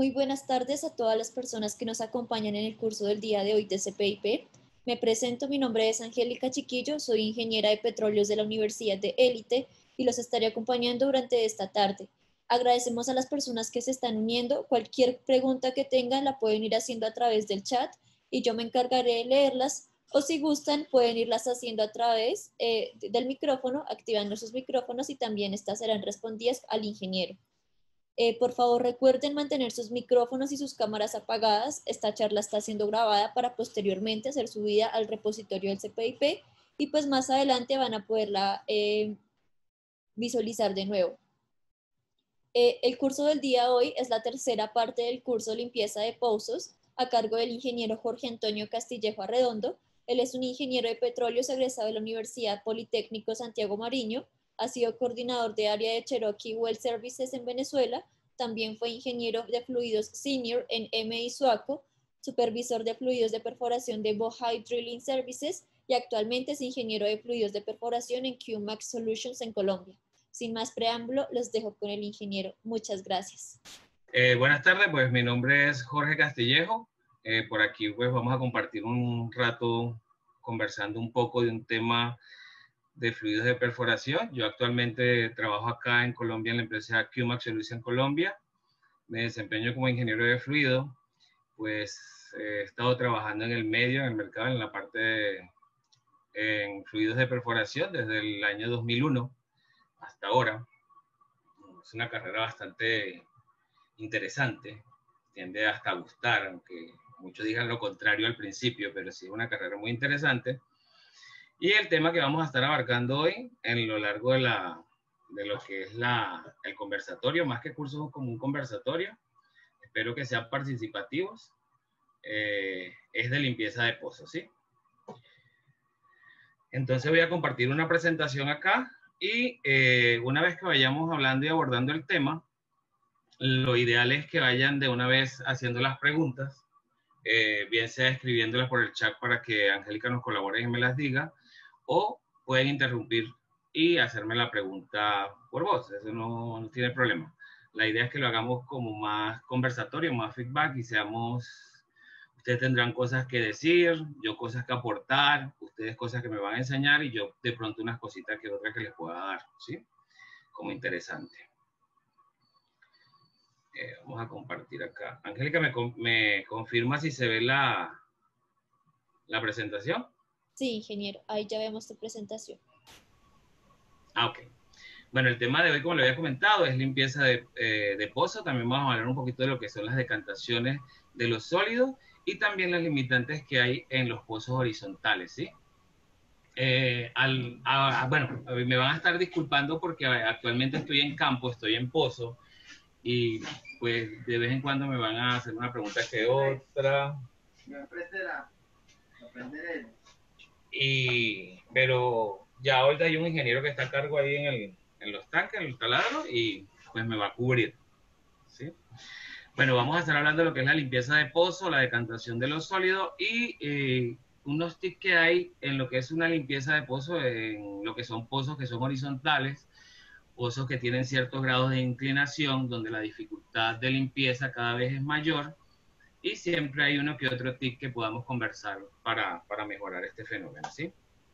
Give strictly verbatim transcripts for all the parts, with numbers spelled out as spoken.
Muy buenas tardes a todas las personas que nos acompañan en el curso del día de hoy de C P I P. Me presento, mi nombre es Angélica Chiquillo, soy ingeniera de petróleos de la Universidad de Élite y los estaré acompañando durante esta tarde. Agradecemos a las personas que se están uniendo. Cualquier pregunta que tengan la pueden ir haciendo a través del chat y yo me encargaré de leerlas, o si gustan pueden irlas haciendo a través eh, del micrófono, activando sus micrófonos, y también estas serán respondidas al ingeniero. Eh, por favor, recuerden mantener sus micrófonos y sus cámaras apagadas. Esta charla está siendo grabada para posteriormente ser subida al repositorio del C P I P y pues más adelante van a poderla eh, visualizar de nuevo. Eh, el curso del día de hoy es la tercera parte del curso Limpieza de Pozos a cargo del ingeniero Jorge Antonio Castillejo Arredondo. Él es un ingeniero de petróleos egresado de la Universidad Politécnico Santiago Mariño. Ha sido coordinador de área de Cherokee Well Services en Venezuela. También fue ingeniero de fluidos senior en M I Suaco, supervisor de fluidos de perforación de Bohai Drilling Services y actualmente es ingeniero de fluidos de perforación en Q Max Solutions en Colombia. Sin más preámbulo, los dejo con el ingeniero. Muchas gracias. Eh, buenas tardes, pues mi nombre es Jorge Castillejo. Eh, por aquí pues vamos a compartir un rato conversando un poco de un tema de fluidos de perforación. Yo actualmente trabajo acá en Colombia en la empresa Q Max Solutions en Colombia. Me desempeño como ingeniero de fluido. Pues eh, he estado trabajando en el medio, en el mercado, en la parte de en fluidos de perforación desde el año dos mil uno hasta ahora. Es una carrera bastante interesante, tiende hasta a gustar, aunque muchos digan lo contrario al principio, pero sí es una carrera muy interesante. Y el tema que vamos a estar abarcando hoy en lo largo de, la, de lo que es la, el conversatorio, más que curso, como un conversatorio, espero que sean participativos, eh, es de limpieza de pozos, ¿sí? Entonces voy a compartir una presentación acá y eh, una vez que vayamos hablando y abordando el tema, lo ideal es que vayan de una vez haciendo las preguntas, eh, bien sea escribiéndolas por el chat para que Angélica nos colabore y me las diga, o pueden interrumpir y hacerme la pregunta por voz, eso no, no tiene problema. La idea es que lo hagamos como más conversatorio, más feedback y seamos, ustedes tendrán cosas que decir, yo cosas que aportar, ustedes cosas que me van a enseñar y yo de pronto unas cositas que otras que les pueda dar, ¿sí? Como interesante. Eh, vamos a compartir acá. Angélica, ¿me, me confirma si se ve la, la presentación? Sí, ingeniero, ahí ya vemos tu presentación. Ah, ok. Bueno, el tema de hoy, como le había comentado, es limpieza de, eh, de pozo. También vamos a hablar un poquito de lo que son las decantaciones de los sólidos y también las limitantes que hay en los pozos horizontales, ¿sí? Eh, al, a, a, bueno, me van a estar disculpando porque actualmente estoy en campo, estoy en pozo y pues de vez en cuando me van a hacer una pregunta que otra. Y, pero ya ahorita hay un ingeniero que está a cargo ahí en, el, en los tanques, en el taladro, y pues me va a cubrir, ¿sí? Bueno, vamos a estar hablando de lo que es la limpieza de pozo, la decantación de los sólidos y eh, unos tips que hay en lo que es una limpieza de pozo, en lo que son pozos que son horizontales, pozos que tienen ciertos grados de inclinación, donde la dificultad de limpieza cada vez es mayor, y siempre hay uno que otro tip que podamos conversar para, para mejorar este fenómeno, ¿sí?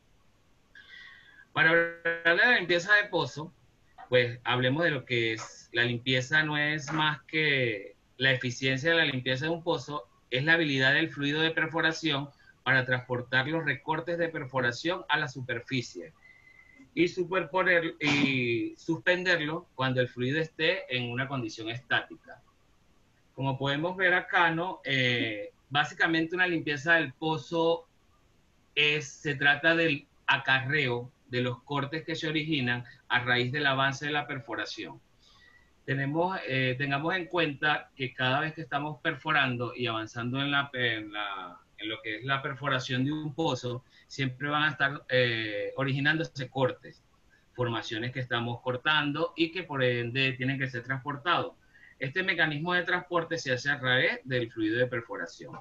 Para hablar de la limpieza de pozo, pues hablemos de lo que es la limpieza. No es más que la eficiencia de la limpieza de un pozo, es la habilidad del fluido de perforación para transportar los recortes de perforación a la superficie y superponer y suspenderlo cuando el fluido esté en una condición estática. Como podemos ver acá, ¿no? Eh, básicamente una limpieza del pozo es, se trata del acarreo de los cortes que se originan a raíz del avance de la perforación. Tenemos, eh, tengamos en cuenta que cada vez que estamos perforando y avanzando en, la, en, la, en lo que es la perforación de un pozo, siempre van a estar eh, originándose cortes, formaciones que estamos cortando y que por ende tienen que ser transportados. Este mecanismo de transporte se hace a través del fluido de perforación.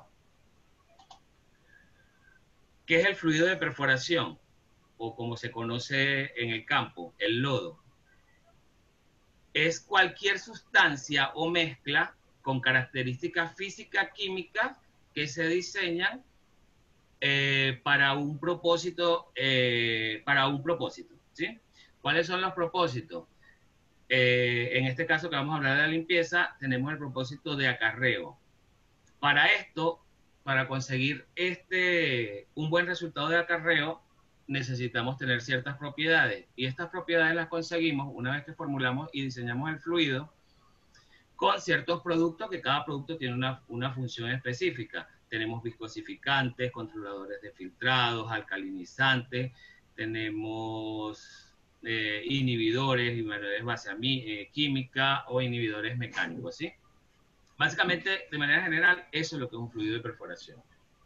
¿Qué es el fluido de perforación? O como se conoce en el campo, el lodo. Es cualquier sustancia o mezcla con características físicas, químicas, que se diseñan eh, para un propósito, eh, para un propósito, ¿sí? ¿Cuáles son los propósitos? Eh, en este caso que vamos a hablar de la limpieza, tenemos el propósito de acarreo. Para esto, para conseguir este, un buen resultado de acarreo, necesitamos tener ciertas propiedades. Y estas propiedades las conseguimos una vez que formulamos y diseñamos el fluido con ciertos productos, que cada producto tiene una, una función específica. Tenemos viscosificantes, controladores de filtrados, alcalinizantes, tenemos eh, inhibidores, inhibidores base eh, química o inhibidores mecánicos, ¿sí? Básicamente, de manera general, eso es lo que es un fluido de perforación.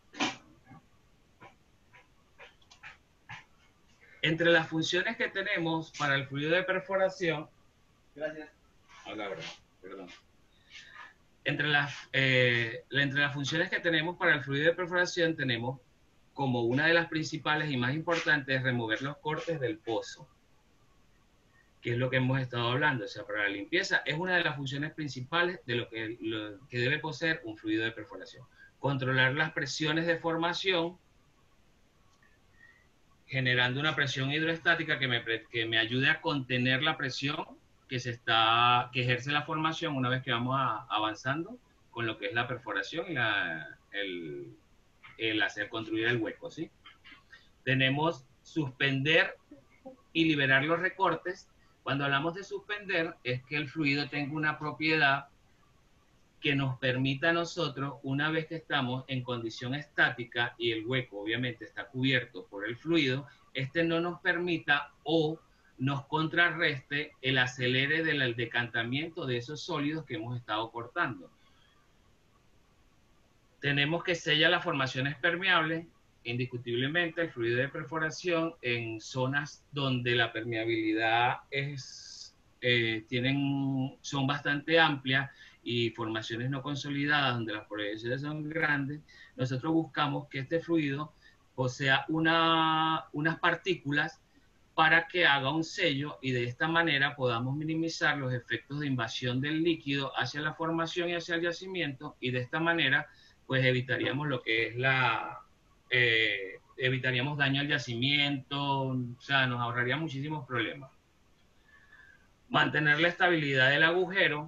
Entre las funciones que tenemos para el fluido de perforación, gracias. Hola, perdón. Entre las, eh, entre las funciones que tenemos para el fluido de perforación, tenemos como una de las principales y más importantes remover los cortes del pozo, que es lo que hemos estado hablando. O sea, para la limpieza es una de las funciones principales de lo que, lo que debe poseer un fluido de perforación. Controlar las presiones de formación, generando una presión hidroestática que me, que me ayude a contener la presión que, se está, que ejerce la formación una vez que vamos a, avanzando con lo que es la perforación y la, el, el hacer construir el hueco, ¿sí? Tenemos suspender y liberar los recortes. Cuando hablamos de suspender, es que el fluido tenga una propiedad que nos permita a nosotros, una vez que estamos en condición estática y el hueco obviamente está cubierto por el fluido, este no nos permita o nos contrarreste el acelere del decantamiento de esos sólidos que hemos estado cortando. Tenemos que sellar las formaciones permeables. Indiscutiblemente el fluido de perforación en zonas donde la permeabilidad es, eh, tienen, son bastante amplias y formaciones no consolidadas donde las proyecciones son grandes, nosotros buscamos que este fluido posea una, unas partículas para que haga un sello y de esta manera podamos minimizar los efectos de invasión del líquido hacia la formación y hacia el yacimiento, y de esta manera pues evitaríamos lo que es la... Eh, evitaríamos daño al yacimiento, o sea, nos ahorraría muchísimos problemas. Mantener la estabilidad del agujero.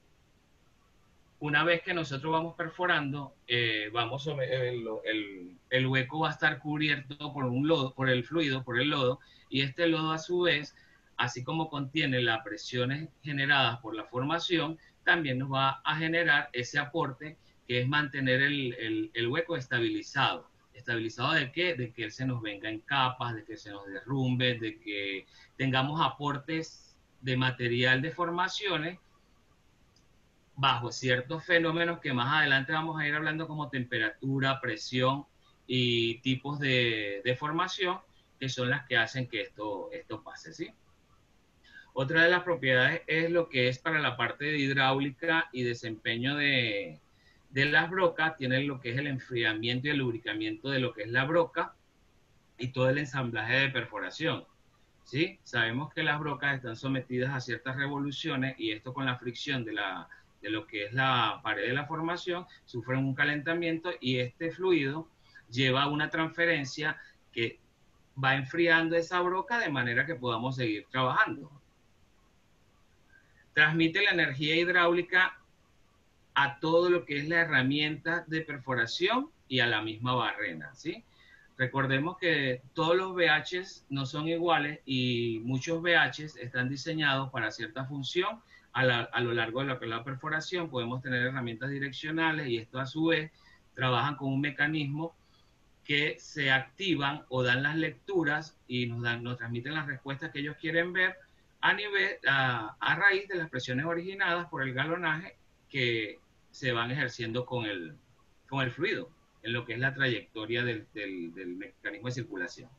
Una vez que nosotros vamos perforando, eh, vamos sobre el, el, el hueco va a estar cubierto por un lodo, por el fluido, por el lodo, y este lodo a su vez, así como contiene las presiones generadas por la formación, también nos va a generar ese aporte que es mantener el, el, el hueco estabilizado. ¿Estabilizado de qué? De que él se nos venga en capas, de que se nos derrumbe, de que tengamos aportes de material de formaciones bajo ciertos fenómenos que más adelante vamos a ir hablando, como temperatura, presión y tipos de, de formación, que son las que hacen que esto, esto pase, ¿sí? Otra de las propiedades es lo que es para la parte de hidráulica y desempeño de, de las brocas. Tienen lo que es el enfriamiento y el lubricamiento de lo que es la broca y todo el ensamblaje de perforación, ¿sí? Sabemos que las brocas están sometidas a ciertas revoluciones y esto con la fricción de la de lo que es la pared de la formación, sufren un calentamiento y este fluido lleva una transferencia que va enfriando esa broca de manera que podamos seguir trabajando. Transmite la energía hidráulica a todo lo que es la herramienta de perforación y a la misma barrena, ¿sí? Recordemos que todos los V Hs no son iguales y muchos V Hs están diseñados para cierta función. A, la, a lo largo de lo que es la perforación podemos tener herramientas direccionales y esto a su vez trabajan con un mecanismo que se activan o dan las lecturas y nos, dan, nos transmiten las respuestas que ellos quieren ver a, nivel, a, a raíz de las presiones originadas por el galonaje que se van ejerciendo con el, con el fluido en lo que es la trayectoria del, del, del mecanismo de circulación.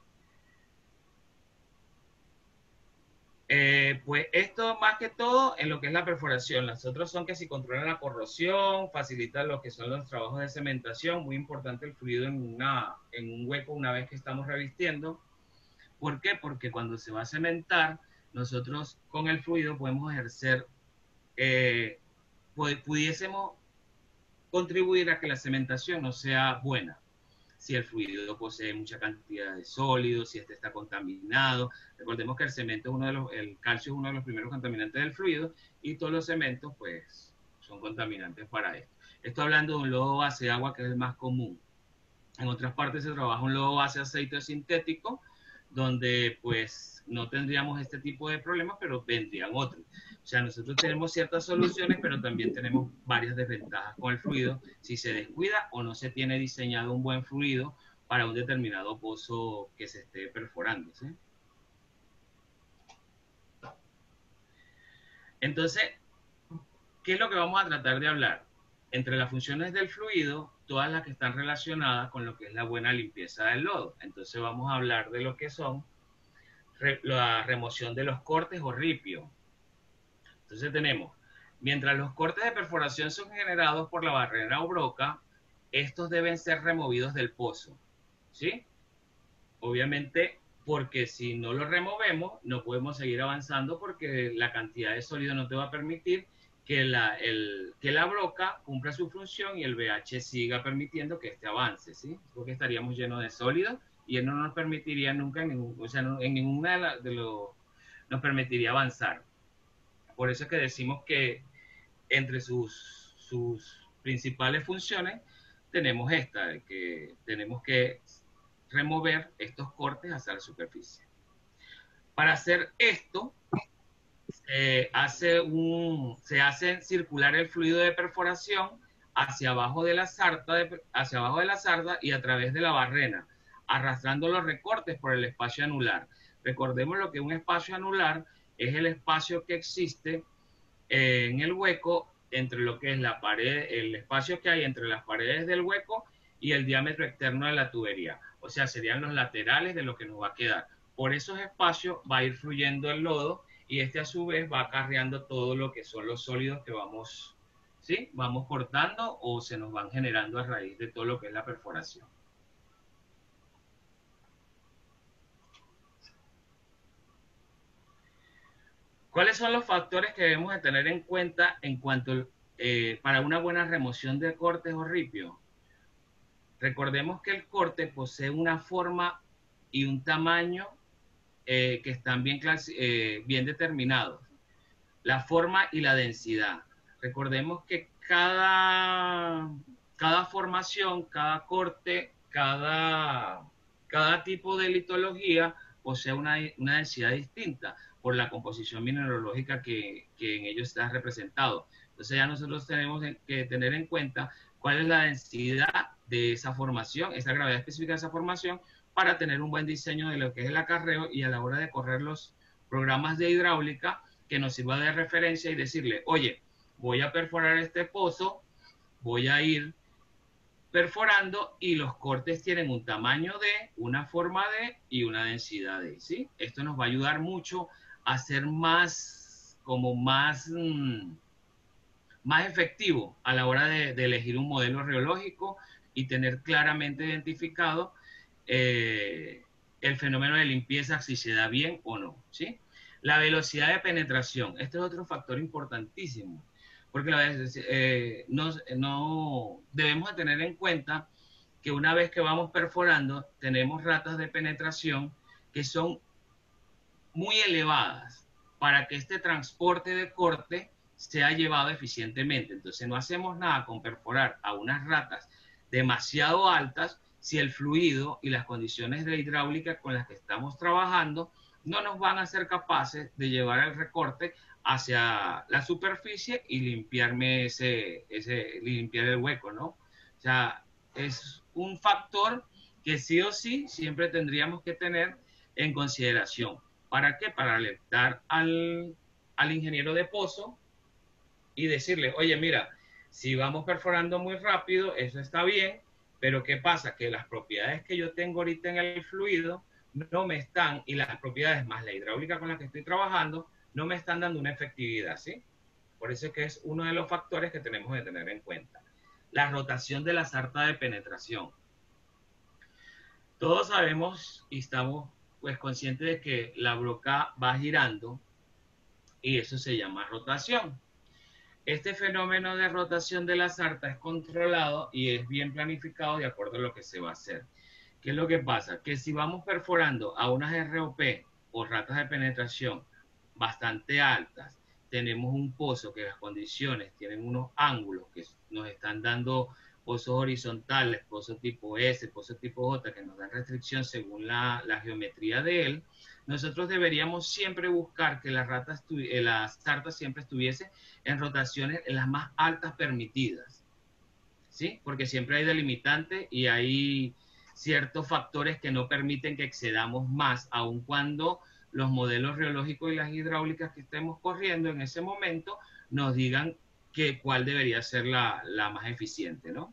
Eh, pues esto más que todo en lo que es la perforación. Las otras son que si controlan la corrosión, facilitan lo que son los trabajos de cementación. Muy importante el fluido en, una, en un hueco una vez que estamos revistiendo. ¿Por qué? Porque cuando se va a cementar, nosotros con el fluido podemos ejercer eh, pudiésemos contribuir a que la cementación no sea buena. Si el fluido posee mucha cantidad de sólidos, si este está contaminado. Recordemos que el cemento es uno de los, el calcio es uno de los primeros contaminantes del fluido y todos los cementos pues son contaminantes para esto. Esto hablando de un lodo base agua que es el más común. En otras partes se trabaja un lodo base aceite sintético, donde pues no tendríamos este tipo de problemas, pero vendrían otros. O sea, nosotros tenemos ciertas soluciones, pero también tenemos varias desventajas con el fluido si se descuida o no se tiene diseñado un buen fluido para un determinado pozo que se esté perforando, ¿sí? Entonces, ¿qué es lo que vamos a tratar de hablar? Entre las funciones del fluido, todas las que están relacionadas con lo que es la buena limpieza del lodo. Entonces vamos a hablar de lo que son re, la remoción de los cortes o ripio. Entonces tenemos, mientras los cortes de perforación son generados por la barrera o broca, estos deben ser removidos del pozo, ¿sí? Obviamente, porque si no lo removemos, no podemos seguir avanzando porque la cantidad de sólido no te va a permitir que la, el, que la broca cumpla su función y el B H siga permitiendo que este avance, ¿sí? Porque estaríamos llenos de sólido y él no nos permitiría nunca, en ningún, o sea, no, en ninguna de, la, de los, nos permitiría avanzar. Por eso es que decimos que entre sus, sus principales funciones tenemos esta, de que tenemos que remover estos cortes hacia la superficie. Para hacer esto, se hace, un, se hace circular el fluido de perforación hacia abajo de la sarta, de, hacia abajo de la sarda y a través de la barrena, arrastrando los recortes por el espacio anular. Recordemos lo que un espacio anular es el espacio que existe eh, en el hueco entre lo que es la pared, el espacio que hay entre las paredes del hueco y el diámetro externo de la tubería. O sea, serían los laterales de lo que nos va a quedar. Por esos espacios va a ir fluyendo el lodo y este a su vez va acarreando todo lo que son los sólidos que vamos, ¿sí? vamos cortando o se nos van generando a raíz de todo lo que es la perforación. ¿Cuáles son los factores que debemos de tener en cuenta en cuanto eh, para una buena remoción de cortes o ripio? Recordemos que el corte posee una forma y un tamaño eh, que están bien, eh, bien determinados. La forma y la densidad. Recordemos que cada, cada formación, cada corte, cada, cada tipo de litología posee una, una densidad distinta por la composición mineralógica que, que en ellos está representado. Entonces ya nosotros tenemos que tener en cuenta cuál es la densidad de esa formación, esa gravedad específica de esa formación, para tener un buen diseño de lo que es el acarreo y a la hora de correr los programas de hidráulica que nos sirva de referencia y decirle, oye, voy a perforar este pozo, voy a ir perforando y los cortes tienen un tamaño de, una forma de y una densidad de, ¿sí? Esto nos va a ayudar mucho a ser más, como más, mmm, más efectivo a la hora de, de elegir un modelo reológico y tener claramente identificado eh, el fenómeno de limpieza, si se da bien o no, ¿sí? La velocidad de penetración, este es otro factor importantísimo, porque la, eh, no, no debemos de tener en cuenta que una vez que vamos perforando, tenemos ratas de penetración que son muy elevadas para que este transporte de corte sea llevado eficientemente. Entonces no hacemos nada con perforar a unas ratas demasiado altas si el fluido y las condiciones de hidráulica con las que estamos trabajando no nos van a ser capaces de llevar el recorte hacia la superficie y limpiarme ese, ese, limpiar el hueco, ¿no? O sea, es un factor que sí o sí siempre tendríamos que tener en consideración. ¿Para qué? Para alertar al, al ingeniero de pozo y decirle, oye, mira, si vamos perforando muy rápido, eso está bien, pero ¿qué pasa? Que las propiedades que yo tengo ahorita en el fluido no me están, y las propiedades más la hidráulica con la que estoy trabajando, no me están dando una efectividad, ¿sí? Por eso es que es uno de los factores que tenemos que tener en cuenta. La rotación de la sarta de penetración. Todos sabemos y estamos pues conscientes de que la broca va girando y eso se llama rotación. Este fenómeno de rotación de la sarta es controlado y es bien planificado de acuerdo a lo que se va a hacer. ¿Qué es lo que pasa? Que si vamos perforando a unas R O P o ratas de penetración bastante altas, tenemos un pozo que las condiciones tienen unos ángulos que nos están dando pozos horizontales, pozos tipo S, pozos tipo J, que nos dan restricción según la, la geometría de él, nosotros deberíamos siempre buscar que las ratas, eh, las sartas siempre estuviesen en rotaciones en las más altas permitidas, ¿sí? Porque siempre hay delimitantes y hay ciertos factores que no permiten que excedamos más, aun cuando los modelos reológicos y las hidráulicas que estemos corriendo en ese momento nos digan que cuál debería ser la, la más eficiente, ¿no?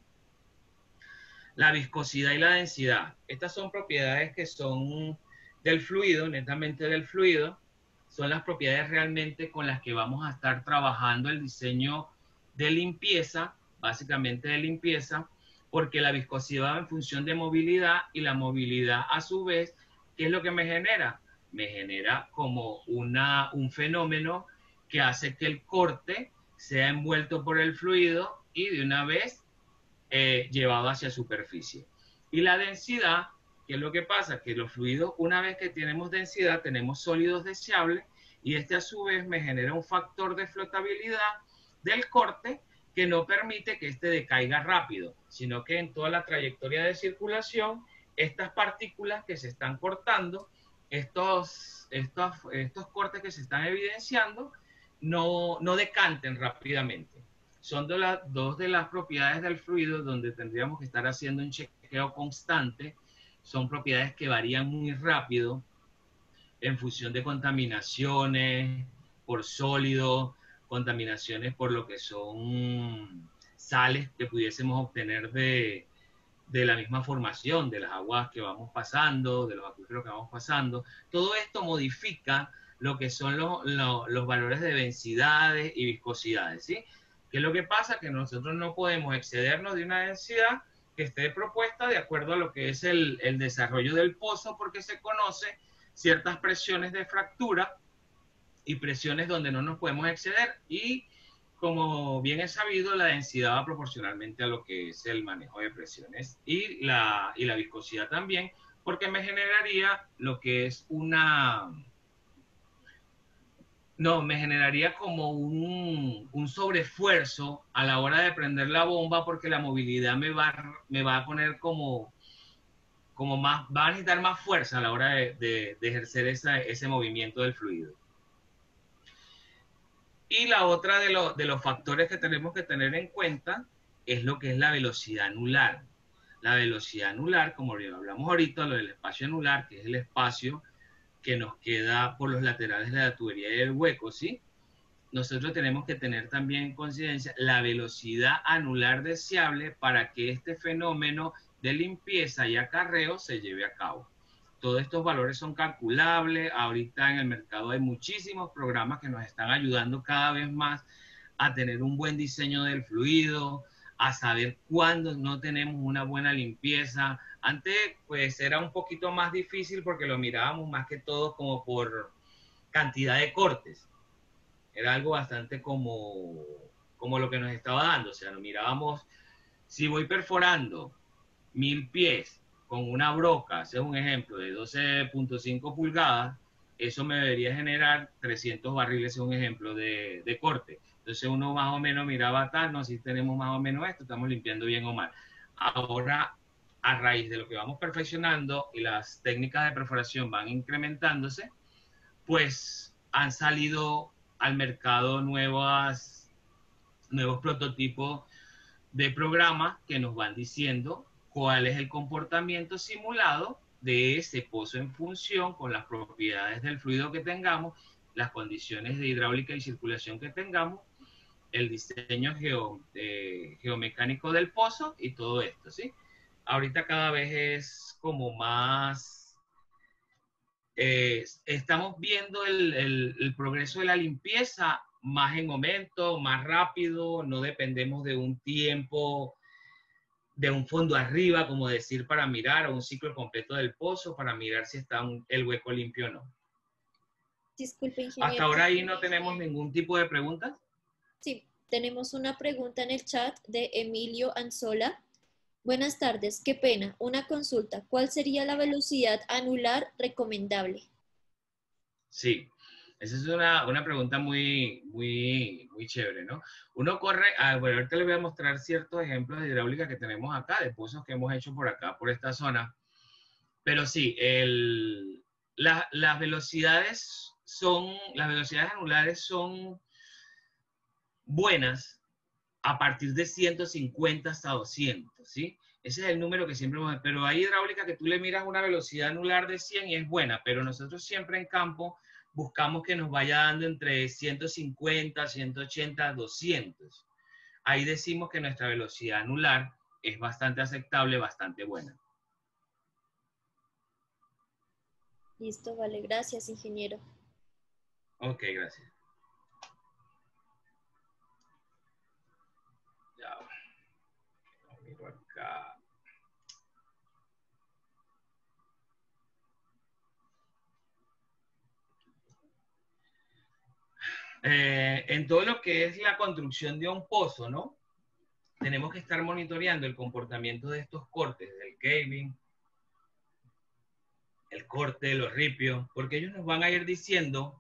La viscosidad y la densidad. Estas son propiedades que son del fluido, netamente del fluido. Son las propiedades realmente con las que vamos a estar trabajando el diseño de limpieza, básicamente de limpieza, porque la viscosidad va en función de movilidad y la movilidad a su vez, ¿qué es lo que me genera? Me genera como una, un fenómeno que hace que el corte sea envuelto por el fluido y de una vez eh, llevado hacia superficie. Y la densidad, ¿qué es lo que pasa? Que los fluidos, una vez que tenemos densidad, tenemos sólidos deseables y este a su vez me genera un factor de flotabilidad del corte que no permite que este decaiga rápido, sino que en toda la trayectoria de circulación, estas partículas que se están cortando, estos, estos, estos cortes que se están evidenciando, no, no decanten rápidamente. Son de la, dos de las propiedades del fluido donde tendríamos que estar haciendo un chequeo constante. Son propiedades que varían muy rápido en función de contaminaciones por sólido, contaminaciones por lo que son sales que pudiésemos obtener de, de la misma formación, de las aguas que vamos pasando, de los acuíferos que vamos pasando. Todo esto modifica lo que son los, los, los valores de densidades y viscosidades, ¿sí? ¿Qué es lo que pasa? Que nosotros no podemos excedernos de una densidad que esté propuesta de acuerdo a lo que es el, el desarrollo del pozo, porque se conoce ciertas presiones de fractura y presiones donde no nos podemos exceder, y como bien es sabido, la densidad va proporcionalmente a lo que es el manejo de presiones y la, y la viscosidad también, porque me generaría lo que es una... No, me generaría como un, un sobreesfuerzo a la hora de prender la bomba, porque la movilidad me va, me va a poner como, como más, va a necesitar más fuerza a la hora de, de, de ejercer esa, ese movimiento del fluido. Y la otra de, lo, de los factores que tenemos que tener en cuenta es lo que es la velocidad anular. La velocidad anular, como hablamos ahorita, lo del espacio anular, que es el espacio que nos queda por los laterales de la tubería y el hueco, ¿sí? Nosotros tenemos que tener también en consideración la velocidad anular deseable para que este fenómeno de limpieza y acarreo se lleve a cabo. Todos estos valores son calculables. Ahorita en el mercado hay muchísimos programas que nos están ayudando cada vez más a tener un buen diseño del fluido, a saber cuándo no tenemos una buena limpieza. Antes pues era un poquito más difícil porque lo mirábamos más que todo como por cantidad de cortes. Era algo bastante como, como lo que nos estaba dando. O sea, lo mirábamos, si voy perforando mil pies con una broca, ese es un ejemplo, de doce punto cinco pulgadas, eso me debería generar trescientos barriles, es un ejemplo de, de corte. Entonces uno más o menos miraba tal, no, si tenemos más o menos esto, estamos limpiando bien o mal. Ahora, a raíz de lo que vamos perfeccionando y las técnicas de perforación van incrementándose, pues han salido al mercado nuevas, nuevos prototipos de programas que nos van diciendo cuál es el comportamiento simulado de ese pozo en función con las propiedades del fluido que tengamos, las condiciones de hidráulica y circulación que tengamos, el diseño geo, eh, geomecánico del pozo y todo esto, ¿sí? Ahorita cada vez es como más... Eh, estamos viendo el, el, el progreso de la limpieza más en aumento, más rápido, no dependemos de un tiempo, de un fondo arriba, como decir, para mirar, o un ciclo completo del pozo, para mirar si está un, el hueco limpio o no. Disculpe, ingeniero. Hasta ahora ahí no tenemos ningún tipo de preguntas. Sí, tenemos una pregunta en el chat de Emilio Anzola. Buenas tardes, qué pena, una consulta. ¿Cuál sería la velocidad anular recomendable? Sí, esa es una, una pregunta muy, muy, muy chévere, ¿no? Uno corre, ah, bueno, ahorita les voy a mostrar ciertos ejemplos de hidráulica que tenemos acá, de pozos que hemos hecho por acá, por esta zona. Pero sí, el, la- las velocidades son, las velocidades anulares son buenas a partir de ciento cincuenta hasta doscientos, ¿sí? Ese es el número que siempre vamos a ver. Pero hay hidráulica que tú le miras una velocidad anular de cien y es buena, pero nosotros siempre en campo buscamos que nos vaya dando entre ciento cincuenta, ciento ochenta, doscientos. Ahí decimos que nuestra velocidad anular es bastante aceptable, bastante buena. Listo, vale, gracias, ingeniero. Ok, gracias. Ya, lo miro acá. Eh, en todo lo que es la construcción de un pozo, ¿no? Tenemos que estar monitoreando el comportamiento de estos cortes, del caving, el corte, los ripios, porque ellos nos van a ir diciendo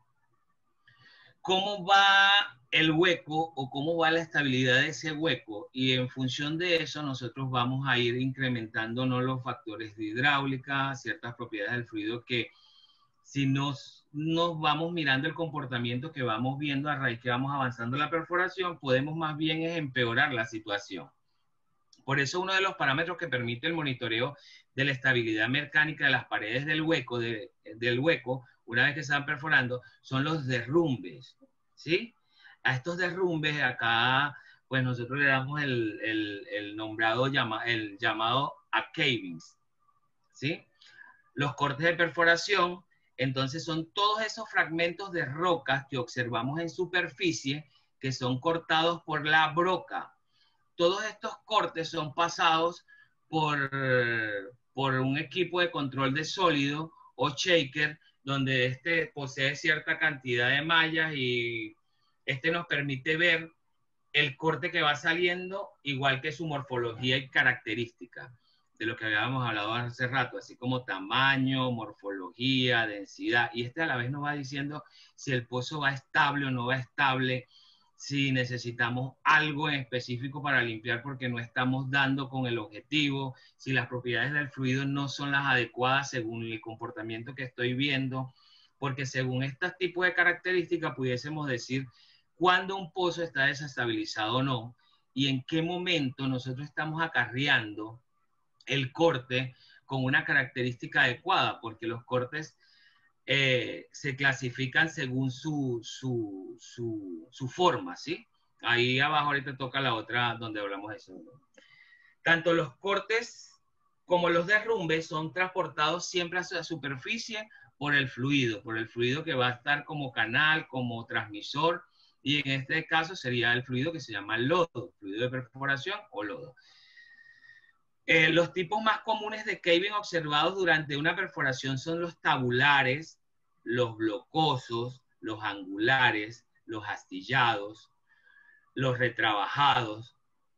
cómo va el hueco o cómo va la estabilidad de ese hueco, y en función de eso nosotros vamos a ir incrementando no los factores de hidráulica, ciertas propiedades del fluido que si nos, nos vamos mirando el comportamiento que vamos viendo a raíz que vamos avanzando la perforación, podemos más bien es empeorar la situación. Por eso uno de los parámetros que permite el monitoreo de la estabilidad mecánica de las paredes del hueco, de, del hueco, una vez que se van perforando, son los derrumbes, ¿sí? A estos derrumbes acá, pues nosotros le damos el, el, el nombrado, llama, el llamado a cavings, ¿sí? Los cortes de perforación, entonces son todos esos fragmentos de rocas que observamos en superficie que son cortados por la broca. Todos estos cortes son pasados por, por un equipo de control de sólido o shaker, donde este posee cierta cantidad de mallas y este nos permite ver el corte que va saliendo, igual que su morfología y característica, de lo que habíamos hablado hace rato, así como tamaño, morfología, densidad, y este a la vez nos va diciendo si el pozo va estable o no va estable, si necesitamos algo en específico para limpiar porque no estamos dando con el objetivo, si las propiedades del fluido no son las adecuadas según el comportamiento que estoy viendo, porque según estos tipos de características pudiésemos decir cuándo un pozo está desestabilizado o no, y en qué momento nosotros estamos acarreando el corte con una característica adecuada, porque los cortes eh, se clasifican según su, su, su, su forma, ¿sí? Ahí abajo ahorita toca la otra donde hablamos de eso. Tanto los cortes como los derrumbes son transportados siempre hacia la superficie por el fluido, por el fluido que va a estar como canal, como transmisor, y en este caso sería el fluido que se llama lodo, fluido de perforación o lodo. Eh, los tipos más comunes de caving observados durante una perforación son los tabulares, los blocosos, los angulares, los astillados, los retrabajados,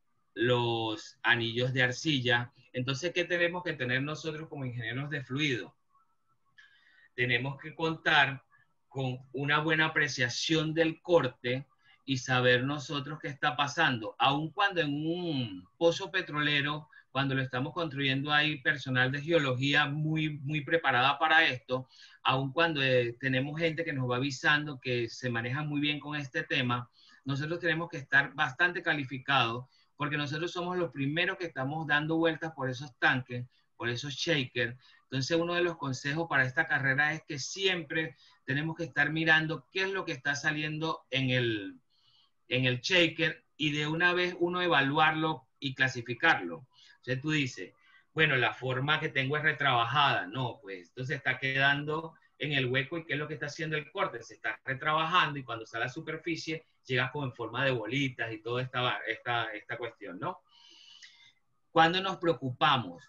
los anillos de arcilla. Entonces, ¿qué tenemos que tener nosotros como ingenieros de fluido? Tenemos que contar con una buena apreciación del corte y saber nosotros qué está pasando. Aun cuando en un pozo petrolero, cuando lo estamos construyendo, hay personal de geología muy, muy preparada para esto, aun cuando eh, tenemos gente que nos va avisando que se maneja muy bien con este tema, nosotros tenemos que estar bastante calificados porque nosotros somos los primeros que estamos dando vueltas por esos tanques, por esos shakers. Entonces, uno de los consejos para esta carrera es que siempre tenemos que estar mirando qué es lo que está saliendo en el, en el shaker y de una vez uno evaluarlo y clasificarlo. Entonces tú dices, bueno, la forma que tengo es retrabajada. No, pues entonces está quedando en el hueco y qué es lo que está haciendo el corte. Se está retrabajando y cuando sale a la superficie llega como en forma de bolitas y toda esta, esta, esta cuestión, ¿no? Cuando nos preocupamos,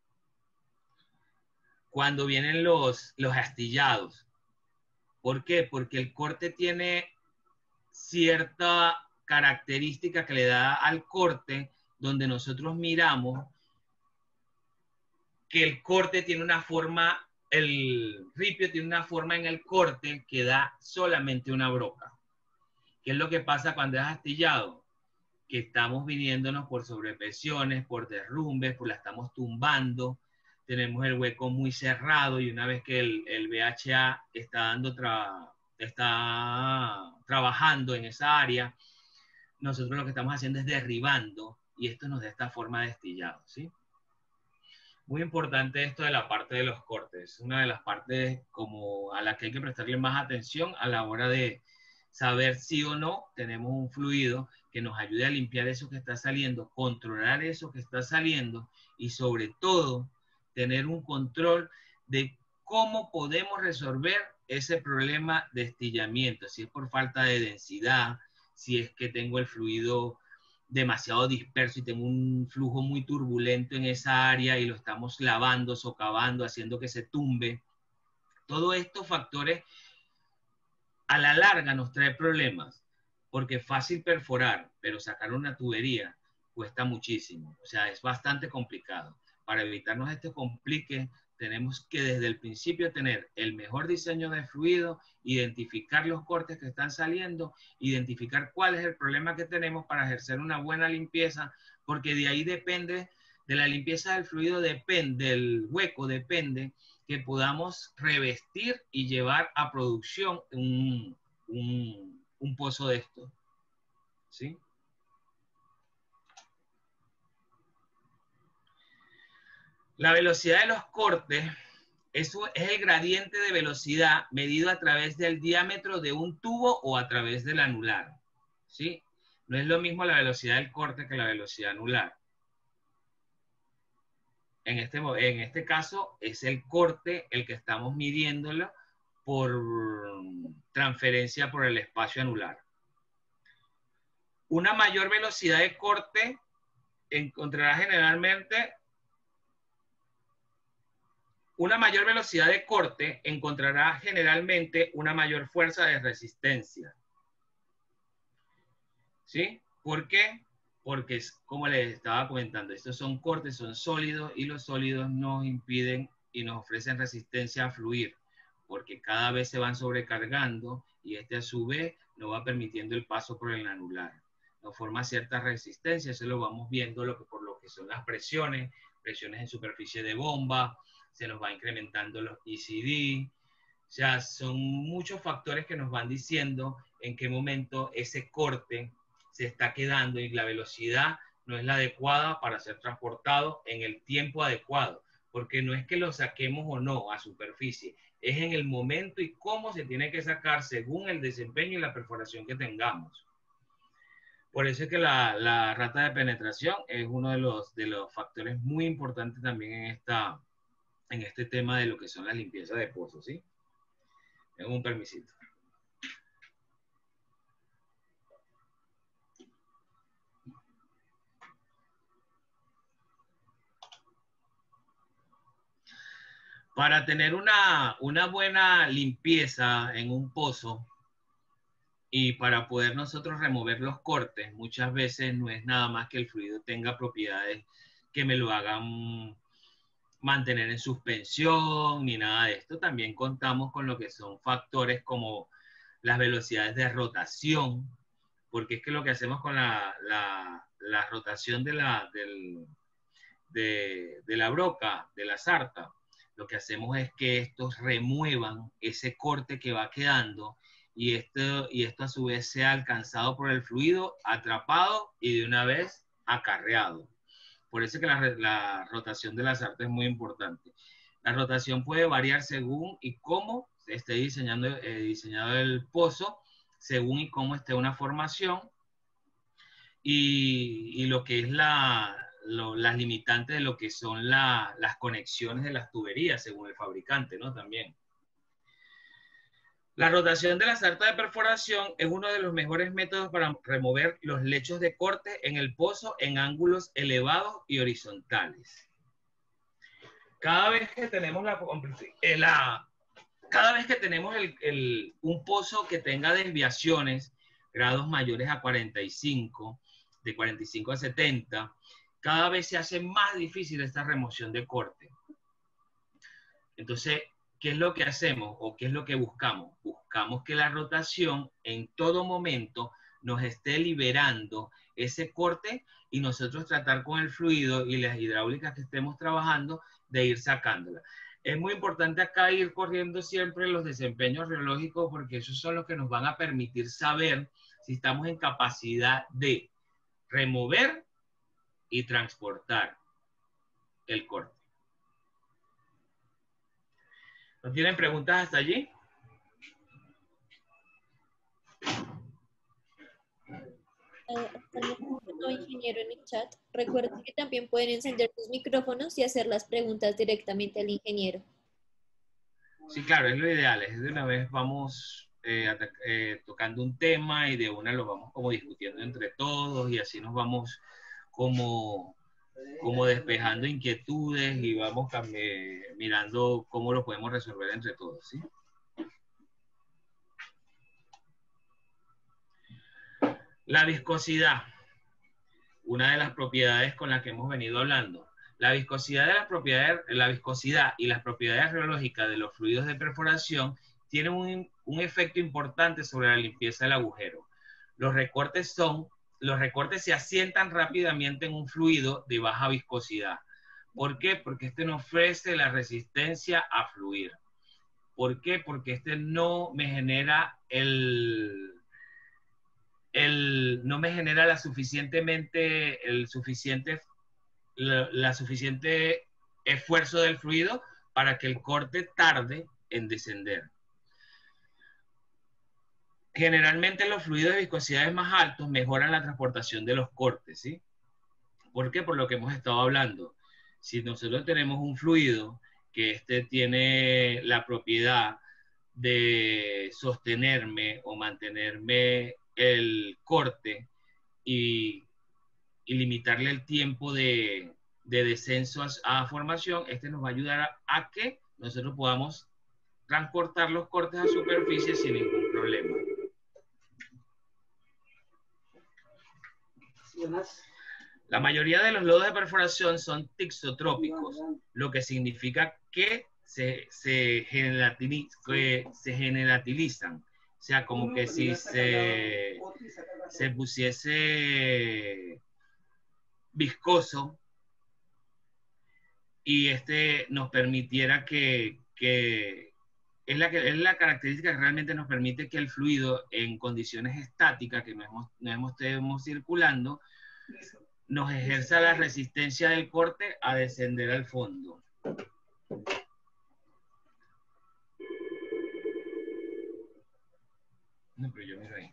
cuando vienen los, los astillados. ¿Por qué? Porque el corte tiene cierta característica que le da al corte, donde nosotros miramos que el corte tiene una forma, el ripio tiene una forma en el corte que da solamente una broca. ¿Qué es lo que pasa cuando es astillado? Que estamos viniéndonos por sobrepresiones, por derrumbes, por la estamos tumbando, tenemos el hueco muy cerrado y una vez que el, el V H A está, dando tra está trabajando en esa área, nosotros lo que estamos haciendo es derribando y esto nos da esta forma de astillado, ¿sí? Muy importante esto de la parte de los cortes, una de las partes como a la que hay que prestarle más atención a la hora de saber si o no tenemos un fluido que nos ayude a limpiar eso que está saliendo, controlar eso que está saliendo y sobre todo tener un control de cómo podemos resolver ese problema de estillamiento, si es por falta de densidad, si es que tengo el fluido demasiado disperso y tengo un flujo muy turbulento en esa área y lo estamos lavando, socavando, haciendo que se tumbe. Todos estos factores a la larga nos trae problemas, porque es fácil perforar, pero sacar una tubería cuesta muchísimo, o sea, es bastante complicado. Para evitarnos este complique, tenemos que desde el principio tener el mejor diseño de fluido, identificar los cortes que están saliendo, identificar cuál es el problema que tenemos para ejercer una buena limpieza, porque de ahí depende, de la limpieza del fluido depende, del hueco depende, que podamos revestir y llevar a producción un, un, un pozo de esto, ¿sí? La velocidad de los cortes, eso es el gradiente de velocidad medido a través del diámetro de un tubo o a través del anular, ¿sí? No es lo mismo la velocidad del corte que la velocidad anular. En este, en este caso es el corte el que estamos midiéndolo por transferencia por el espacio anular. Una mayor velocidad de corte encontrará generalmente Una mayor velocidad de corte encontrará generalmente una mayor fuerza de resistencia. ¿Sí? ¿Por qué? Porque, como les estaba comentando, estos son cortes, son sólidos y los sólidos nos impiden y nos ofrecen resistencia a fluir, porque cada vez se van sobrecargando y este a su vez no va permitiendo el paso por el anular. Nos forma cierta resistencia, eso lo vamos viendo lo que, por lo que son las presiones, presiones en superficie de bomba, se nos va incrementando los E C D, o sea, son muchos factores que nos van diciendo en qué momento ese corte se está quedando y la velocidad no es la adecuada para ser transportado en el tiempo adecuado, porque no es que lo saquemos o no a superficie, es en el momento y cómo se tiene que sacar según el desempeño y la perforación que tengamos. Por eso es que la, la rata de penetración es uno de los, de los factores muy importantes también en esta en este tema de lo que son las limpiezas de pozos, ¿sí? Tengo un permisito. Para tener una, una buena limpieza en un pozo y para poder nosotros remover los cortes, muchas veces no es nada más que el fluido tenga propiedades que me lo hagan mantener en suspensión ni nada de esto. También contamos con lo que son factores como las velocidades de rotación, porque es que lo que hacemos con la, la, la rotación de la, del, de, de la broca, de la sarta, lo que hacemos es que estos remuevan ese corte que va quedando y esto, y esto a su vez sea alcanzado por el fluido, atrapado y de una vez acarreado. Por eso es que la, la rotación de la sarta es muy importante. La rotación puede variar según y cómo se esté diseñando, eh, diseñado el pozo, según y cómo esté una formación y, y lo que es la, lo, las limitantes de lo que son la, las conexiones de las tuberías, según el fabricante, ¿no? También. La rotación de la sarta de perforación es uno de los mejores métodos para remover los lechos de corte en el pozo en ángulos elevados y horizontales. Cada vez que tenemos la, la cada vez que tenemos el, el, un pozo que tenga desviaciones, grados mayores a cuarenta y cinco, de cuarenta y cinco a setenta, cada vez se hace más difícil esta remoción de corte. Entonces, ¿qué es lo que hacemos o qué es lo que buscamos? Buscamos que la rotación en todo momento nos esté liberando ese corte y nosotros tratar con el fluido y las hidráulicas que estemos trabajando de ir sacándola. Es muy importante acá ir corriendo siempre los desempeños reológicos porque esos son los que nos van a permitir saber si estamos en capacidad de remover y transportar el corte. ¿No tienen preguntas hasta allí? Eh, no, ingeniero, en el chat. Recuerden que también pueden encender sus micrófonos y hacer las preguntas directamente al ingeniero. Sí, claro, es lo ideal. Es de una vez vamos eh, eh, tocando un tema y de una lo vamos como discutiendo entre todos y así nos vamos como, como despejando inquietudes y vamos eh, mirando cómo lo podemos resolver entre todos, ¿sí? La viscosidad, una de las propiedades con las que hemos venido hablando. La viscosidad, de las propiedades, la viscosidad y las propiedades reológicas de los fluidos de perforación tienen un, un efecto importante sobre la limpieza del agujero. Los recortes, son, los recortes se asientan rápidamente en un fluido de baja viscosidad. ¿Por qué? Porque este no ofrece la resistencia a fluir. ¿Por qué? Porque este no me genera el... El, no me genera la suficientemente, el suficiente, la, la suficiente esfuerzo del fluido para que el corte tarde en descender. Generalmente los fluidos de viscosidades más altos mejoran la transportación de los cortes, ¿sí? ¿Por qué? Por lo que hemos estado hablando. Si nosotros tenemos un fluido que este tiene la propiedad de sostenerme o mantenerme el corte y, y limitarle el tiempo de, de descenso a, a formación, este nos va a ayudar a, a que nosotros podamos transportar los cortes a superficie sin ningún problema. La mayoría de los lodos de perforación son tixotrópicos, lo que significa que se, se, generatiliz, que se generatilizan. O sea, como que si se, se pusiese viscoso y este nos permitiera que, que es, la, que es la característica que realmente nos permite que el fluido en condiciones estáticas, que no estemos circulando, nos ejerza la resistencia del corte a descender al fondo. No, pero yo miro ahí.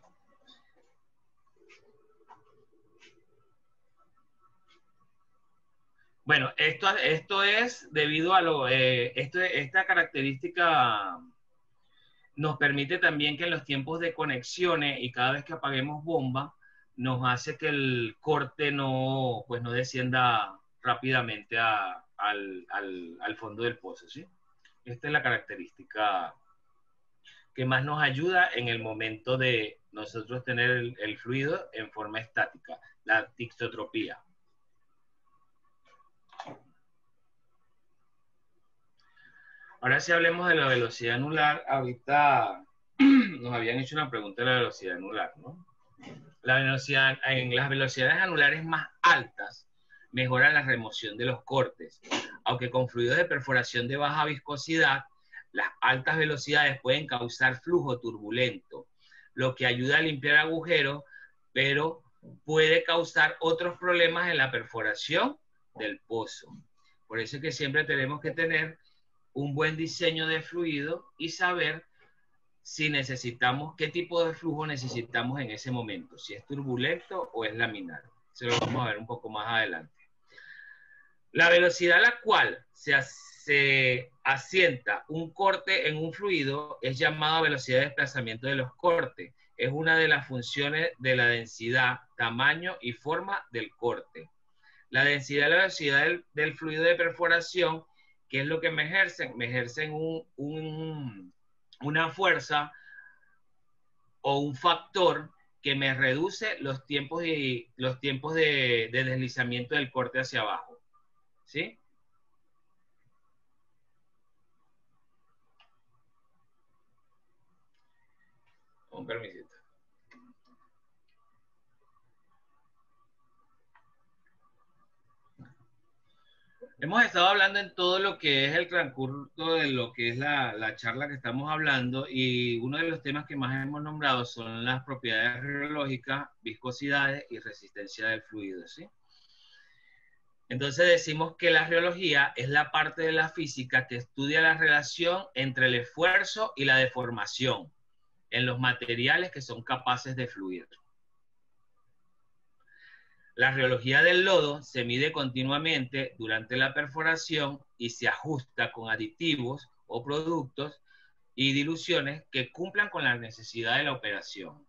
Bueno, esto, esto es debido a lo, eh, esto, esta característica nos permite también que en los tiempos de conexiones y cada vez que apaguemos bomba, nos hace que el corte no, pues no descienda rápidamente a, al, al, al fondo del pozo, ¿sí? Esta es la característica que más nos ayuda en el momento de nosotros tener el, el fluido en forma estática, la tixotropía. Ahora sí hablemos de la velocidad anular. Ahorita nos habían hecho una pregunta de la velocidad anular, ¿no? La velocidad, en las velocidades anulares más altas mejora la remoción de los cortes, aunque con fluidos de perforación de baja viscosidad, las altas velocidades pueden causar flujo turbulento, lo que ayuda a limpiar agujeros, pero puede causar otros problemas en la perforación del pozo. Por eso es que siempre tenemos que tener un buen diseño de fluido y saber si necesitamos, qué tipo de flujo necesitamos en ese momento, si es turbulento o es laminar. Eso lo vamos a ver un poco más adelante. La velocidad a la cual se, se asienta un corte en un fluido es llamada velocidad de desplazamiento de los cortes. Es una de las funciones de la densidad, tamaño y forma del corte. La densidad y la velocidad del, del fluido de perforación, ¿qué es lo que me ejercen? Me ejercen un, un, una fuerza o un factor que me reduce los tiempos, y, los tiempos de, de deslizamiento del corte hacia abajo. ¿Sí? Un permisito. Hemos estado hablando en todo lo que es el transcurso de lo que es la, la charla que estamos hablando, y uno de los temas que más hemos nombrado son las propiedades rheológicas, viscosidades y resistencia del fluido, ¿sí? Entonces decimos que la rheología es la parte de la física que estudia la relación entre el esfuerzo y la deformación en los materiales que son capaces de fluir. La rheología del lodo se mide continuamente durante la perforación y se ajusta con aditivos o productos y diluciones que cumplan con la necesidad de la operación.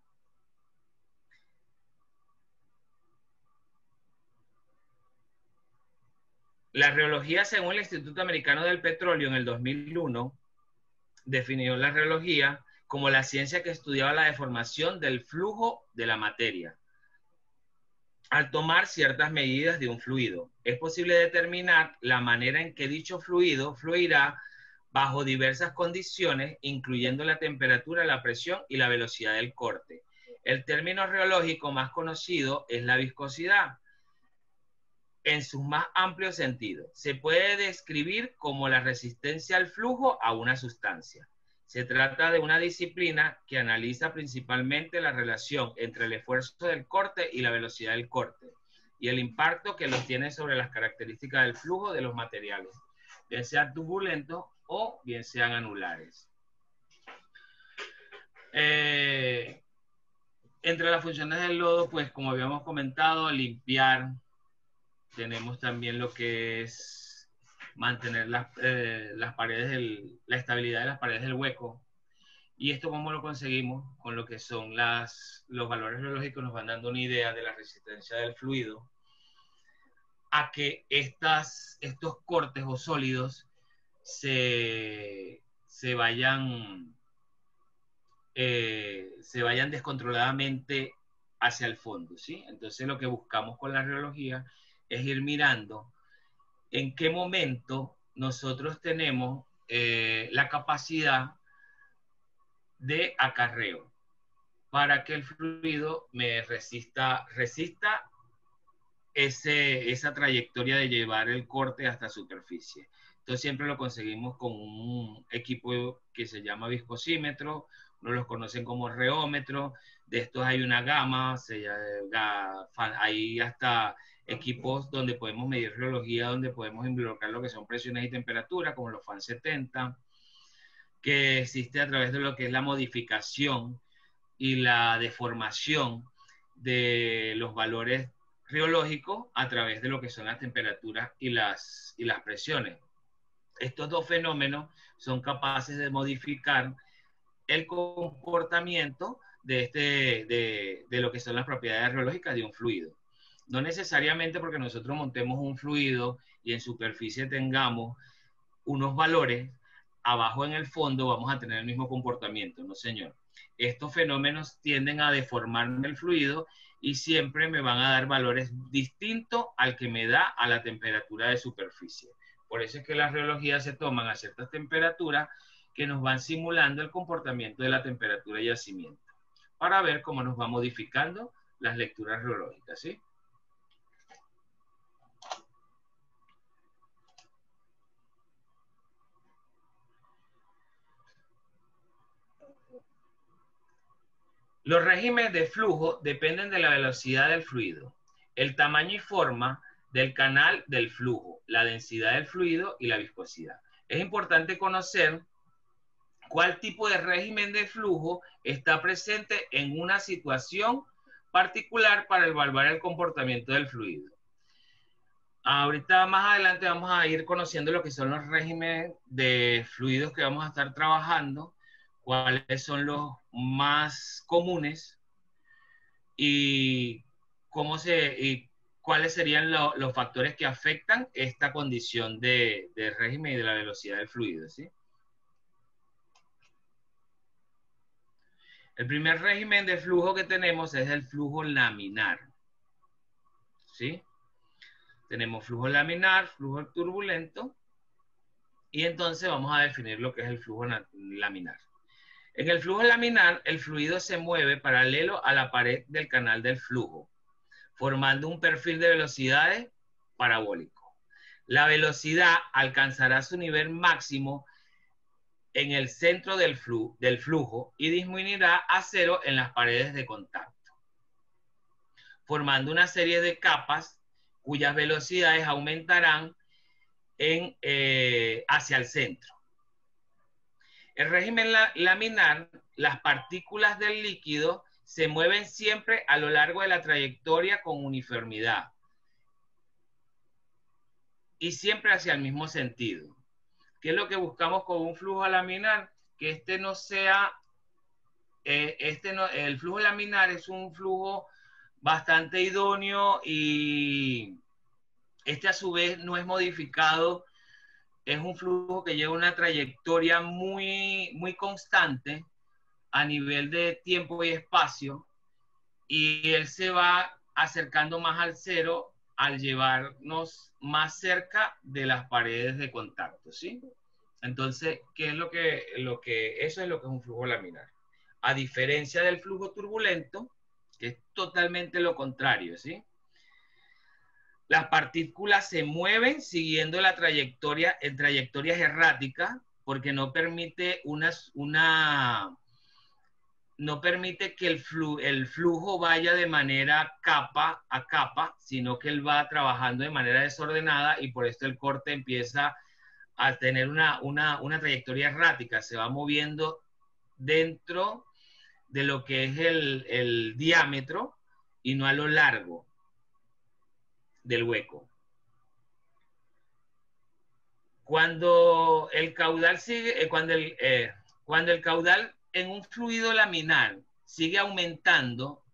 La rheología, según el Instituto Americano del Petróleo en el dos mil uno, definió la rheología como la ciencia que estudiaba la deformación del flujo de la materia. Al tomar ciertas medidas de un fluido, es posible determinar la manera en que dicho fluido fluirá bajo diversas condiciones, incluyendo la temperatura, la presión y la velocidad del corte. El término rheológico más conocido es la viscosidad, en sus más amplios sentidos. Se puede describir como la resistencia al flujo a una sustancia. Se trata de una disciplina que analiza principalmente la relación entre el esfuerzo del corte y la velocidad del corte, y el impacto que los tiene sobre las características del flujo de los materiales, bien sean turbulentos o bien sean anulares. Eh, entre las funciones del lodo, pues como habíamos comentado, limpiar. Tenemos también lo que es mantener las, eh, las paredes, del, la estabilidad de las paredes del hueco. Y esto, ¿cómo lo conseguimos? Con lo que son las, los valores rheológicos, nos van dando una idea de la resistencia del fluido a que estas, estos cortes o sólidos se, se vayan, eh, se vayan descontroladamente hacia el fondo, ¿sí? Entonces lo que buscamos con la rheología es ir mirando en qué momento nosotros tenemos eh, la capacidad de acarreo para que el fluido me resista, resista ese, esa trayectoria de llevar el corte hasta superficie. Entonces siempre lo conseguimos con un equipo que se llama viscosímetro, no los conocen como reómetro. De estos hay una gama, se llama, hay hasta equipos donde podemos medir rheología, donde podemos involucrar lo que son presiones y temperaturas, como los F A N setenta, que existe a través de lo que es la modificación y la deformación de los valores rheológicos a través de lo que son las temperaturas y las, y las presiones. Estos dos fenómenos son capaces de modificar el comportamiento de, este, de, de lo que son las propiedades rheológicas de un fluido. No necesariamente porque nosotros montemos un fluido y en superficie tengamos unos valores, abajo en el fondo vamos a tener el mismo comportamiento, no señor. Estos fenómenos tienden a deformarme el fluido y siempre me van a dar valores distintos al que me da a la temperatura de superficie. Por eso es que las rheologías se toman a ciertas temperaturas que nos van simulando el comportamiento de la temperatura de yacimiento, para ver cómo nos va modificando las lecturas rheológicas, ¿sí? Los regímenes de flujo dependen de la velocidad del fluido, el tamaño y forma del canal del flujo, la densidad del fluido y la viscosidad. Es importante conocer cuál tipo de régimen de flujo está presente en una situación particular para evaluar el comportamiento del fluido. Ahorita más adelante vamos a ir conociendo lo que son los regímenes de fluidos que vamos a estar trabajando, cuáles son los más comunes y cómo se y cuáles serían lo, los factores que afectan esta condición de, de régimen y de la velocidad del fluido, ¿sí? El primer régimen de flujo que tenemos es el flujo laminar. ¿Sí? Tenemos flujo laminar, flujo turbulento, y entonces vamos a definir lo que es el flujo laminar. En el flujo laminar, el fluido se mueve paralelo a la pared del canal del flujo, formando un perfil de velocidades parabólico. La velocidad alcanzará su nivel máximo en el centro del, flu del flujo y disminuirá a cero en las paredes de contacto, formando una serie de capas cuyas velocidades aumentarán en, eh, hacia el centro. El régimen la laminar, las partículas del líquido se mueven siempre a lo largo de la trayectoria con uniformidad y siempre hacia el mismo sentido. ¿Qué es lo que buscamos con un flujo laminar? Que este no sea, eh, este no, el flujo laminar es un flujo bastante idóneo y este a su vez no es modificado, es un flujo que lleva una trayectoria muy, muy constante a nivel de tiempo y espacio, y él se va acercando más al cero al llevarnos más cerca de las paredes de contacto, ¿sí? Entonces, ¿qué es lo que, lo que, eso es lo que es un flujo laminar? A diferencia del flujo turbulento, que es totalmente lo contrario, ¿sí? Las partículas se mueven siguiendo la trayectoria, en trayectorias erráticas, porque no permite una, una no permite que el, flu, el flujo vaya de manera capa a capa, sino que él va trabajando de manera desordenada, y por esto el corte empieza a tener una, una, una trayectoria errática, se va moviendo dentro de lo que es el, el diámetro y no a lo largo del hueco. Cuando el caudal sigue, cuando el, eh, cuando el caudal en un fluido laminar sigue aumentando,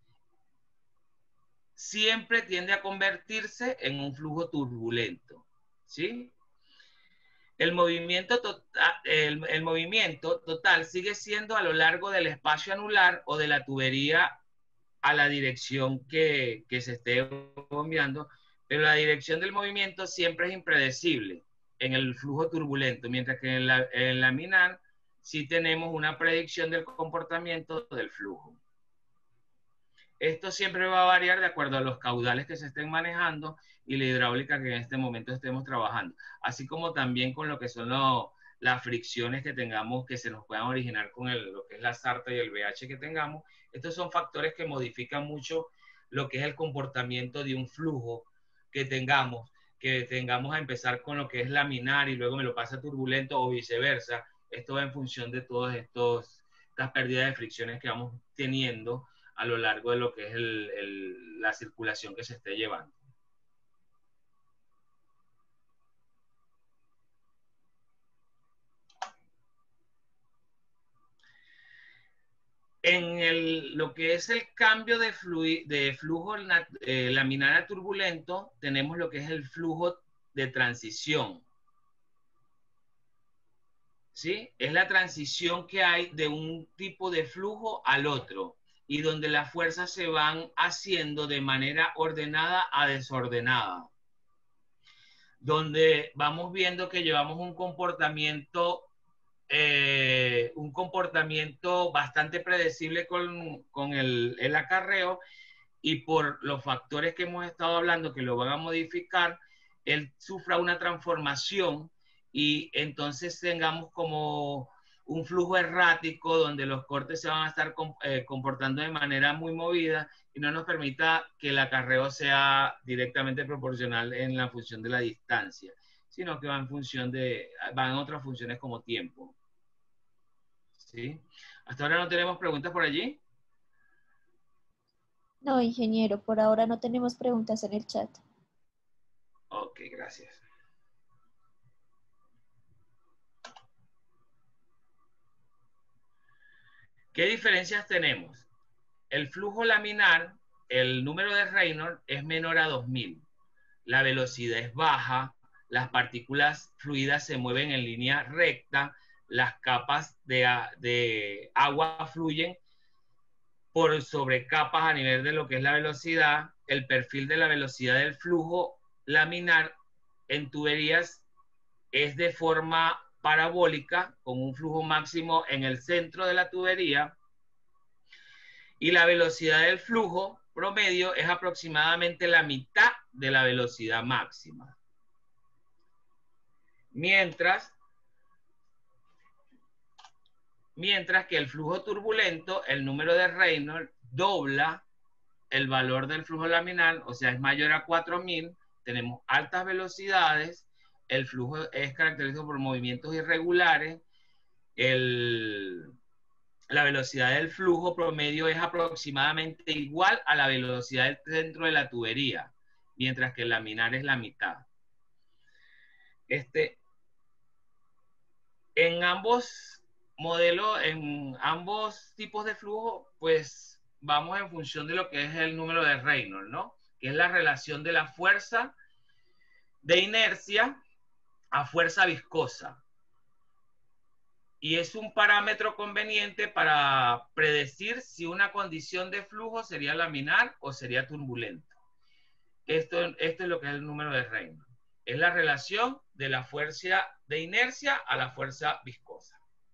siempre tiende a convertirse en un flujo turbulento, ¿sí? El movimiento, total, el, el movimiento total sigue siendo a lo largo del espacio anular o de la tubería a la dirección que, que se esté bombeando, pero la dirección del movimiento siempre es impredecible en el flujo turbulento, mientras que en, la, en el laminar sí tenemos una predicción del comportamiento del flujo. Esto siempre va a variar de acuerdo a los caudales que se estén manejando y la hidráulica que en este momento estemos trabajando, así como también con lo que son lo, las fricciones que tengamos, que se nos puedan originar con el, lo que es la sarta y el V H que tengamos. Estos son factores que modifican mucho lo que es el comportamiento de un flujo que tengamos, que tengamos a empezar con lo que es laminar y luego me lo pasa turbulento o viceversa. Esto va en función de todas estas pérdidas de fricciones que vamos teniendo a lo largo de lo que es el, el, la circulación que se esté llevando. En el, lo que es el cambio de, fluid, de flujo eh, laminar a turbulento, tenemos lo que es el flujo de transición. ¿Sí? Es la transición que hay de un tipo de flujo al otro, y donde las fuerzas se van haciendo de manera ordenada a desordenada, donde vamos viendo que llevamos un comportamiento eh, un comportamiento bastante predecible con, con el, el acarreo, y por los factores que hemos estado hablando que lo van a modificar, él sufra una transformación y entonces tengamos como un flujo errático donde los cortes se van a estar eh, comportando de manera muy movida y no nos permita que el acarreo sea directamente proporcional en la función de la distancia, sino que va en función de, van en otras funciones como tiempo. ¿Sí? Hasta ahora no tenemos preguntas por allí. No, ingeniero, por ahora no tenemos preguntas en el chat. Ok, gracias. ¿Qué diferencias tenemos? El flujo laminar, el número de Reynolds es menor a dos mil. La velocidad es baja, las partículas fluidas se mueven en línea recta, las capas de, de agua fluyen por sobrecapas a nivel de lo que es la velocidad, el perfil de la velocidad del flujo laminar en tuberías es de forma parabólica, con un flujo máximo en el centro de la tubería, y la velocidad del flujo promedio es aproximadamente la mitad de la velocidad máxima. Mientras, mientras que el flujo turbulento, el número de Reynolds dobla el valor del flujo laminar, o sea, es mayor a cuatro mil, tenemos altas velocidades, el flujo es caracterizado por movimientos irregulares, el, la velocidad del flujo promedio es aproximadamente igual a la velocidad del centro de la tubería, mientras que el laminar es la mitad. Este, en ambos modelos, en ambos tipos de flujo, pues vamos en función de lo que es el número de Reynolds, ¿no? Que es la relación de la fuerza de inercia a fuerza viscosa. Y es un parámetro conveniente para predecir si una condición de flujo sería laminar o sería turbulento. Esto, esto es lo que es el número de Reynolds. Es la relación de la fuerza de inercia a la fuerza viscosa.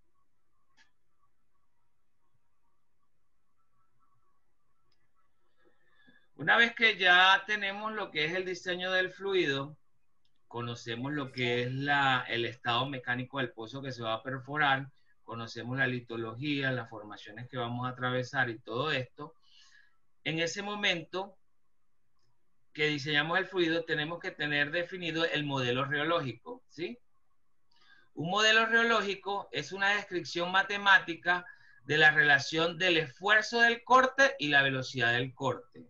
Una vez que ya tenemos lo que es el diseño del fluido, conocemos lo que es la, el estado mecánico del pozo que se va a perforar, conocemos la litología, las formaciones que vamos a atravesar y todo esto. En ese momento que diseñamos el fluido, tenemos que tener definido el modelo reológico, ¿sí? Un modelo reológico es una descripción matemática de la relación del esfuerzo del corte y la velocidad del corte,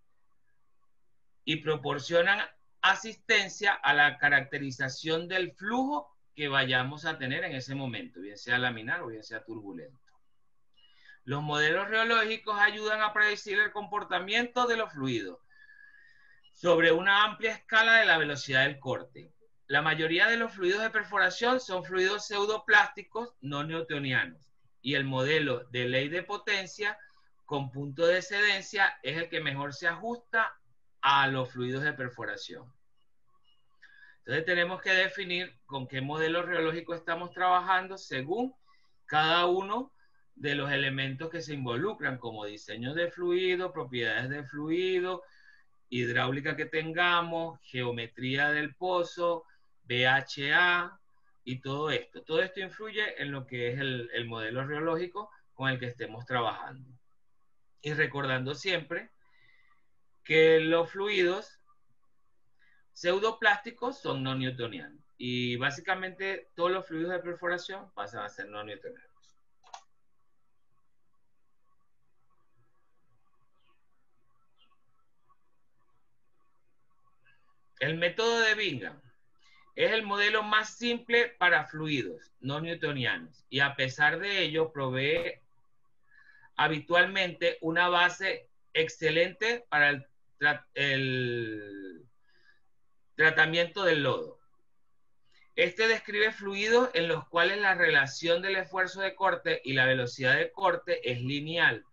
y proporcionan asistencia a la caracterización del flujo que vayamos a tener en ese momento, bien sea laminar o bien sea turbulento. Los modelos reológicos ayudan a predecir el comportamiento de los fluidos sobre una amplia escala de la velocidad del corte. La mayoría de los fluidos de perforación son fluidos pseudoplásticos no newtonianos, y el modelo de ley de potencia con punto de excedencia es el que mejor se ajusta a los fluidos de perforación. Entonces tenemos que definir con qué modelo reológico estamos trabajando según cada uno de los elementos que se involucran, como diseño de fluido, propiedades de fluido, hidráulica que tengamos, geometría del pozo, B H A y todo esto. Todo esto influye en lo que es el, el modelo reológico con el que estemos trabajando. Y recordando siempre que los fluidos pseudoplásticos son no newtonianos, y básicamente todos los fluidos de perforación pasan a ser no newtonianos. El método de Bingham es el modelo más simple para fluidos no newtonianos, y a pesar de ello provee habitualmente una base excelente para el, tra el tratamiento del lodo. Este describe fluidos en los cuales la relación del esfuerzo de corte y la velocidad de corte es lineal.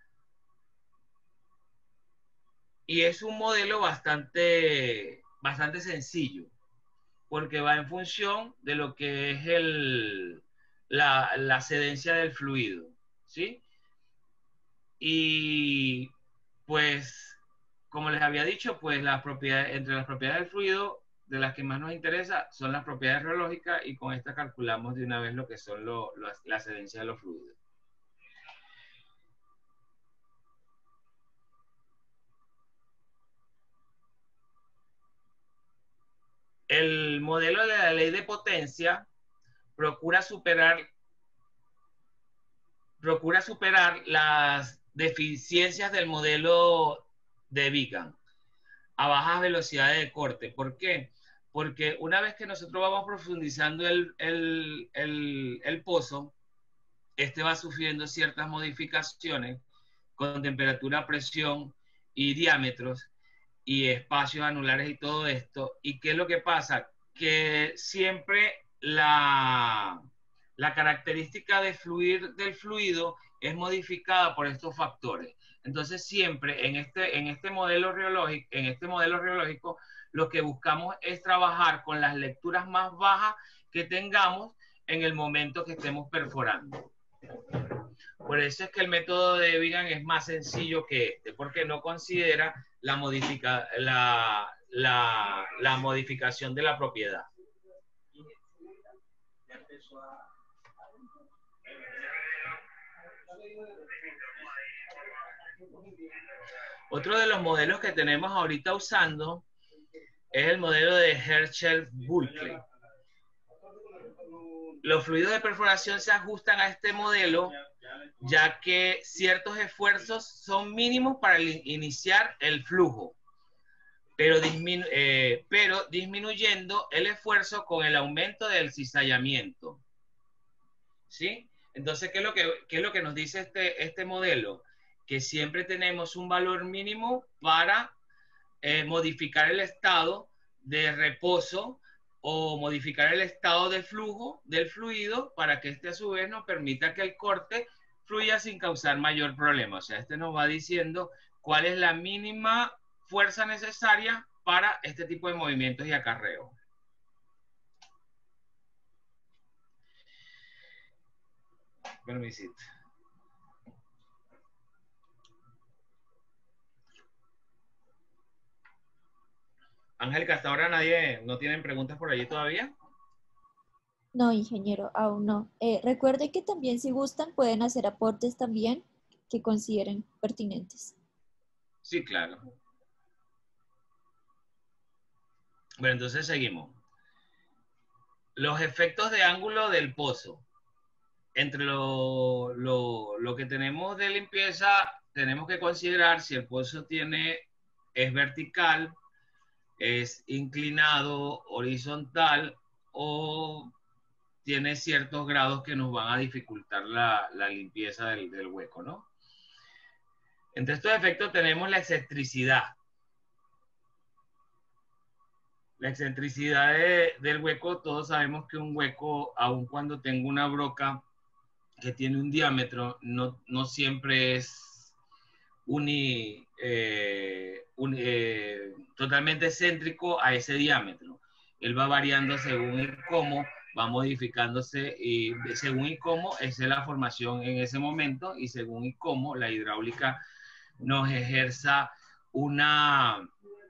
Y es un modelo bastante, bastante sencillo, porque va en función de lo que es el, la, la cedencia del fluido, ¿sí? Y pues, como les había dicho, pues las propiedades, entre las propiedades del fluido, de las que más nos interesa son las propiedades reológicas, y con esta calculamos de una vez lo que son lo, lo, la cedencia de los fluidos. El modelo de la ley de potencia procura superar, procura superar las deficiencias del modelo de Bingham a bajas velocidades de corte. ¿Por qué? Porque una vez que nosotros vamos profundizando el, el, el, el pozo, este va sufriendo ciertas modificaciones con temperatura, presión y diámetros y espacios anulares y todo esto. ¿Y qué es lo que pasa? Que siempre la, la característica de fluir del fluido es modificada por estos factores. Entonces siempre en este, en este modelo riológico, en este modelo riológico, lo que buscamos es trabajar con las lecturas más bajas que tengamos en el momento que estemos perforando. Por eso es que el método de Evigan es más sencillo que este, porque no considera la, modifica, la, la, la modificación de la propiedad. Otro de los modelos que tenemos ahorita usando es el modelo de Herschel-Bulkley. Los fluidos de perforación se ajustan a este modelo ya que ciertos esfuerzos son mínimos para iniciar el flujo, pero, disminu eh, pero disminuyendo el esfuerzo con el aumento del cizallamiento. ¿Sí? Entonces, ¿qué es lo que, qué es lo que nos dice este, este modelo? Que siempre tenemos un valor mínimo para eh, modificar el estado de reposo o modificar el estado de flujo del fluido para que este a su vez nos permita que el corte fluya sin causar mayor problema. O sea, este nos va diciendo cuál es la mínima fuerza necesaria para este tipo de movimientos y acarreo. Permisito. Ángel, hasta ahora nadie, no tienen preguntas por allí todavía. No, ingeniero, aún no. Eh, recuerde que también si gustan pueden hacer aportes también que consideren pertinentes. Sí, claro. Bueno, entonces seguimos. Los efectos de ángulo del pozo. Entre lo, lo, lo que tenemos de limpieza, tenemos que considerar si el pozo tiene, es vertical, es inclinado, horizontal o tiene ciertos grados que nos van a dificultar la, la limpieza del, del hueco, ¿no? Entre estos efectos tenemos la excentricidad. La excentricidad de, del hueco, todos sabemos que un hueco, aun cuando tenga una broca que tiene un diámetro, no, no siempre es uni, eh, un, eh, totalmente excéntrico a ese diámetro. Él va variando según y cómo va modificándose y según y cómo es la formación en ese momento y según y cómo la hidráulica nos ejerza una,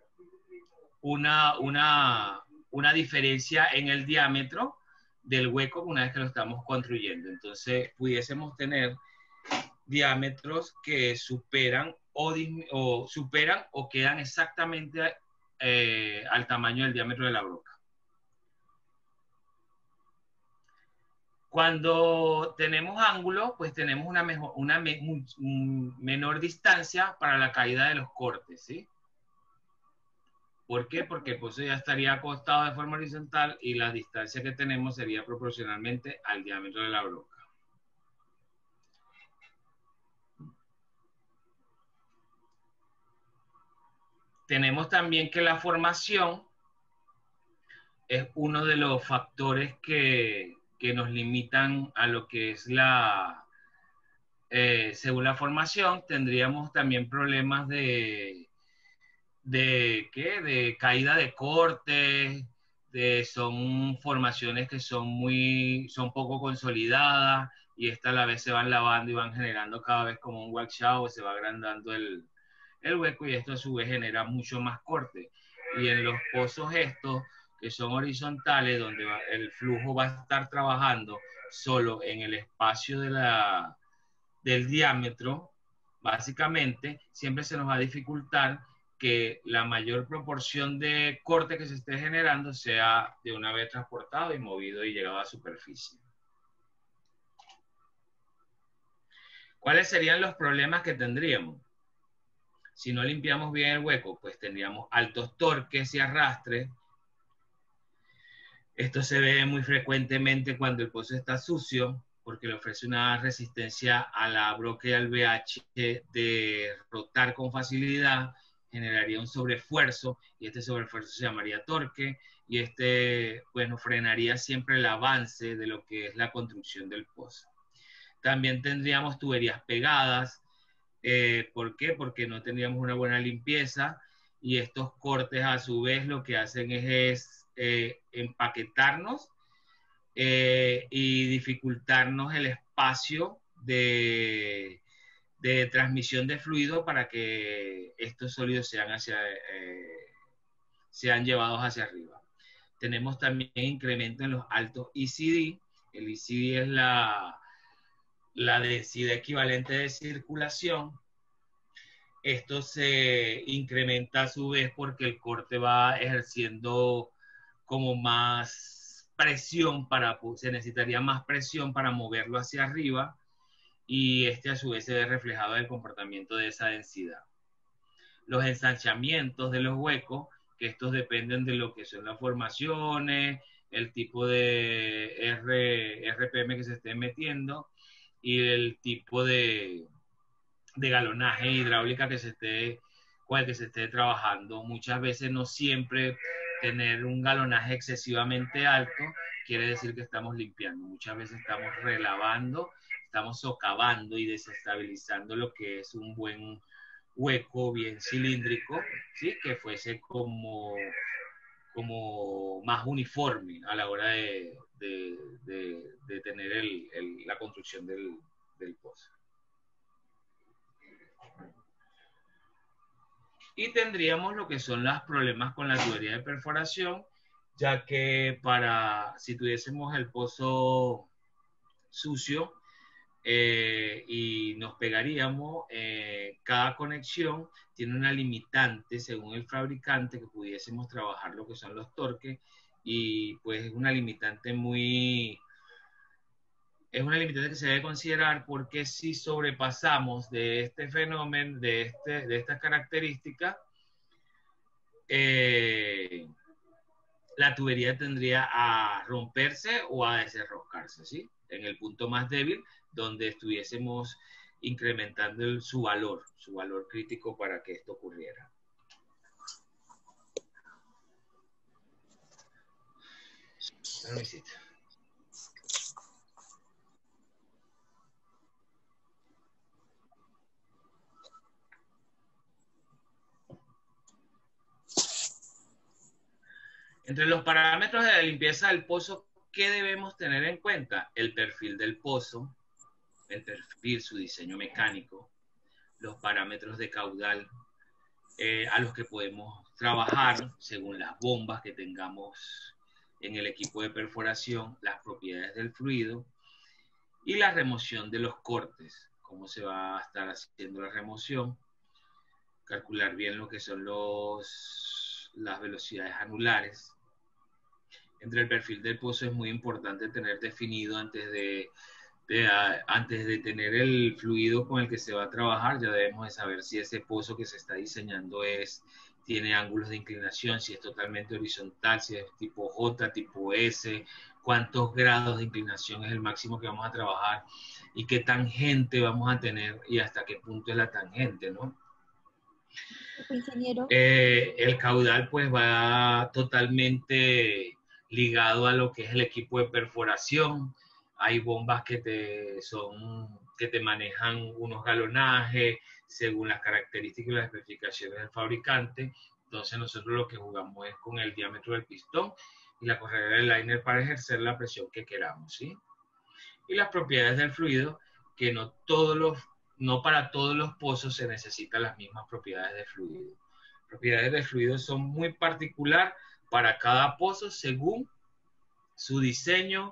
una, una, una diferencia en el diámetro del hueco una vez que lo estamos construyendo. Entonces, pudiésemos tener diámetros que superan o, o superan o quedan exactamente eh, al tamaño del diámetro de la broca. Cuando tenemos ángulo, pues tenemos una, mejor, una me, un, menor distancia para la caída de los cortes, ¿sí? ¿Por qué? Porque el pozo ya estaría acostado de forma horizontal y la distancia que tenemos sería proporcionalmente al diámetro de la broca. Tenemos también que la formación es uno de los factores que, que nos limitan a lo que es la... Eh, según la formación, tendríamos también problemas de... de ¿qué? De caída de cortes, de, son formaciones que son muy, son poco consolidadas y estas a la vez se van lavando y van generando cada vez como un washout, se va agrandando el, el hueco y esto a su vez genera mucho más corte. Y en los pozos estos que son horizontales, donde va, el flujo va a estar trabajando solo en el espacio de la, del diámetro, básicamente, siempre se nos va a dificultar que la mayor proporción de corte que se esté generando sea de una vez transportado y movido y llegado a superficie. ¿Cuáles serían los problemas que tendríamos? Si no limpiamos bien el hueco, pues tendríamos altos torques y arrastres. Esto se ve muy frecuentemente cuando el pozo está sucio, porque le ofrece una resistencia a la broca y al V H de rotar con facilidad, generaría un sobreesfuerzo, y este sobreesfuerzo se llamaría torque, y este, bueno, frenaría siempre el avance de lo que es la construcción del pozo. También tendríamos tuberías pegadas, Eh, ¿Por qué? Porque no teníamos una buena limpieza y estos cortes a su vez lo que hacen es, es eh, empaquetarnos eh, y dificultarnos el espacio de, de transmisión de fluido para que estos sólidos sean, hacia, eh, sean llevados hacia arriba. Tenemos también incremento en los altos E C D. El E C D es la, la densidad equivalente de circulación. Esto se incrementa a su vez porque el corte va ejerciendo como más presión para, se necesitaría más presión para moverlo hacia arriba y este a su vez se ve reflejado en el comportamiento de esa densidad. Los ensanchamientos de los huecos, que estos dependen de lo que son las formaciones, el tipo de R, R P M que se esté metiendo y el tipo de, de galonaje hidráulica que se esté, con el que se esté trabajando. Muchas veces no siempre tener un galonaje excesivamente alto quiere decir que estamos limpiando. Muchas veces estamos relavando, estamos socavando y desestabilizando lo que es un buen hueco bien cilíndrico, ¿sí? Que fuese como, como más uniforme a la hora de, de, de, de tener el, el, la construcción del, del pozo. Y tendríamos lo que son los problemas con la tubería de perforación, ya que para, si tuviésemos el pozo sucio eh, y nos pegaríamos, eh, cada conexión tiene una limitante según el fabricante que pudiésemos trabajar lo que son los torques y pues es una limitante muy... Es una limitante que se debe considerar porque si sobrepasamos de este fenómeno, de, este, de estas características, eh, la tubería tendría a romperse o a desenroscarse, ¿sí? En el punto más débil, donde estuviésemos incrementando el, su valor, su valor crítico para que esto ocurriera. Permisito. Entre los parámetros de la limpieza del pozo, ¿qué debemos tener en cuenta? El perfil del pozo, el perfil, su diseño mecánico, los parámetros de caudal eh, a los que podemos trabajar según las bombas que tengamos en el equipo de perforación, las propiedades del fluido y la remoción de los cortes, cómo se va a estar haciendo la remoción, calcular bien lo que son los, las velocidades anulares. Entre el perfil del pozo es muy importante tener definido antes de, de, a, antes de tener el fluido con el que se va a trabajar, ya debemos de saber si ese pozo que se está diseñando es, tiene ángulos de inclinación, si es totalmente horizontal, si es tipo J, tipo S, cuántos grados de inclinación es el máximo que vamos a trabajar y qué tangente vamos a tener y hasta qué punto es la tangente, ¿no? Ingeniero. Eh, el caudal pues va totalmente ligado a lo que es el equipo de perforación. Hay bombas que te, son, que te manejan unos galonajes según las características y las especificaciones del fabricante. Entonces nosotros lo que jugamos es con el diámetro del pistón y la corredera del liner para ejercer la presión que queramos, ¿sí? Y las propiedades del fluido, que no, todos los, no para todos los pozos se necesitan las mismas propiedades de fluido. Propiedades de fluido son muy particular para cada pozo según su diseño,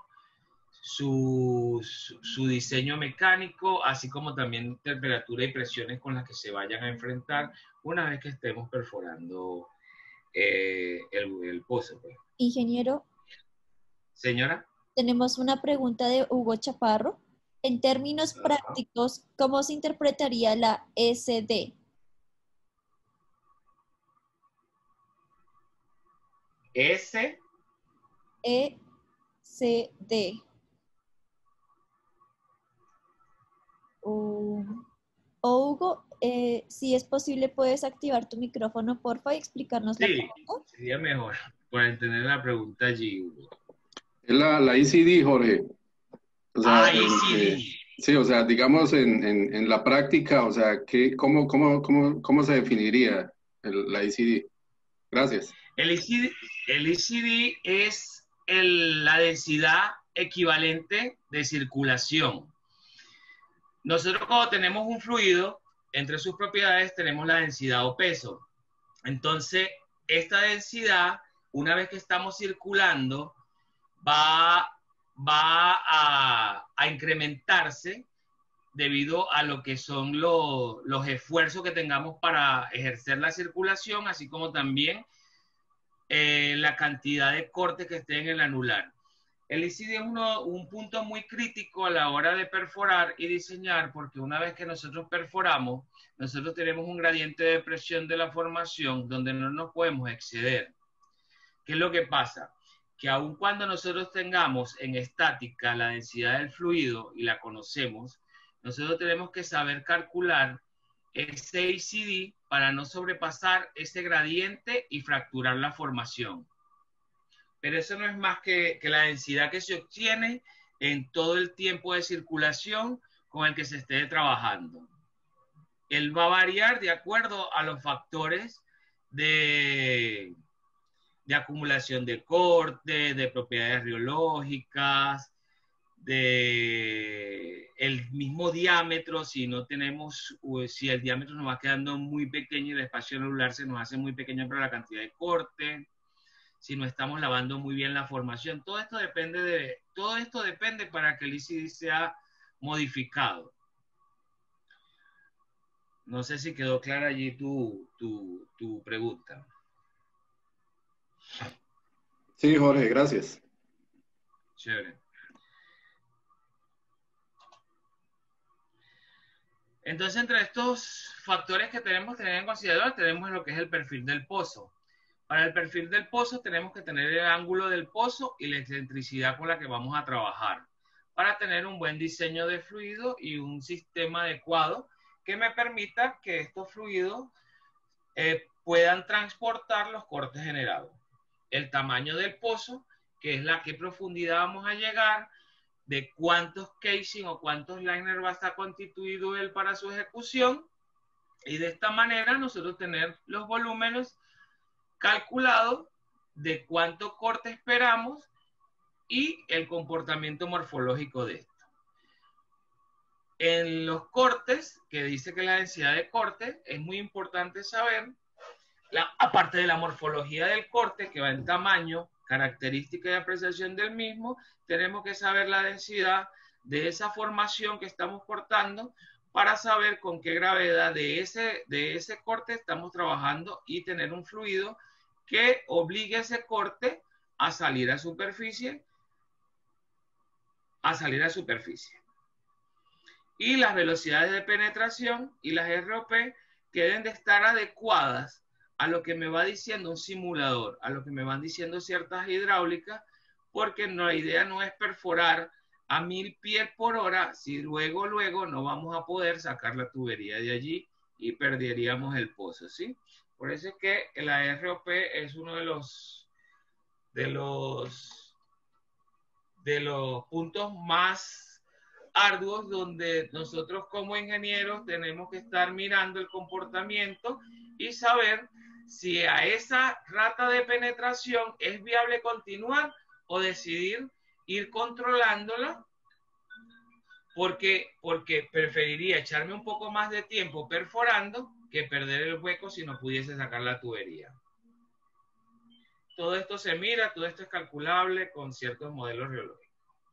su, su, su diseño mecánico, así como también temperatura y presiones con las que se vayan a enfrentar una vez que estemos perforando eh, el, el pozo. Pues. Ingeniero. Señora. Tenemos una pregunta de Hugo Chaparro. En términos Ajá. prácticos, ¿cómo se interpretaría la S D? S. E C D. Uh, Hugo, eh, si es posible, puedes activar tu micrófono, porfa, y explicarnos Sí, la pregunta. sería mejor para entender la pregunta allí, Hugo. Es la, la E C D, Jorge. O sea, ah, E C D. Sí, o sea, digamos en, en, en la práctica, o sea, ¿qué, cómo, cómo, cómo, ¿cómo se definiría el- la E C D? Gracias. El E C D, el E C D es el- la densidad equivalente de circulación. Nosotros cuando tenemos un fluido, entre sus propiedades tenemos la densidad o peso. Entonces, esta densidad, una vez que estamos circulando, va, va a, a incrementarse debido a lo que son lo, los esfuerzos que tengamos para ejercer la circulación, así como también eh, la cantidad de cortes que estén en el anular. El E C D es uno, un punto muy crítico a la hora de perforar y diseñar, porque una vez que nosotros perforamos, nosotros tenemos un gradiente de presión de la formación donde no nos podemos exceder. ¿Qué es lo que pasa? Que aun cuando nosotros tengamos en estática la densidad del fluido y la conocemos, nosotros tenemos que saber calcular ese E C D para no sobrepasar ese gradiente y fracturar la formación. Pero eso no es más que, que la densidad que se obtiene en todo el tiempo de circulación con el que se esté trabajando. Él va a variar de acuerdo a los factores de, de acumulación de corte, de propiedades riológicas, de el mismo diámetro, si no tenemos, si el diámetro nos va quedando muy pequeño y el espacio anular se nos hace muy pequeño para la cantidad de corte, si no estamos lavando muy bien la formación, todo esto depende de, todo esto depende para que el E C D sea modificado. No sé si quedó clara allí tu, tu, tu pregunta. Sí, Jorge, gracias. Chévere. Entonces, entre estos factores que tenemos que tener en consideración, tenemos lo que es el perfil del pozo. Para el perfil del pozo tenemos que tener el ángulo del pozo y la excentricidad con la que vamos a trabajar para tener un buen diseño de fluido y un sistema adecuado que me permita que estos fluidos eh, puedan transportar los cortes generados. El tamaño del pozo, que es la qué profundidad vamos a llegar, de cuántos casing o cuántos liners va a estar constituido él para su ejecución, y de esta manera nosotros tener los volúmenes calculados de cuánto corte esperamos y el comportamiento morfológico de esto. En los cortes, que dice que la densidad de corte, es muy importante saber, la, aparte de la morfología del corte, que va en tamaño, característica y apreciación del mismo, tenemos que saber la densidad de esa formación que estamos cortando para saber con qué gravedad de ese, de ese corte estamos trabajando y tener un fluido que obligue a ese corte a salir a superficie, a salir a superficie. Y las velocidades de penetración y las R O P que deben de estar adecuadas a lo que me va diciendo un simulador, a lo que me van diciendo ciertas hidráulicas, porque no, la idea no es perforar a mil pies por hora, si luego, luego no vamos a poder sacar la tubería de allí y perderíamos el pozo, ¿sí? Por eso es que la R O P es uno de los, de los, de los puntos más arduos donde nosotros como ingenieros tenemos que estar mirando el comportamiento y saber si a esa rata de penetración es viable continuar o decidir ir controlándola, porque, porque preferiría echarme un poco más de tiempo perforando que perder el hueco si no pudiese sacar la tubería. Todo esto se mira, todo esto es calculable con ciertos modelos geológicos.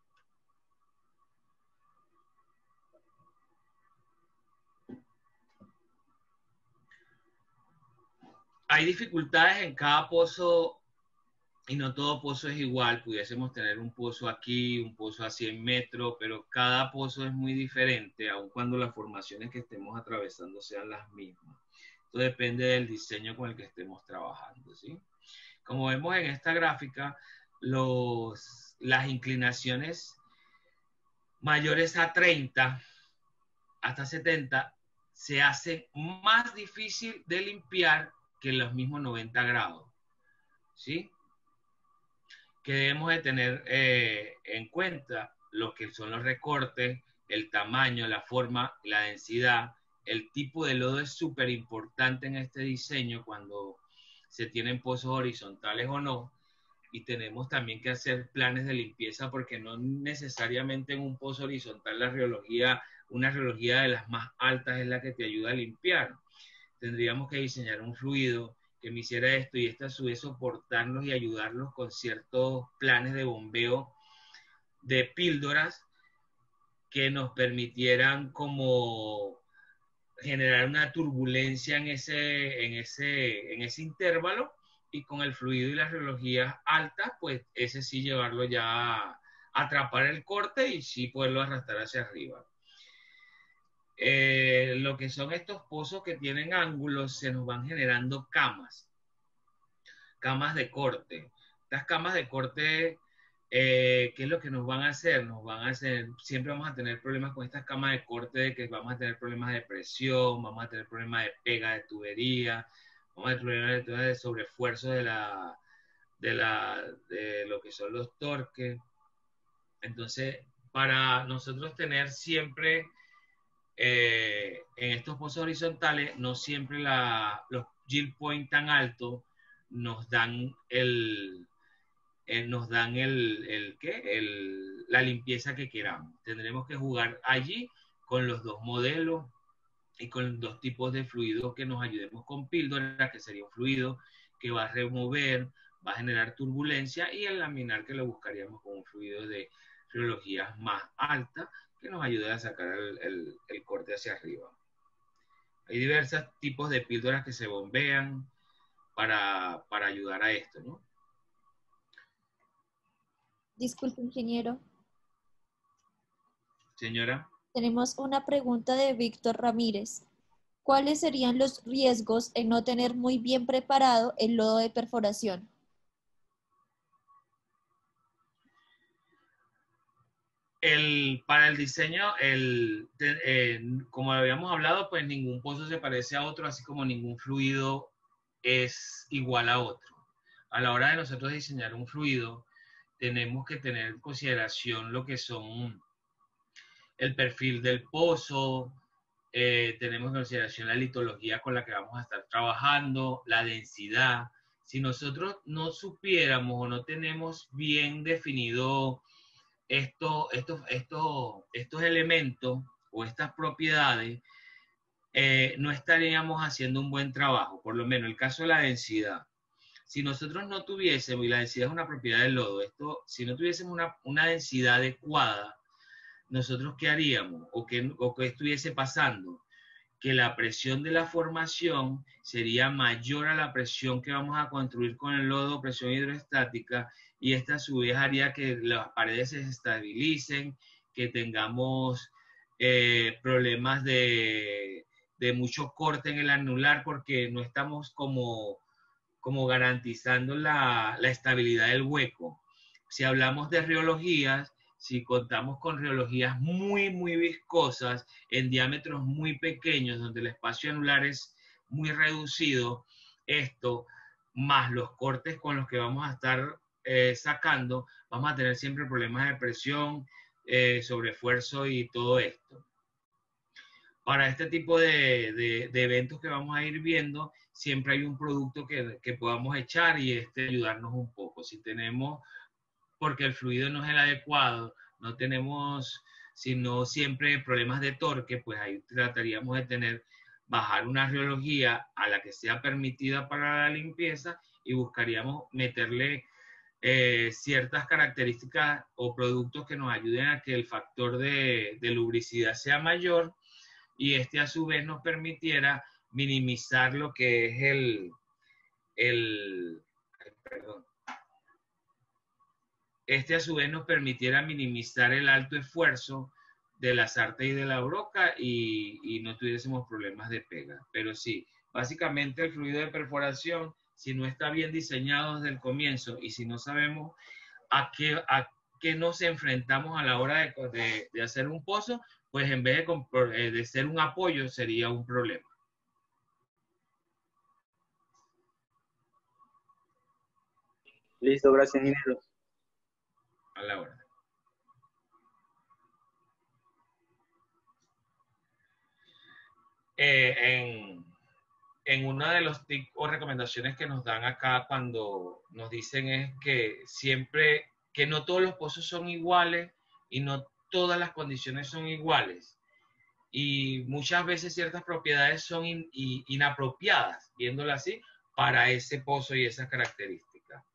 Hay dificultades en cada pozo y no todo pozo es igual. Pudiésemos tener un pozo aquí, un pozo a cien metros, pero cada pozo es muy diferente, aun cuando las formaciones que estemos atravesando sean las mismas. Esto depende del diseño con el que estemos trabajando, ¿sí? Como vemos en esta gráfica, los, las inclinaciones mayores a treinta hasta setenta se hace más difícil de limpiar que los mismos noventa grados, ¿sí? Que debemos de tener eh, en cuenta lo que son los recortes, el tamaño, la forma, la densidad, el tipo de lodo es súper importante en este diseño cuando se tienen pozos horizontales o no. Y tenemos también que hacer planes de limpieza porque no necesariamente en un pozo horizontal la riología, una riología de las más altas es la que te ayuda a limpiar. Tendríamos que diseñar un fluido que me hiciera esto y esta a su vez soportarlos y ayudarlos con ciertos planes de bombeo de píldoras que nos permitieran como generar una turbulencia en ese, en ese, en ese intervalo, y con el fluido y las reologías altas, pues ese sí llevarlo ya a atrapar el corte y sí poderlo arrastrar hacia arriba. Eh, lo que son estos pozos que tienen ángulos, se nos van generando camas, camas de corte. Estas camas de corte, eh, ¿qué es lo que nos van a hacer? Nos van a hacer, siempre vamos a tener problemas con estas camas de corte, de que vamos a tener problemas de presión, vamos a tener problemas de pega de tubería, vamos a tener problemas de, de sobreesfuerzo de, la, de, la, de lo que son los torques. Entonces, para nosotros tener siempre eh, en estos pozos horizontales, no siempre la, los yield point tan altos nos dan el, eh, nos dan el, el, ¿qué? El, la limpieza que queramos. Tendremos que jugar allí con los dos modelos y con dos tipos de fluidos que nos ayudemos con píldora, que sería un fluido que va a remover, va a generar turbulencia, y el laminar que lo buscaríamos con un fluido de riologías más altas que nos ayude a sacar el, el, el corte hacia arriba. Hay diversos tipos de píldoras que se bombean para, para ayudar a esto, ¿no? Disculpe, ingeniero. Señora. Tenemos una pregunta de Víctor Ramírez. ¿Cuáles serían los riesgos en no tener muy bien preparado el lodo de perforación? El, para el diseño, el, eh, como habíamos hablado, pues ningún pozo se parece a otro, así como ningún fluido es igual a otro. A la hora de nosotros diseñar un fluido, tenemos que tener en consideración lo que son el perfil del pozo, eh, tenemos en consideración la litología con la que vamos a estar trabajando, la densidad. Si nosotros no supiéramos o no tenemos bien definido esto, estos, estos, estos elementos o estas propiedades, eh, no estaríamos haciendo un buen trabajo. Por lo menos el caso de la densidad. Si nosotros no tuviésemos, y la densidad es una propiedad del lodo, esto, si no tuviésemos una, una densidad adecuada, nosotros ¿qué haríamos? ¿O qué, o qué estuviese pasando? Que la presión de la formación sería mayor a la presión que vamos a construir con el lodo, presión hidroestática, y esta a su vez haría que las paredes se estabilicen, que tengamos eh, problemas de, de mucho corte en el anular, porque no estamos como, como garantizando la, la estabilidad del hueco. Si hablamos de riologías, si contamos con riologías muy, muy viscosas, en diámetros muy pequeños, donde el espacio anular es muy reducido, esto, más los cortes con los que vamos a estar eh, sacando, vamos a tener siempre problemas de presión, eh, sobreesfuerzo y todo esto. Para este tipo de, de, de eventos que vamos a ir viendo, siempre hay un producto que, que podamos echar y este ayudarnos un poco. Si tenemos, porque el fluido no es el adecuado, no tenemos, sino siempre problemas de torque, pues ahí trataríamos de tener, bajar una riología a la que sea permitida para la limpieza y buscaríamos meterle eh, ciertas características o productos que nos ayuden a que el factor de, de lubricidad sea mayor, y este a su vez nos permitiera minimizar lo que es el, el perdón, este a su vez nos permitiera minimizar el alto esfuerzo de la sarta y de la broca y, y no tuviésemos problemas de pega. Pero sí, básicamente el fluido de perforación, si no está bien diseñado desde el comienzo y si no sabemos a qué, a qué nos enfrentamos a la hora de, de, de hacer un pozo, pues en vez de, de ser un apoyo sería un problema. Listo, gracias, ingeniero. A la hora. en, en una de los tips o recomendaciones que nos dan acá cuando nos dicen es que siempre, que no todos los pozos son iguales y no todas las condiciones son iguales. Y muchas veces ciertas propiedades son in, in, inapropiadas, viéndolo así, para ese pozo y esas características.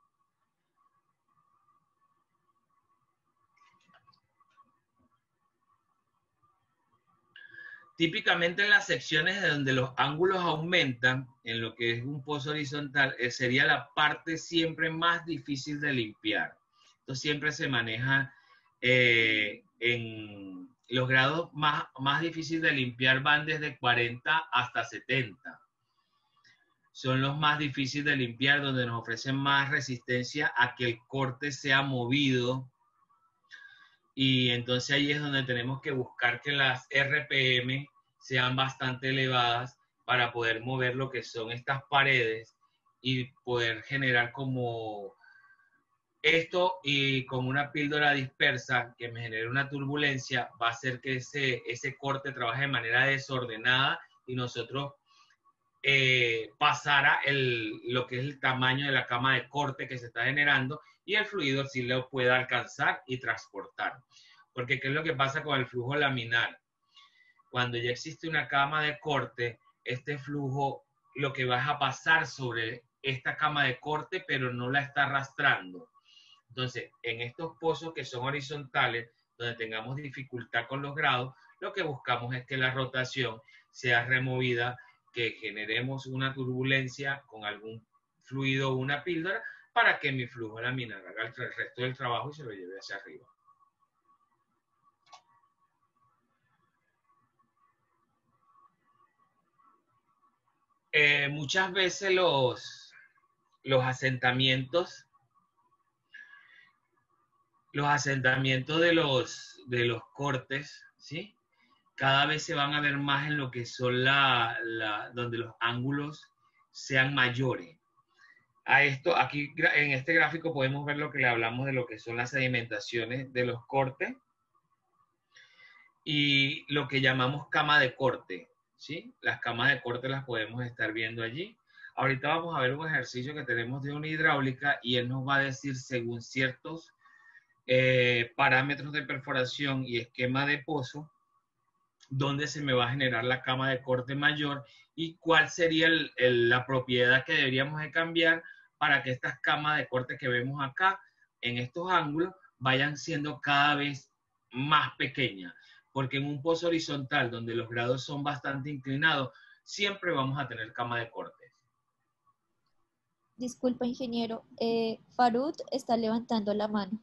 Típicamente en las secciones de donde los ángulos aumentan, en lo que es un pozo horizontal, eh, sería la parte siempre más difícil de limpiar. Esto siempre se maneja eh, en los grados más, más difíciles de limpiar, van desde cuarenta hasta setenta. Son los más difíciles de limpiar, donde nos ofrecen más resistencia a que el corte sea movido. Y entonces ahí es donde tenemos que buscar que las R P M sean bastante elevadas para poder mover lo que son estas paredes y poder generar como esto, y con una píldora dispersa que me genere una turbulencia, va a hacer que ese, ese corte trabaje de manera desordenada y nosotros eh, pasara el, lo que es el tamaño de la cama de corte que se está generando, y el fluido sí lo pueda alcanzar y transportar. Porque ¿qué es lo que pasa con el flujo laminar? Cuando ya existe una cama de corte, este flujo lo que va a pasar sobre esta cama de corte, pero no la está arrastrando. Entonces, en estos pozos que son horizontales, donde tengamos dificultad con los grados, lo que buscamos es que la rotación sea removida, que generemos una turbulencia con algún fluido o una píldora para que mi flujo laminar haga el resto del trabajo y se lo lleve hacia arriba. Eh, muchas veces los, los asentamientos, los asentamientos de los, de los cortes, ¿sí? Cada vez se van a ver más en lo que son la, la, donde los ángulos sean mayores. A esto, aquí en este gráfico podemos ver lo que le hablamos de lo que son las sedimentaciones de los cortes y lo que llamamos cama de corte, ¿sí? Las camas de corte las podemos estar viendo allí. Ahorita vamos a ver un ejercicio que tenemos de una hidráulica y él nos va a decir, según ciertos eh, parámetros de perforación y esquema de pozo, dónde se me va a generar la cama de corte mayor y cuál sería el, el, la propiedad que deberíamos de cambiar para que estas camas de corte que vemos acá en estos ángulos vayan siendo cada vez más pequeñas. Porque en un pozo horizontal donde los grados son bastante inclinados, siempre vamos a tener cama de corte. Disculpa, ingeniero. Eh, Farud está levantando la mano.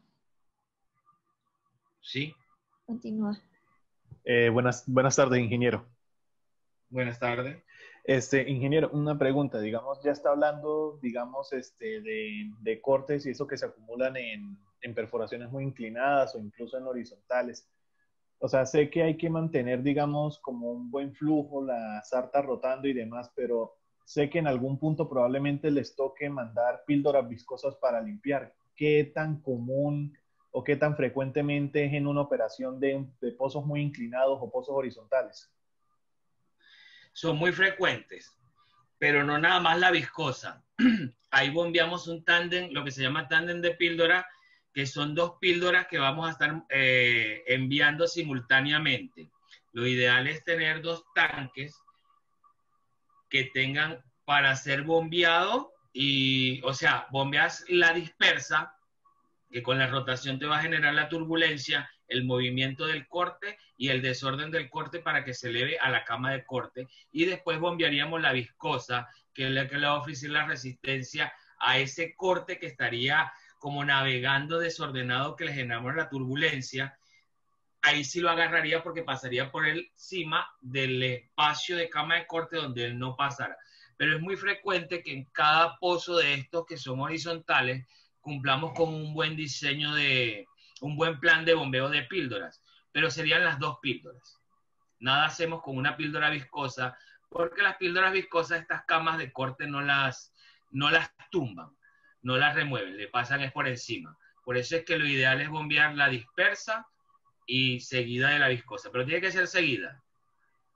Sí. Continúa. Eh, buenas, buenas tardes, ingeniero. Buenas tardes. Este, ingeniero, una pregunta. Digamos, ya está hablando, digamos, este, de, de cortes y eso que se acumulan en, en perforaciones muy inclinadas o incluso en horizontales. O sea, sé que hay que mantener, digamos, como un buen flujo, la sarta rotando y demás, pero sé que en algún punto probablemente les toque mandar píldoras viscosas para limpiar. ¿Qué tan común o qué tan frecuentemente es en una operación de, de pozos muy inclinados o pozos horizontales? Son muy frecuentes, pero no nada más la viscosa. Ahí bombeamos un tándem, lo que se llama tándem de píldora, que son dos píldoras que vamos a estar eh, enviando simultáneamente. Lo ideal es tener dos tanques que tengan para ser bombeado y, o sea, bombeas la dispersa, que con la rotación te va a generar la turbulencia, el movimiento del corte y el desorden del corte para que se eleve a la cama de corte. Y después bombearíamos la viscosa, que es la que le va a ofrecer la resistencia a ese corte que estaría como navegando desordenado, que le generamos la turbulencia. Ahí sí lo agarraría porque pasaría por encima del espacio de cama de corte donde él no pasara. Pero es muy frecuente que en cada pozo de estos que son horizontales cumplamos con un buen diseño de, un buen plan de bombeo de píldoras, pero serían las dos píldoras. Nada hacemos con una píldora viscosa, porque las píldoras viscosas, estas camas de corte no las, no las tumban, no las remueven, le pasan es por encima. Por eso es que lo ideal es bombear la dispersa y seguida de la viscosa, pero tiene que ser seguida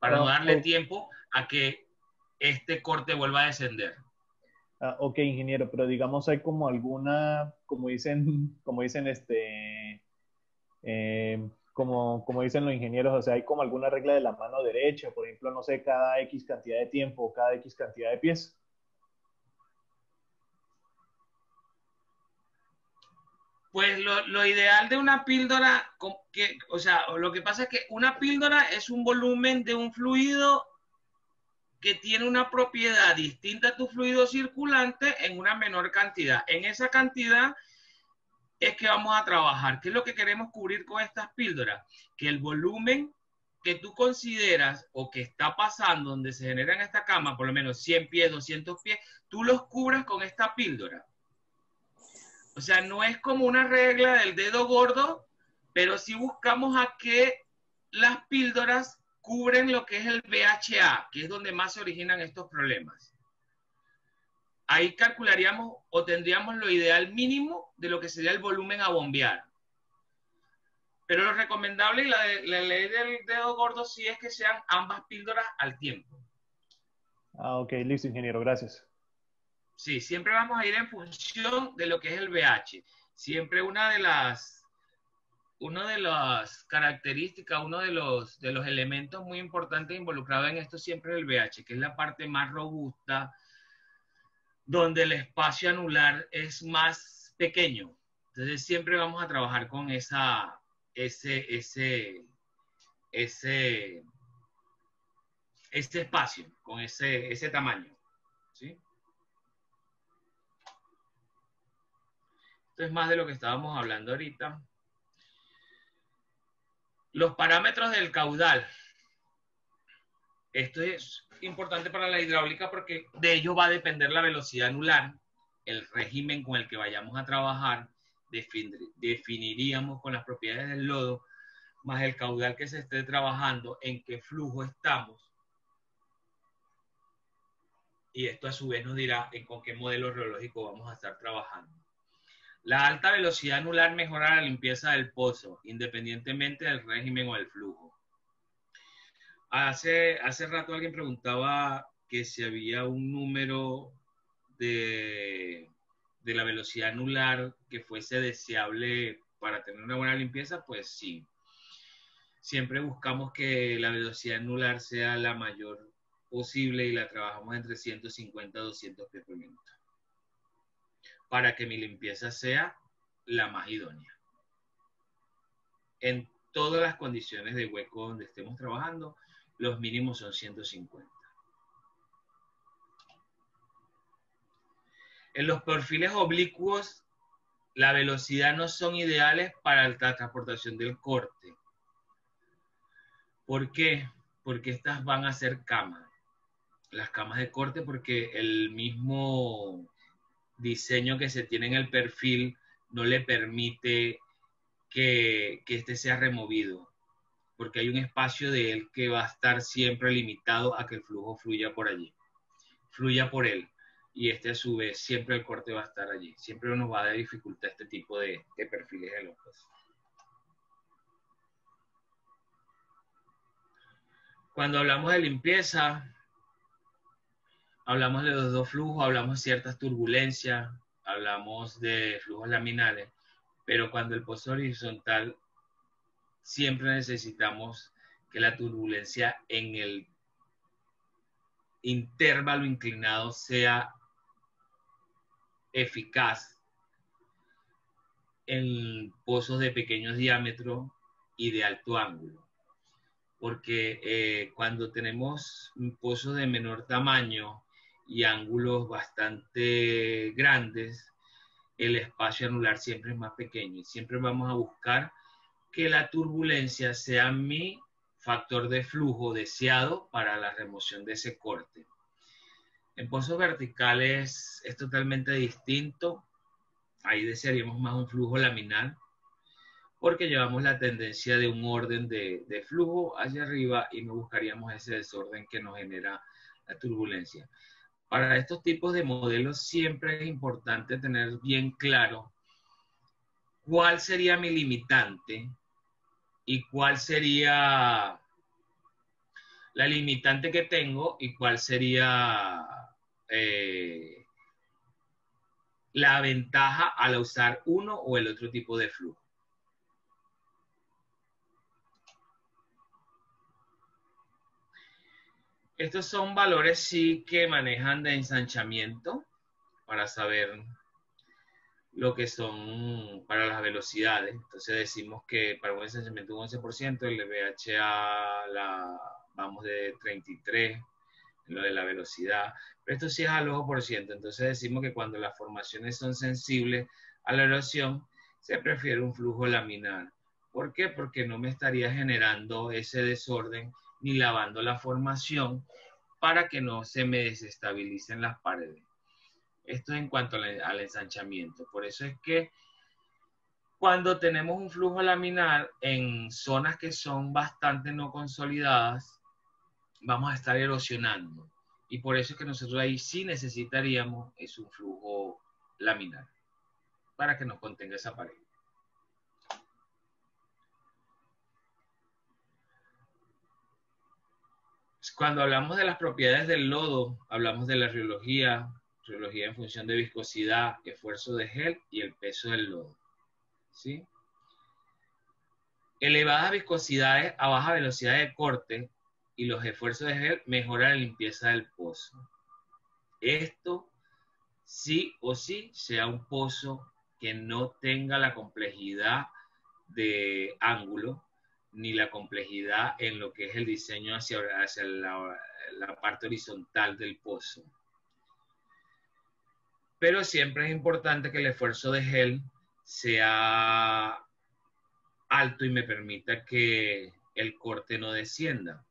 para no Ah, darle ok. tiempo a que este corte vuelva a descender. Ah, ok, ingeniero, pero digamos hay como alguna, como dicen, como dicen este, eh, como, como dicen los ingenieros, o sea, hay como alguna regla de la mano derecha, por ejemplo, no sé, cada X cantidad de tiempo, cada X cantidad de pies. Pues lo, lo ideal de una píldora, que, o sea, lo que pasa es que una píldora es un volumen de un fluido que tiene una propiedad distinta a tu fluido circulante en una menor cantidad. En esa cantidad es que vamos a trabajar. ¿Qué es lo que queremos cubrir con estas píldoras? Que el volumen que tú consideras o que está pasando donde se genera en esta cama, por lo menos cien pies, doscientos pies, tú los cubras con esta píldora. O sea, no es como una regla del dedo gordo, pero sí buscamos a que las píldoras cubren lo que es el V H A, que es donde más se originan estos problemas. Ahí calcularíamos o tendríamos lo ideal mínimo de lo que sería el volumen a bombear. Pero lo recomendable y la, la ley del dedo gordo sí es que sean ambas píldoras al tiempo. Ah, ok, listo, ingeniero, gracias. Sí, siempre vamos a ir en función de lo que es el V H. Siempre una de las, una de las características, uno de los, de los elementos muy importantes involucrados en esto siempre es el V H, que es la parte más robusta, donde el espacio anular es más pequeño. Entonces siempre vamos a trabajar con esa, ese, ese, ese, ese espacio, con ese, ese tamaño. ¿Sí? Esto es más de lo que estábamos hablando ahorita. Los parámetros del caudal. Esto es importante para la hidráulica porque de ello va a depender la velocidad anular, el régimen con el que vayamos a trabajar, definiríamos con las propiedades del lodo, más el caudal que se esté trabajando, en qué flujo estamos. Y esto a su vez nos dirá en con qué modelo reológico vamos a estar trabajando. La alta velocidad anular mejora la limpieza del pozo, independientemente del régimen o del flujo. Hace, hace rato alguien preguntaba que si había un número de, de la velocidad anular que fuese deseable para tener una buena limpieza. Pues sí. Siempre buscamos que la velocidad anular sea la mayor posible y la trabajamos entre ciento cincuenta a doscientos pies por minuto para que mi limpieza sea la más idónea. En todas las condiciones de hueco donde estemos trabajando, los mínimos son ciento cincuenta. En los perfiles oblicuos, la velocidad no son ideales para la transportación del corte. ¿Por qué? Porque estas van a ser camas. Las camas de corte, porque el mismo diseño que se tiene en el perfil no le permite que, que este sea removido, porque hay un espacio de él que va a estar siempre limitado a que el flujo fluya por allí, fluya por él, y este a su vez siempre el corte va a estar allí. Siempre nos va a dar dificultad este tipo de, de perfiles de locos. Cuando hablamos de limpieza, hablamos de los dos flujos, hablamos de ciertas turbulencias, hablamos de flujos laminales, pero cuando el pozo horizontal, siempre necesitamos que la turbulencia en el intervalo inclinado sea eficaz en pozos de pequeños diámetros y de alto ángulo. Porque eh, cuando tenemos pozos de menor tamaño y ángulos bastante grandes, el espacio anular siempre es más pequeño y siempre vamos a buscar que la turbulencia sea mi factor de flujo deseado para la remoción de ese corte. En pozos verticales es totalmente distinto. Ahí desearíamos más un flujo laminar, porque llevamos la tendencia de un orden de, de flujo hacia arriba y no buscaríamos ese desorden que nos genera la turbulencia. Para estos tipos de modelos siempre es importante tener bien claro cuál sería mi limitante y cuál sería la limitante que tengo y cuál sería eh, la ventaja al usar uno o el otro tipo de flujo. Estos son valores sí que manejan de ensanchamiento para saber lo que son para las velocidades. Entonces decimos que para un ensanchamiento de un once por ciento, el V H A la, vamos de treinta y tres, en lo de la velocidad. Pero esto sí es al ojo por ciento. Entonces decimos que cuando las formaciones son sensibles a la erosión, se prefiere un flujo laminar. ¿Por qué? Porque no me estaría generando ese desorden ni lavando la formación para que no se me desestabilicen las paredes. Esto es en cuanto al, al ensanchamiento. Por eso es que cuando tenemos un flujo laminar en zonas que son bastante no consolidadas, vamos a estar erosionando. Y por eso es que nosotros ahí sí necesitaríamos es un flujo laminar para que nos contenga esa pared. Cuando hablamos de las propiedades del lodo, hablamos de la riología, riología en función de viscosidad, esfuerzo de gel y el peso del lodo. ¿Sí? Elevadas viscosidades a baja velocidad de corte y los esfuerzos de gel mejoran la limpieza del pozo. Esto sí o sí sea un pozo que no tenga la complejidad de ángulo ni la complejidad en lo que es el diseño hacia, hacia la, la parte horizontal del pozo. Pero siempre es importante que el esfuerzo de gel sea alto y me permita que el corte no descienda.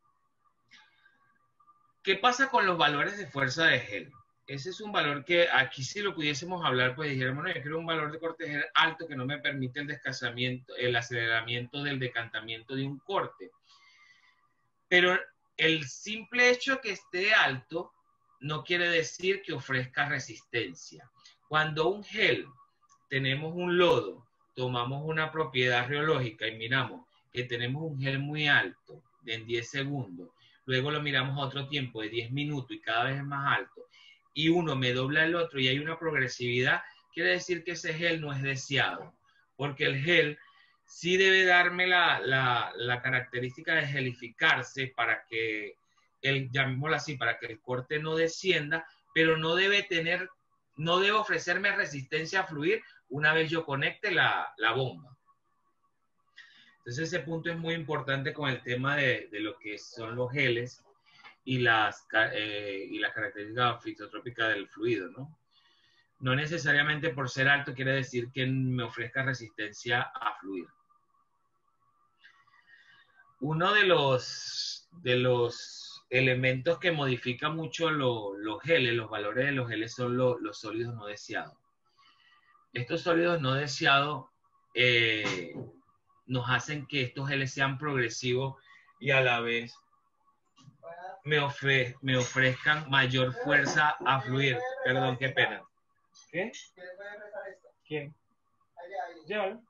¿Qué pasa con los valores de fuerza de gel? Ese es un valor que aquí si lo pudiésemos hablar, pues dijéramos, no, yo quiero un valor de corte de gel alto que no me permite el descasamiento, el aceleramiento del decantamiento de un corte. Pero el simple hecho que esté alto no quiere decir que ofrezca resistencia. Cuando un gel, tenemos un lodo, tomamos una propiedad riológica y miramos que tenemos un gel muy alto, de en diez segundos, luego lo miramos a otro tiempo de diez minutos y cada vez es más alto, y uno me dobla el otro y hay una progresividad, quiere decir que ese gel no es deseado, porque el gel sí debe darme la, la, la característica de gelificarse para que, el, llamémoslo así, para que el corte no descienda, pero no debe tener, no debe ofrecerme resistencia a fluir una vez yo conecte la, la bomba. Entonces ese punto es muy importante con el tema de, de lo que son los geles y las, eh, y las características fitotrópicas del fluido, ¿no? No necesariamente por ser alto quiere decir que me ofrezca resistencia a fluir. Uno de los, de los elementos que modifica mucho lo, los geles, los valores de los geles son lo, los sólidos no deseados. Estos sólidos no deseados eh, nos hacen que estos geles sean progresivos y a la vez me, ofre, me ofrezcan mayor fuerza a fluir. Perdón, qué pena. ¿Qué? ¿Quién? Llévalo.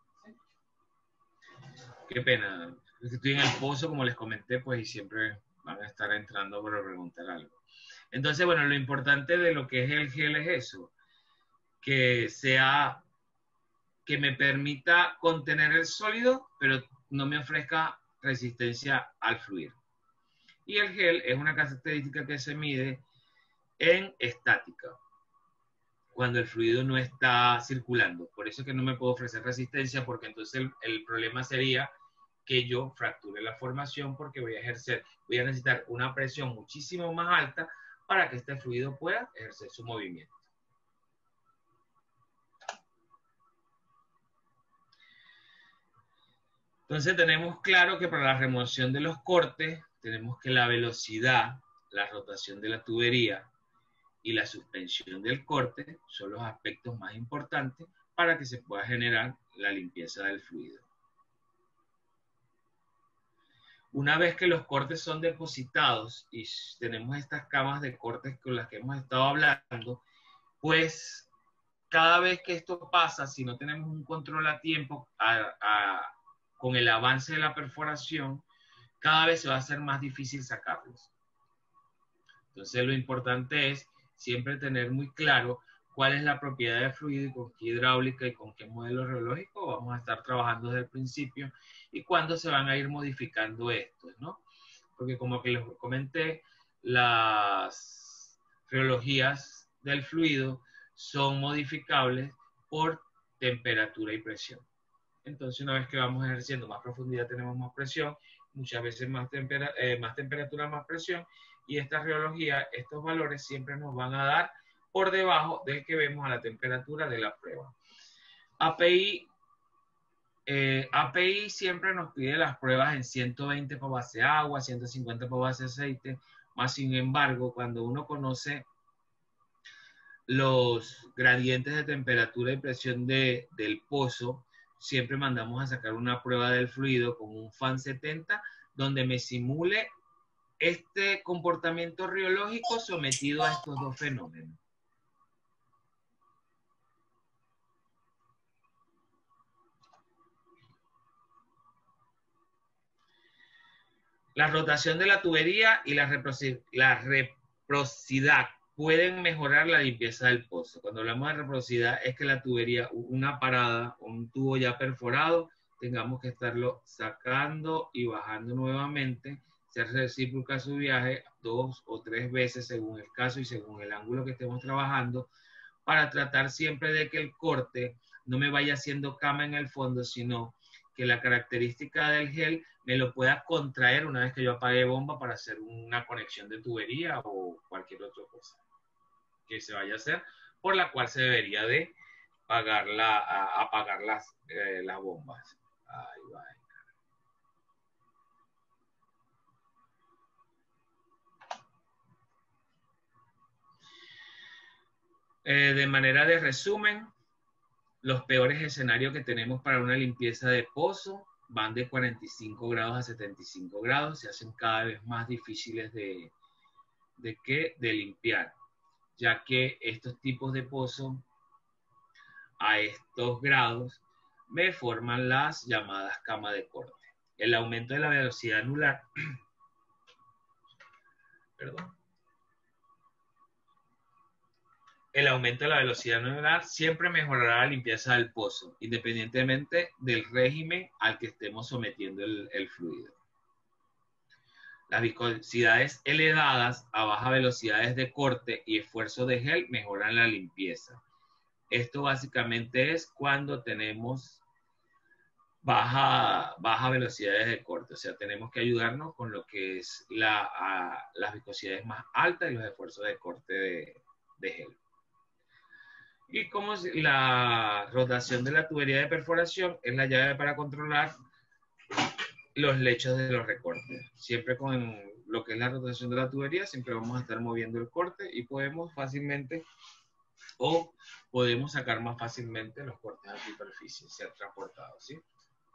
Qué pena. Estoy en el pozo, como les comenté, pues, y siempre van a estar entrando para preguntar algo. Entonces, bueno, lo importante de lo que es el gel es eso, que sea, que me permita contener el sólido, pero no me ofrezca resistencia al fluir. Y el gel es una característica que se mide en estática, cuando el fluido no está circulando. Por eso es que no me puedo ofrecer resistencia, porque entonces el, el problema sería que yo fracture la formación, porque voy a ejercer, voy a necesitar una presión muchísimo más alta para que este fluido pueda ejercer su movimiento. Entonces tenemos claro que para la remoción de los cortes, tenemos que la velocidad, la rotación de la tubería y la suspensión del corte son los aspectos más importantes para que se pueda generar la limpieza del fluido. Una vez que los cortes son depositados y tenemos estas camas de cortes con las que hemos estado hablando, pues cada vez que esto pasa, si no tenemos un control a tiempo a, a, con el avance de la perforación, cada vez se va a hacer más difícil sacarlos. Entonces lo importante es siempre tener muy claro cuál es la propiedad del fluido y con qué hidráulica y con qué modelo reológico vamos a estar trabajando desde el principio y cuándo se van a ir modificando estos, ¿no? Porque como que les comenté, las reologías del fluido son modificables por temperatura y presión. Entonces, una vez que vamos ejerciendo más profundidad, tenemos más presión, muchas veces más, tempera, eh, más temperatura, más presión, y esta reología, estos valores siempre nos van a dar por debajo del que vemos a la temperatura de la prueba. A P I, eh, A P I siempre nos pide las pruebas en ciento veinte por base agua, ciento cincuenta por base aceite, más sin embargo, cuando uno conoce los gradientes de temperatura y presión de, del pozo, siempre mandamos a sacar una prueba del fluido con un F A N setenta, donde me simule este comportamiento riológico sometido a estos dos fenómenos. La rotación de la tubería y la reciprocidad pueden mejorar la limpieza del pozo. Cuando hablamos de reciprocidad es que la tubería, una parada, un tubo ya perforado, tengamos que estarlo sacando y bajando nuevamente, ser recíproca su viaje dos o tres veces según el caso y según el ángulo que estemos trabajando, para tratar siempre de que el corte no me vaya haciendo cama en el fondo, sino que la característica del gel me lo pueda contraer una vez que yo apague bomba para hacer una conexión de tubería o cualquier otra cosa que se vaya a hacer, por la cual se debería de pagar la, a, apagar las, eh, las bombas. Ahí va. Eh, de manera de resumen, los peores escenarios que tenemos para una limpieza de pozo van de cuarenta y cinco grados a setenta y cinco grados, se hacen cada vez más difíciles de, de, ¿qué? de limpiar, ya que estos tipos de pozo a estos grados me forman las llamadas camas de corte. El aumento de la velocidad anular, perdón, el aumento de la velocidad anular siempre mejorará la limpieza del pozo, independientemente del régimen al que estemos sometiendo el, el fluido. Las viscosidades elevadas a bajas velocidades de corte y esfuerzo de gel mejoran la limpieza. Esto básicamente es cuando tenemos baja, baja velocidades de corte, o sea, tenemos que ayudarnos con lo que es la, a, las viscosidades más altas y los esfuerzos de corte de, de gel. Y como la rotación de la tubería de perforación es la llave para controlar los lechos de los recortes. Siempre con lo que es la rotación de la tubería, siempre vamos a estar moviendo el corte y podemos fácilmente o podemos sacar más fácilmente los cortes a superficie, ser transportados, ¿sí?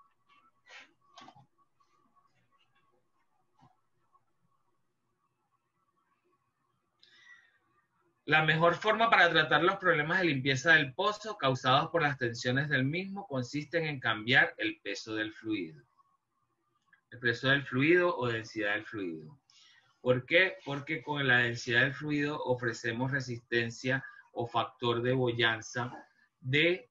La mejor forma para tratar los problemas de limpieza del pozo causados por las tensiones del mismo consiste en cambiar el peso del fluido. El peso del fluido o densidad del fluido. ¿Por qué? Porque con la densidad del fluido ofrecemos resistencia o factor de bollanza de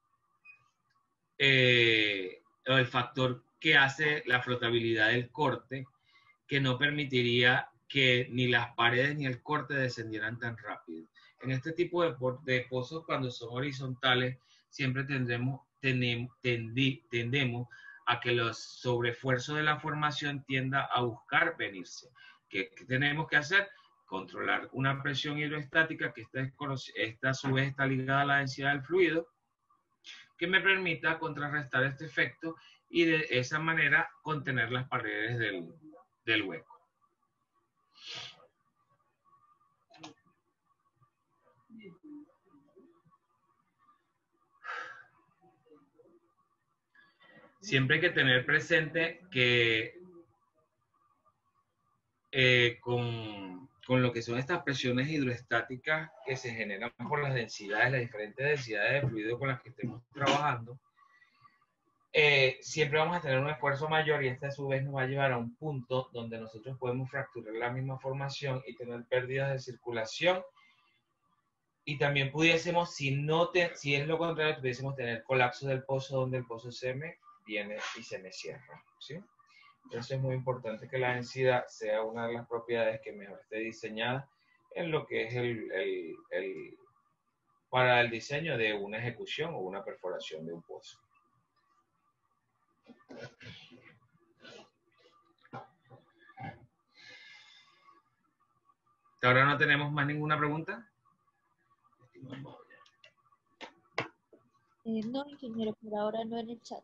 eh, el factor que hace la flotabilidad del corte, que no permitiría que ni las paredes ni el corte descendieran tan rápido. En este tipo de, de pozos, cuando son horizontales, siempre tendremos, tenemos, tendi, tendemos a que los sobreesfuerzos de la formación tienda a buscar venirse. ¿Qué, qué tenemos que hacer? Controlar una presión hidroestática que esta, esta a su vez está ligada a la densidad del fluido, que me permita contrarrestar este efecto y de esa manera contener las paredes del, del hueco. Siempre hay que tener presente que eh, con, con lo que son estas presiones hidroestáticas que se generan por las densidades, las diferentes densidades de fluido con las que estemos trabajando, eh, siempre vamos a tener un esfuerzo mayor y este a su vez nos va a llevar a un punto donde nosotros podemos fracturar la misma formación y tener pérdidas de circulación. Y también pudiésemos, si, no te, si es lo contrario, pudiésemos tener colapso del pozo donde el pozo se me viene y se me cierra, ¿sí? Entonces es muy importante que la densidad sea una de las propiedades que mejor esté diseñada en lo que es el, el, el, para el diseño de una ejecución o una perforación de un pozo. ¿Ahora no tenemos más ninguna pregunta? Eh, no, ingeniero, por ahora no en el chat.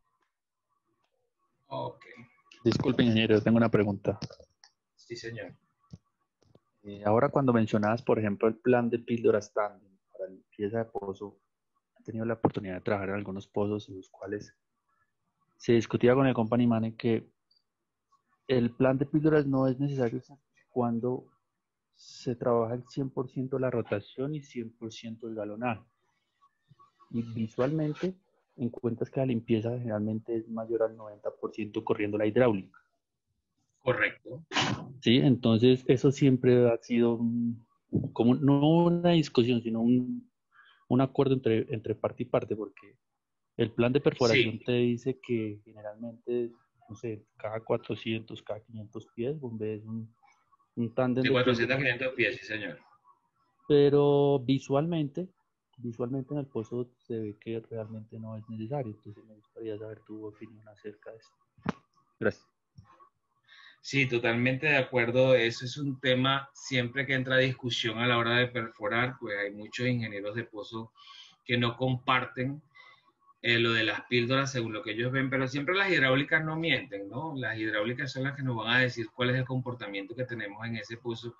Ok. Disculpe, ingeniero, yo tengo una pregunta. Sí, señor. Eh, ahora cuando mencionabas, por ejemplo, el plan de píldora standing para limpieza de pozo, he tenido la oportunidad de trabajar en algunos pozos en los cuales se discutía con el company man que el plan de píldoras no es necesario cuando se trabaja el cien por ciento la rotación y cien por ciento el galonaje. Y visualmente encuentras que la limpieza generalmente es mayor al noventa por ciento corriendo la hidráulica. Correcto. Sí, entonces eso siempre ha sido un, como no una discusión, sino un, un acuerdo entre, entre parte y parte, porque el plan de perforación Sí. te dice que generalmente, no sé, cada cuatrocientos, cada quinientos pies, bombees un, un tándem De de cuatrocientos a píldoras, quinientos pies, sí, señor. pero visualmente, visualmente en el pozo se ve que realmente no es necesario. Entonces me gustaría saber tu opinión acerca de esto. Gracias. Sí, totalmente de acuerdo. Eso es un tema siempre que entra a discusión a la hora de perforar, pues hay muchos ingenieros de pozo que no comparten eh, lo de las píldoras según lo que ellos ven, pero siempre las hidráulicas no mienten, ¿no? Las hidráulicas son las que nos van a decir cuál es el comportamiento que tenemos en ese pozo.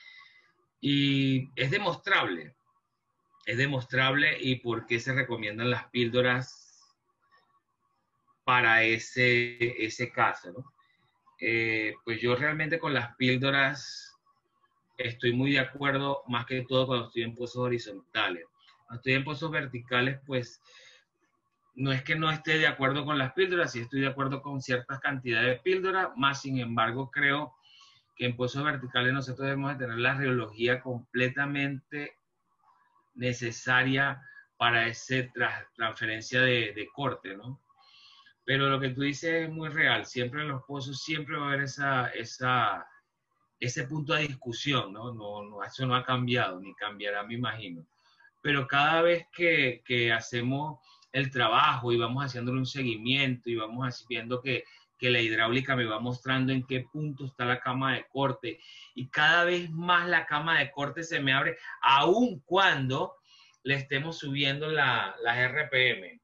Y es demostrable, es demostrable y por qué se recomiendan las píldoras para ese, ese caso, ¿no? Eh, pues yo realmente con las píldoras estoy muy de acuerdo, más que todo cuando estoy en pozos horizontales. Cuando estoy en pozos verticales, pues no es que no esté de acuerdo con las píldoras, sí estoy de acuerdo con ciertas cantidades de píldoras, más sin embargo creo que en pozos verticales nosotros debemos de tener la rheología completamente necesaria para esa tra transferencia de, de corte, ¿no? Pero lo que tú dices es muy real. Siempre en los pozos siempre va a haber esa, esa, ese punto de discusión, ¿no? No, no, eso no ha cambiado, ni cambiará, me imagino. Pero cada vez que, que hacemos el trabajo y vamos haciéndole un seguimiento y vamos viendo que, que la hidráulica me va mostrando en qué punto está la cama de corte y cada vez más la cama de corte se me abre, aun cuando le estemos subiendo la, las R P M.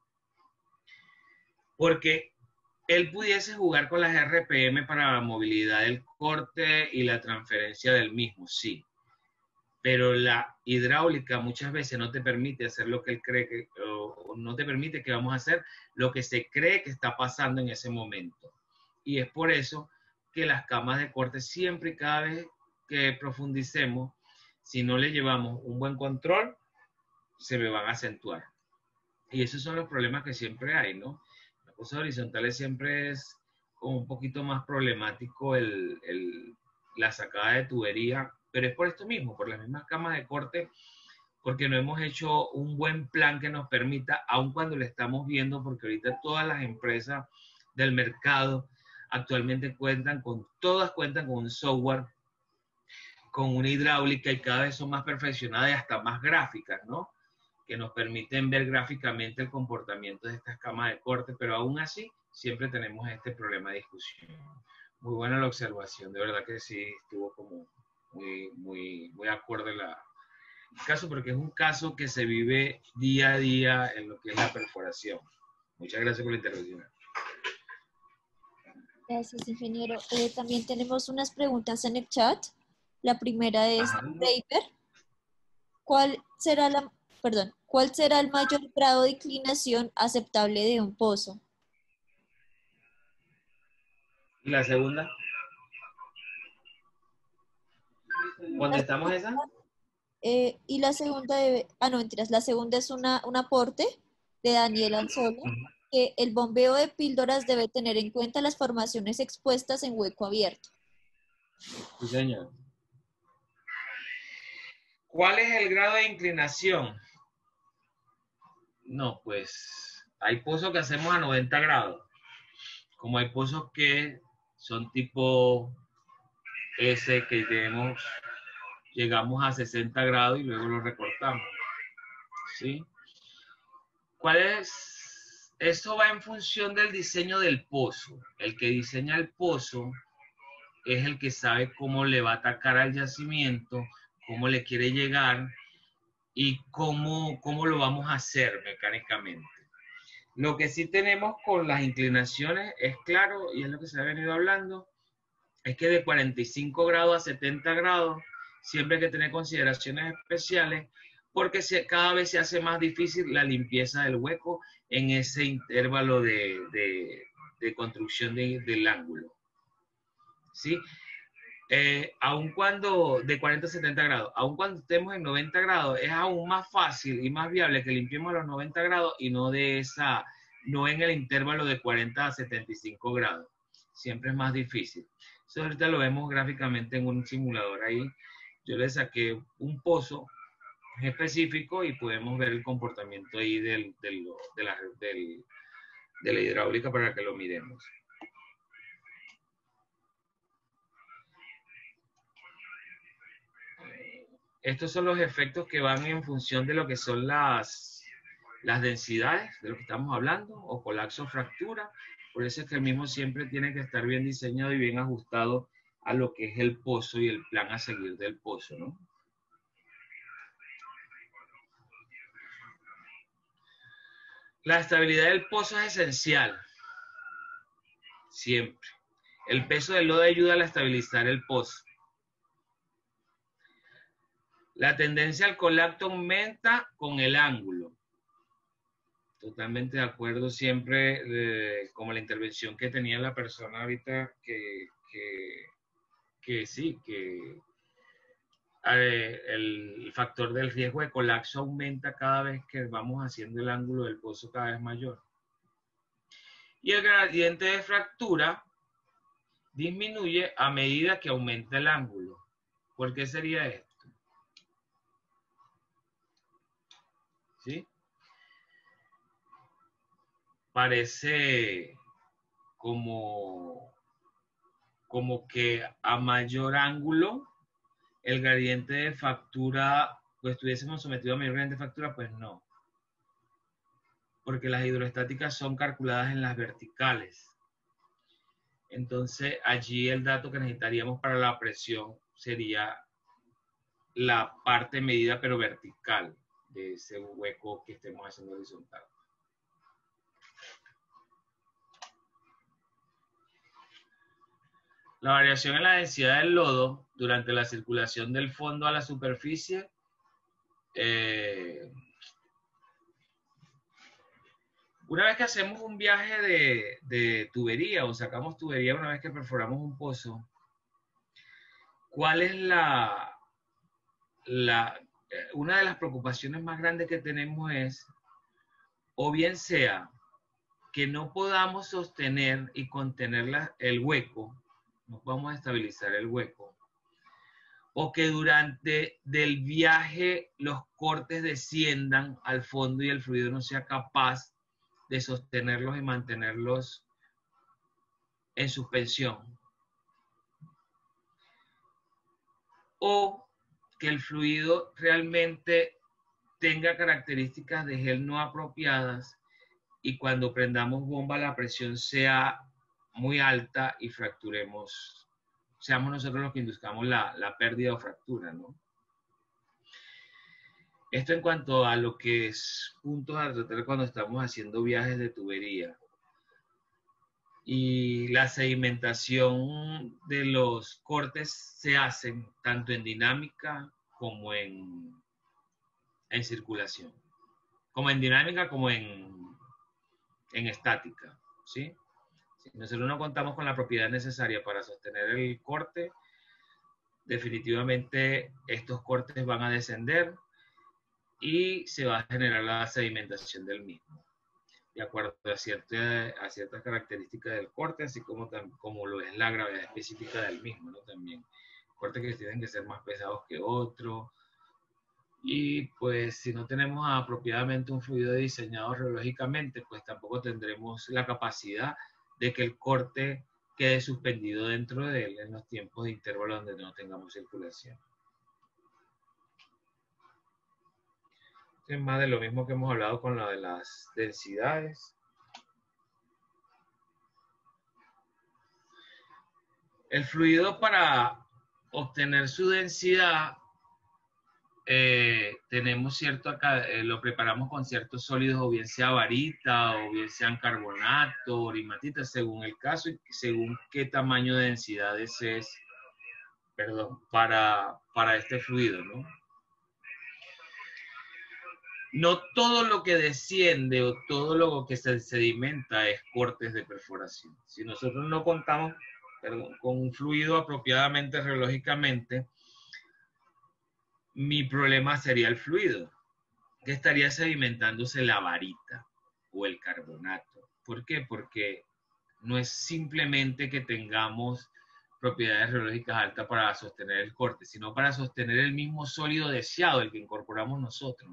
Porque él pudiese jugar con las R P M para la movilidad del corte y la transferencia del mismo, sí. Pero la hidráulica muchas veces no te permite hacer lo que él cree que, o no te permite que vamos a hacer lo que se cree que está pasando en ese momento. Y es por eso que las camas de corte siempre y cada vez que profundicemos, si no le llevamos un buen control, se me van a acentuar. Y esos son los problemas que siempre hay, ¿no? Las cosas horizontales siempre es como un poquito más problemático el, el, la sacada de tubería, pero es por esto mismo, por las mismas camas de corte, porque no hemos hecho un buen plan que nos permita, aun cuando le estamos viendo, porque ahorita todas las empresas del mercado actualmente cuentan con, todas cuentan con un software, con una hidráulica y cada vez son más perfeccionadas y hasta más gráficas, ¿no? Que nos permiten ver gráficamente el comportamiento de estas camas de corte, pero aún así siempre tenemos este problema de discusión. Muy buena la observación, de verdad que sí estuvo como muy, muy, muy acorde la, el caso, porque es un caso que se vive día a día en lo que es la perforación. Muchas gracias por la intervención. Gracias, ingeniero. Eh, también tenemos unas preguntas en el chat. La primera es, Paper, ¿cuál será la, perdón, ¿cuál será el mayor grado de inclinación aceptable de un pozo? ¿Y la segunda? ¿Contestamos esa? Eh, y la segunda debe, ah no, mentiras, la segunda es una, un aporte de Daniel Anzola. que el bombeo de píldoras debe tener en cuenta las formaciones expuestas en hueco abierto. Sí, señor. ¿Cuál es el grado de inclinación? No, pues hay pozos que hacemos a noventa grados, como hay pozos que son tipo S, que tenemos, llegamos a sesenta grados y luego lo recortamos, ¿sí? ¿Cuál es? Eso va en función del diseño del pozo. El que diseña el pozo es el que sabe cómo le va a atacar al yacimiento, cómo le quiere llegar y cómo, cómo lo vamos a hacer mecánicamente. Lo que sí tenemos con las inclinaciones es claro, y es lo que se ha venido hablando, es que de cuarenta y cinco grados a setenta grados siempre hay que tener consideraciones especiales porque se, cada vez se hace más difícil la limpieza del hueco en ese intervalo de, de, de construcción de, del ángulo. ¿Sí? Eh, aun cuando de cuarenta a setenta grados, aun cuando estemos en noventa grados, es aún más fácil y más viable que limpiemos a los noventa grados y no de esa, no en el intervalo de cuarenta a setenta y cinco grados. Siempre es más difícil. Eso ahorita lo vemos gráficamente en un simulador. Ahí yo le saqué un pozo específico y podemos ver el comportamiento ahí del, del, de, la, del, de la hidráulica para que lo miremos. Estos son los efectos que van en función de lo que son las, las densidades, de lo que estamos hablando, o colapso o fractura. Por eso es que el mismo siempre tiene que estar bien diseñado y bien ajustado a lo que es el pozo y el plan a seguir del pozo, ¿no? La estabilidad del pozo es esencial, siempre. El peso del lodo ayuda a estabilizar el pozo. La tendencia al colapso aumenta con el ángulo. Totalmente de acuerdo siempre eh, como la intervención que tenía la persona ahorita que, que, que sí, que eh, el factor del riesgo de colapso aumenta cada vez que vamos haciendo el ángulo del pozo cada vez mayor. Y el gradiente de fractura disminuye a medida que aumenta el ángulo. ¿Por qué sería esto? ¿Sí? Parece como, como que a mayor ángulo el gradiente de fractura, pues estuviésemos sometidos a mayor gradiente de fractura, pues no. Porque las hidroestáticas son calculadas en las verticales. Entonces allí el dato que necesitaríamos para la presión sería la parte medida pero vertical de ese hueco que estemos haciendo horizontal. La variación en la densidad del lodo durante la circulación del fondo a la superficie eh, una vez que hacemos un viaje de, de tubería o sacamos tubería una vez que perforamos un pozo, ¿cuál es la, la una de las preocupaciones más grandes que tenemos es, o bien sea que no podamos sostener y contener la, el hueco, no podamos estabilizar el hueco, o que durante del viaje los cortes desciendan al fondo y el fluido no sea capaz de sostenerlos y mantenerlos en suspensión, o que el fluido realmente tenga características de gel no apropiadas y cuando prendamos bomba la presión sea muy alta y fracturemos, seamos nosotros los que induzcamos la, la pérdida o fractura, ¿no? Esto en cuanto a lo que es puntos a tratar cuando estamos haciendo viajes de tubería. Y la sedimentación de los cortes se hacen tanto en dinámica como en, en circulación. Como en dinámica como en, en estática, ¿sí? Si nosotros no contamos con la propiedad necesaria para sostener el corte, definitivamente estos cortes van a descender y se va a generar la sedimentación del mismo. de acuerdo a, cierta, a ciertas características del corte, así como, como lo es la gravedad específica del mismo, ¿no? También cortes que tienen que ser más pesados que otros. Y pues si no tenemos apropiadamente un fluido diseñado reológicamente, pues tampoco tendremos la capacidad de que el corte quede suspendido dentro de él en los tiempos de intervalo donde no tengamos circulación. Es más de lo mismo que hemos hablado con lo de las densidades. El fluido, para obtener su densidad, eh, tenemos cierto acá, eh, lo preparamos con ciertos sólidos, o bien sea varita, o bien sean carbonato, o hematita, según el caso y según qué tamaño de densidad desees, perdón, para, para este fluido, ¿no? No todo lo que desciende o todo lo que se sedimenta es cortes de perforación. Si nosotros no contamos, perdón, con un fluido apropiadamente reológicamente, mi problema sería el fluido, que estaría sedimentándose la varita o el carbonato. ¿Por qué? Porque no es simplemente que tengamos propiedades reológicas altas para sostener el corte, sino para sostener el mismo sólido deseado, el que incorporamos nosotros.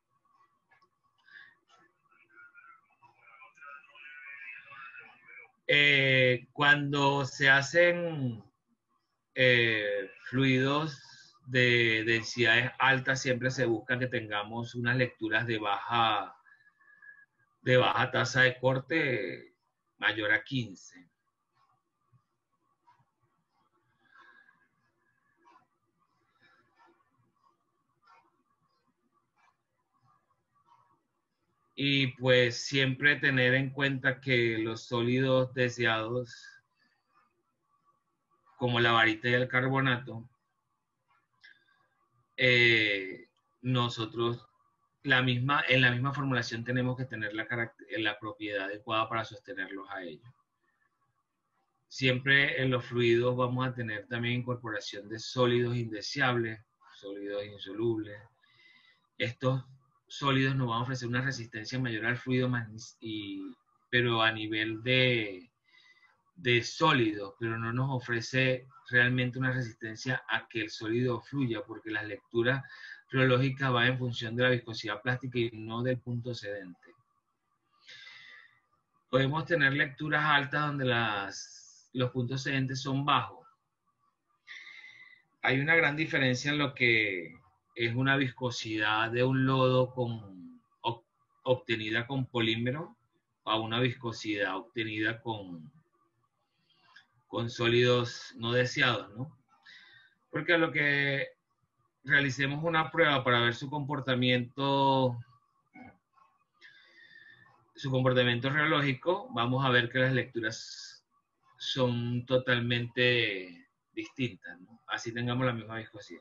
Eh, cuando se hacen eh, fluidos de densidades altas, siempre se busca que tengamos unas lecturas de baja, de baja tasa de corte mayor a quince. Y pues siempre tener en cuenta que los sólidos deseados, como la varita y el carbonato, eh, nosotros la misma, en la misma formulación tenemos que tener la, la propiedad adecuada para sostenerlos a ellos. Siempre en los fluidos vamos a tener también incorporación de sólidos indeseables, sólidos insolubles. Estos sólidos nos van a ofrecer una resistencia mayor al fluido, y, pero a nivel de, de sólido, pero no nos ofrece realmente una resistencia a que el sólido fluya, porque las lecturas reológicas van en función de la viscosidad plástica y no del punto sedente. Podemos tener lecturas altas donde las, los puntos sedentes son bajos. Hay una gran diferencia en lo que es una viscosidad de un lodo con, obtenida con polímero a una viscosidad obtenida con, con sólidos no deseados, ¿no? Porque a lo que realicemos una prueba para ver su comportamiento, su comportamiento reológico, vamos a ver que las lecturas son totalmente distintas, ¿no? Así tengamos la misma viscosidad.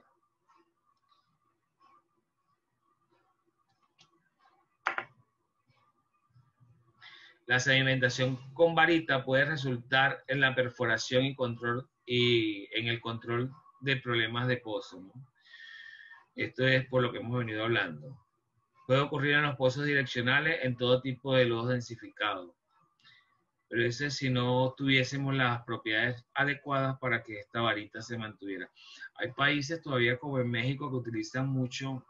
La sedimentación con varita puede resultar en la perforación y control y en el control de problemas de pozo, ¿no? Esto es por lo que hemos venido hablando. Puede ocurrir en los pozos direccionales en todo tipo de lodos densificados. Pero eso es si no tuviésemos las propiedades adecuadas para que esta varita se mantuviera. Hay países todavía como en México que utilizan mucho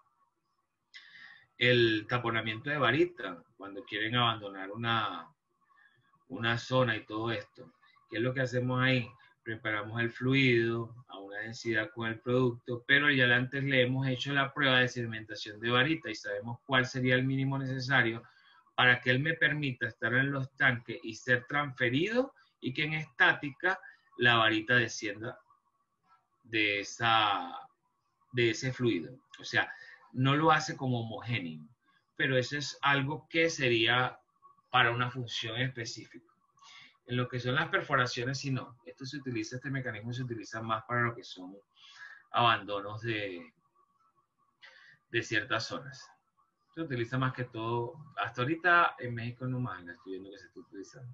el taponamiento de varita cuando quieren abandonar una, una zona y todo esto. ¿Qué es lo que hacemos ahí? Preparamos el fluido a una densidad con el producto, pero ya antes le hemos hecho la prueba de sedimentación de varita y sabemos cuál sería el mínimo necesario para que él me permita estar en los tanques y ser transferido y que en estática la varita descienda de, esa, de ese fluido. O sea, no lo hace como homogéneo, pero eso es algo que sería para una función específica. En lo que son las perforaciones, si no, esto se utiliza, este mecanismo se utiliza más para lo que son abandonos de, de ciertas zonas. Se utiliza más que todo, hasta ahorita en México no más, estoy viendo que se está utilizando.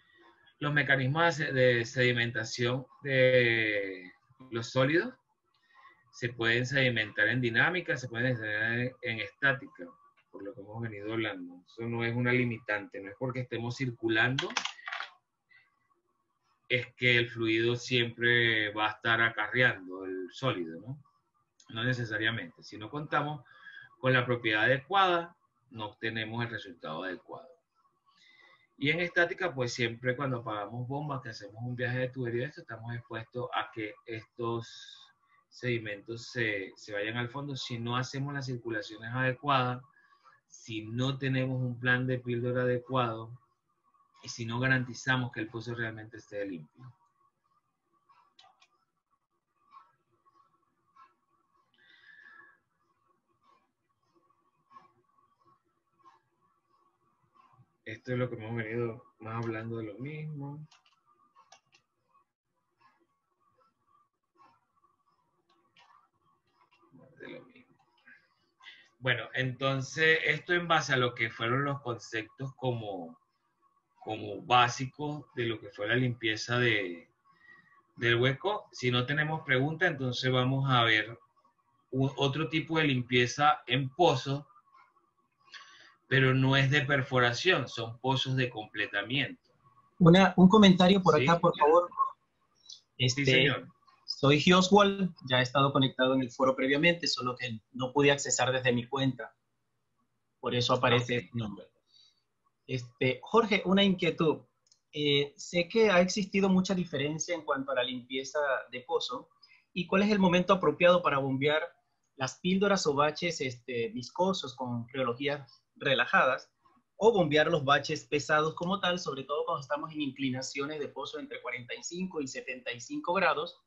Los mecanismos de sedimentación de los sólidos se pueden sedimentar en dinámica, se pueden sedimentar en, en estática, por lo que hemos venido hablando. Eso no es una limitante, no es porque estemos circulando, es que el fluido siempre va a estar acarreando el sólido, ¿no? No necesariamente. Si no contamos con la propiedad adecuada, no obtenemos el resultado adecuado. Y en estática, pues siempre cuando apagamos bombas, que hacemos un viaje de tubería, esto, estamos expuestos a que estos sedimentos se, se vayan al fondo. Si no hacemos las circulaciones adecuadas, si no tenemos un plan de píldora adecuado, y si no garantizamos que el pozo realmente esté limpio. Esto es lo que hemos venido más hablando de lo mismo. De lo mismo. Bueno, entonces esto en base a lo que fueron los conceptos como como básicos de lo que fue la limpieza de, del hueco. Si no tenemos preguntas, entonces vamos a ver un, otro tipo de limpieza en pozos, pero no es de perforación, son pozos de completamiento. Una, un comentario por ¿Sí? acá, por favor. Este, sí, señor. Soy Gioswald, ya he estado conectado en el foro previamente, solo que no pude accesar desde mi cuenta. Por eso aparece Okay. este nombre. Este, Jorge, una inquietud. Eh, sé que ha existido mucha diferencia en cuanto a la limpieza de pozo. ¿Y cuál es el momento apropiado para bombear las píldoras o baches este, viscosos con rheologías relajadas o bombear los baches pesados como tal, sobre todo cuando estamos en inclinaciones de pozo entre cuarenta y cinco y setenta y cinco grados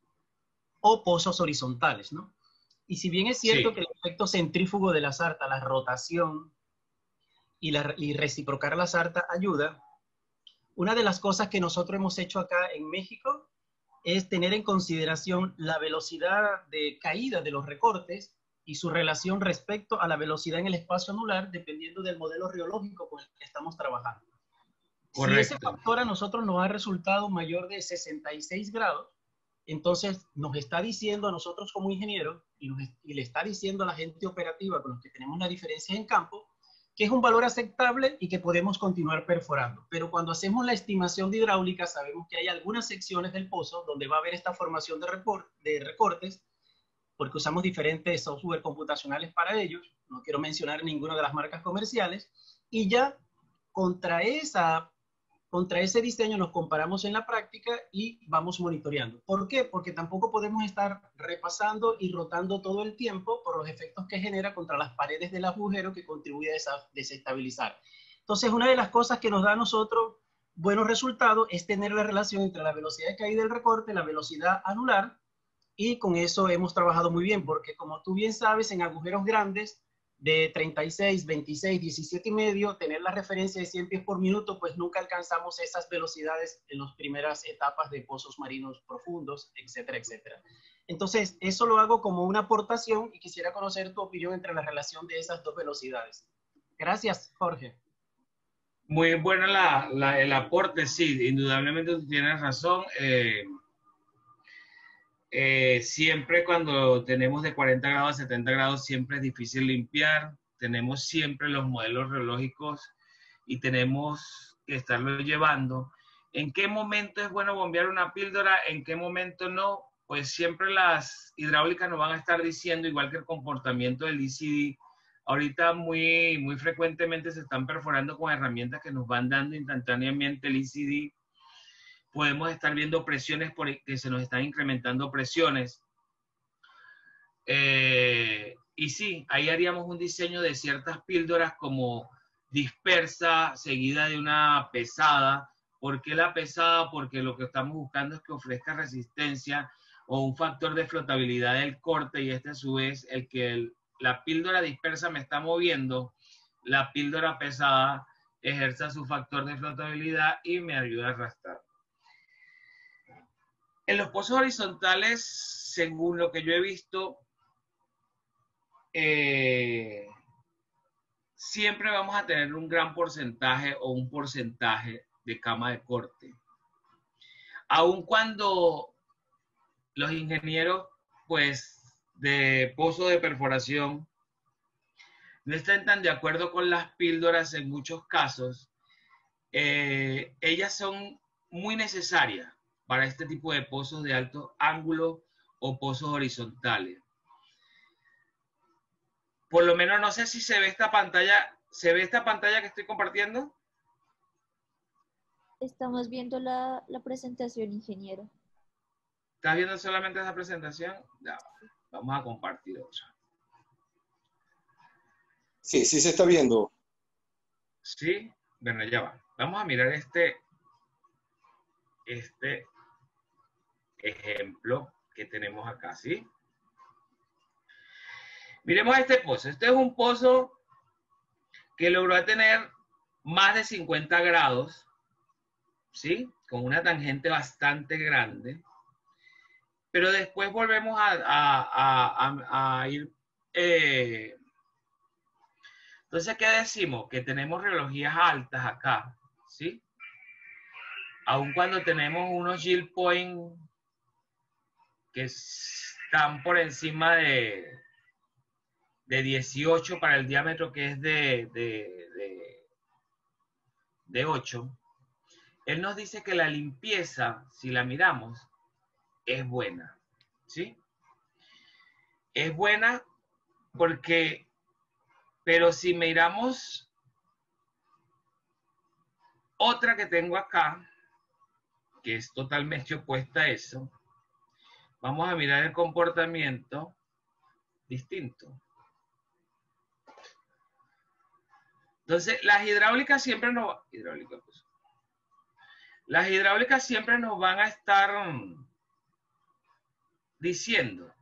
o pozos horizontales, ¿no? Y si bien es cierto Sí. que el efecto centrífugo de la sarta, la rotación, Y, la, y reciprocar la sarta ayuda, una de las cosas que nosotros hemos hecho acá en México es tener en consideración la velocidad de caída de los recortes y su relación respecto a la velocidad en el espacio anular, dependiendo del modelo rheológico con el que estamos trabajando. Correcto. Si ese factor a nosotros nos ha resultado mayor de sesenta y seis grados, entonces nos está diciendo a nosotros como ingenieros y, nos, y le está diciendo a la gente operativa con los que tenemos la diferencia en campo, que es un valor aceptable y que podemos continuar perforando. Pero cuando hacemos la estimación de hidráulica, sabemos que hay algunas secciones del pozo donde va a haber esta formación de, report, de recortes, porque usamos diferentes software computacionales para ellos. No quiero mencionar ninguna de las marcas comerciales. Y ya contra, esa, contra ese diseño nos comparamos en la práctica y vamos monitoreando. ¿Por qué? Porque tampoco podemos estar repasando y rotando todo el tiempo por los efectos que genera contra las paredes del agujero que contribuye a desestabilizar. Entonces, una de las cosas que nos da a nosotros buenos resultados es tener la relación entre la velocidad de caída del recorte, la velocidad anular, y con eso hemos trabajado muy bien, porque como tú bien sabes, en agujeros grandes, de treinta y seis, veintiséis, diecisiete y medio, tener la referencia de cien pies por minuto, pues nunca alcanzamos esas velocidades en las primeras etapas de pozos marinos profundos, etcétera, etcétera. Entonces, eso lo hago como una aportación y quisiera conocer tu opinión entre la relación de esas dos velocidades. Gracias, Jorge. Muy bueno la, la, el aporte, sí, indudablemente tú tienes razón. Eh, Eh, siempre cuando tenemos de cuarenta grados a setenta grados, siempre es difícil limpiar. Tenemos siempre los modelos reológicos y tenemos que estarlo llevando. ¿En qué momento es bueno bombear una píldora? ¿En qué momento no? Pues siempre las hidráulicas nos van a estar diciendo, igual que el comportamiento del E C D. Ahorita muy, muy frecuentemente se están perforando con herramientas que nos van dando instantáneamente el E C D. Podemos estar viendo presiones por que se nos están incrementando presiones. Eh, y sí, ahí haríamos un diseño de ciertas píldoras como dispersa, seguida de una pesada. ¿Por qué la pesada? Porque lo que estamos buscando es que ofrezca resistencia o un factor de flotabilidad del corte, y este a su vez el que el, la píldora dispersa me está moviendo, la píldora pesada ejerza su factor de flotabilidad y me ayuda a arrastrar. En los pozos horizontales, según lo que yo he visto, eh, siempre vamos a tener un gran porcentaje o un porcentaje de cama de corte. Aun cuando los ingenieros, pues, de pozo de perforación no estén tan de acuerdo con las píldoras en muchos casos, eh, ellas son muy necesarias para este tipo de pozos de alto ángulo o pozos horizontales. Por lo menos no sé si se ve esta pantalla, ¿se ve esta pantalla que estoy compartiendo? Estamos viendo la, la presentación, ingeniero. ¿Estás viendo solamente esa presentación? Ya, vamos a compartir otra. Sí, sí se está viendo. Sí, bueno, ya va. Vamos a mirar este, este ejemplo que tenemos acá, ¿sí? Miremos este pozo. Este es un pozo que logró tener más de cincuenta grados, ¿sí? Con una tangente bastante grande. Pero después volvemos a, a, a, a ir... Eh, entonces, ¿qué decimos? Que tenemos reologías altas acá, ¿sí? Aun cuando tenemos unos yield point que están por encima de, de dieciocho para el diámetro que es de, de, de, de ocho, él nos dice que la limpieza, si la miramos, es buena, ¿sí? Es buena porque, pero si miramos otra que tengo acá, que es totalmente opuesta a eso, vamos a mirar el comportamiento distinto. Entonces, las hidráulicas siempre nos, hidráulica, pues, las hidráulicas siempre nos van a estar diciendo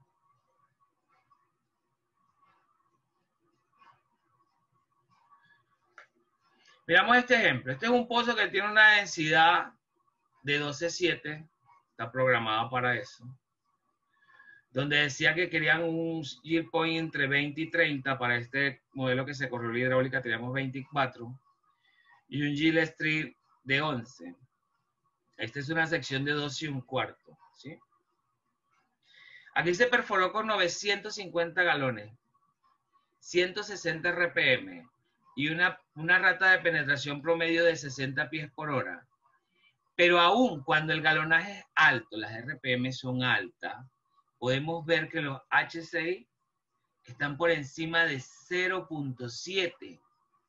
miramos este ejemplo. Este es un pozo que tiene una densidad de doce punto siete, está programado para eso, donde decía que querían un yield point entre veinte y treinta. Para este modelo que se corrió la hidráulica teníamos veinticuatro, y un yield stream de once. Esta es una sección de dos y un cuarto, ¿sí? Aquí se perforó con novecientos cincuenta galones, ciento sesenta R P M y una, una rata de penetración promedio de sesenta pies por hora. Pero aún cuando el galonaje es alto, las R P M son altas, podemos ver que los H C I están por encima de cero punto siete.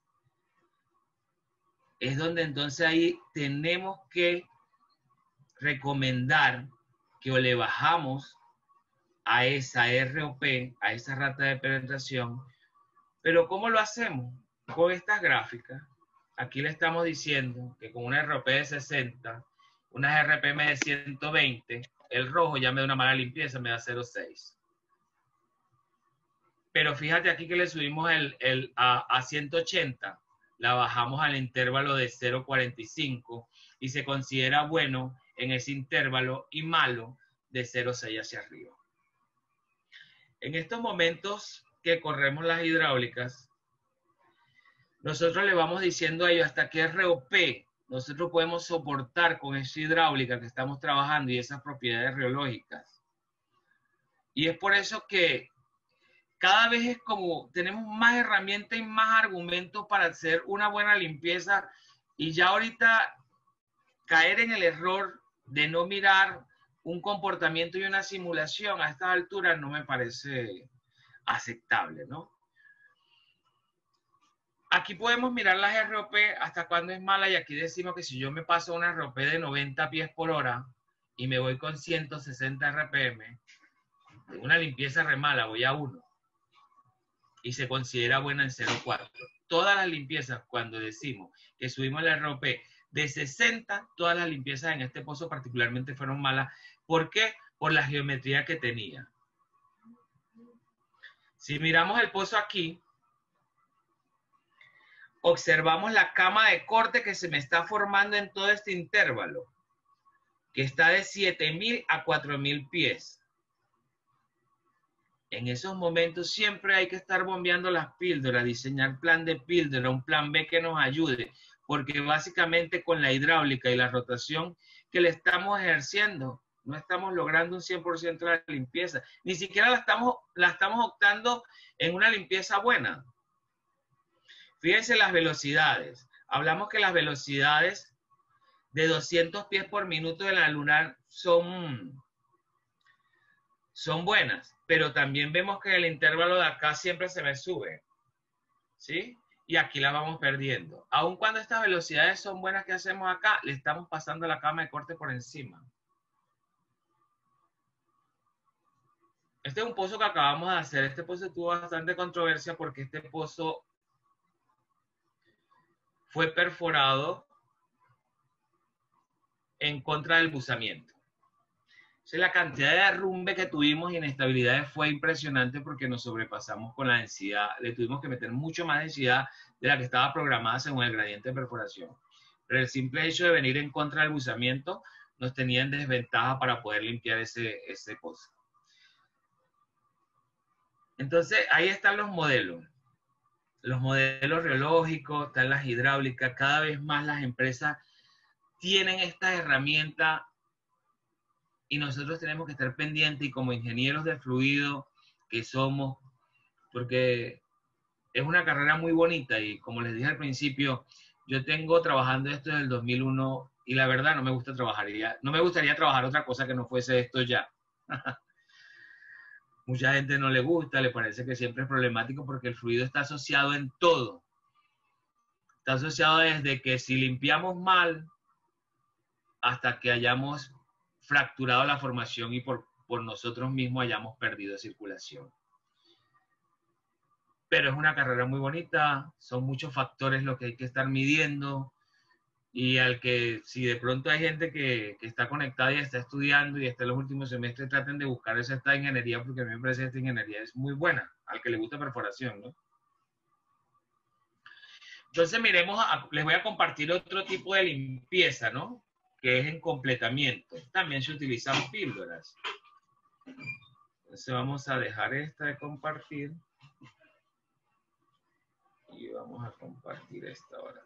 Es donde entonces ahí tenemos que recomendar que o le bajamos a esa R O P, a esa rata de penetración. Pero ¿cómo lo hacemos? Con estas gráficas. Aquí le estamos diciendo que con una R O P de sesenta, unas R P M de ciento veinte, el rojo ya me da una mala limpieza, me da cero punto seis. Pero fíjate aquí que le subimos el, el, a, a ciento ochenta, la bajamos al intervalo de cero punto cuarenta y cinco y se considera bueno en ese intervalo y malo de cero punto seis hacia arriba. En estos momentos que corremos las hidráulicas, nosotros le vamos diciendo a ellos hasta qué R O P nosotros podemos soportar con esa hidráulica que estamos trabajando y esas propiedades reológicas. Y es por eso que cada vez es como tenemos más herramientas y más argumentos para hacer una buena limpieza, y ya ahorita caer en el error de no mirar un comportamiento y una simulación a estas alturas no me parece aceptable, ¿no? Aquí podemos mirar las R O P hasta cuándo es mala, y aquí decimos que si yo me paso una R O P de noventa pies por hora y me voy con ciento sesenta R P M, de una limpieza re mala voy a uno y se considera buena en cero punto cuatro. Todas las limpiezas, cuando decimos que subimos la R O P de sesenta, todas las limpiezas en este pozo particularmente fueron malas. ¿Por qué? Por la geometría que tenía. Si miramos el pozo aquí, observamos la cama de corte que se me está formando en todo este intervalo, que está de siete mil a cuatro mil pies. En esos momentos siempre hay que estar bombeando las píldoras, diseñar plan de píldora, un plan B que nos ayude, porque básicamente con la hidráulica y la rotación que le estamos ejerciendo, No estamos logrando un cien por ciento de la limpieza. Ni siquiera la estamos, la estamos optando en una limpieza buena. Fíjense las velocidades. Hablamos que las velocidades de doscientos pies por minuto de la lunar son, son buenas, pero también vemos que el intervalo de acá siempre se me sube, ¿sí? Y aquí la vamos perdiendo. Aun cuando estas velocidades son buenas que hacemos acá, le estamos pasando la cama de corte por encima. Este es un pozo que acabamos de hacer. Este pozo tuvo bastante controversia porque este pozo fue perforado en contra del buzamiento. Entonces, la cantidad de derrumbe que tuvimos y inestabilidades fue impresionante porque nos sobrepasamos con la densidad. Le tuvimos que meter mucho más densidad de la que estaba programada según el gradiente de perforación. Pero el simple hecho de venir en contra del buzamiento nos tenía en desventaja para poder limpiar ese, ese pozo. Entonces, ahí están los modelos. Los modelos reológicos, están las hidráulicas. Cada vez más las empresas tienen esta herramienta y nosotros tenemos que estar pendientes y como ingenieros de fluido que somos, porque es una carrera muy bonita y como les dije al principio, yo tengo trabajando esto desde el dos mil uno y la verdad no me gusta trabajar, ya, no me gustaría trabajar otra cosa que no fuese esto ya. Mucha gente no le gusta, le parece que siempre es problemático porque el fluido está asociado en todo. Está asociado desde que si limpiamos mal hasta que hayamos fracturado la formación y por, por nosotros mismos hayamos perdido circulación. Pero es una carrera muy bonita, son muchos factores los que hay que estar midiendo y al que si de pronto hay gente que, que está conectada y está estudiando y está en los últimos semestres, traten de buscar esa esta ingeniería porque a mí me parece que esta ingeniería es muy buena, al que le gusta perforación, ¿no? Entonces miremos, a, les voy a compartir otro tipo de limpieza, ¿no? Que es en completamiento. También se utilizan píldoras. Entonces vamos a dejar esta de compartir. Y vamos a compartir esta ahora.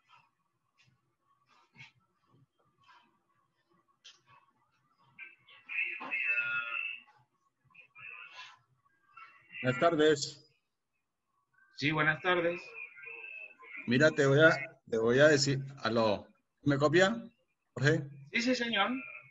Buenas tardes. Sí, buenas tardes. Mira, te voy a, te voy a decir, aló, ¿me copia, Jorge? Sí, sí, señor.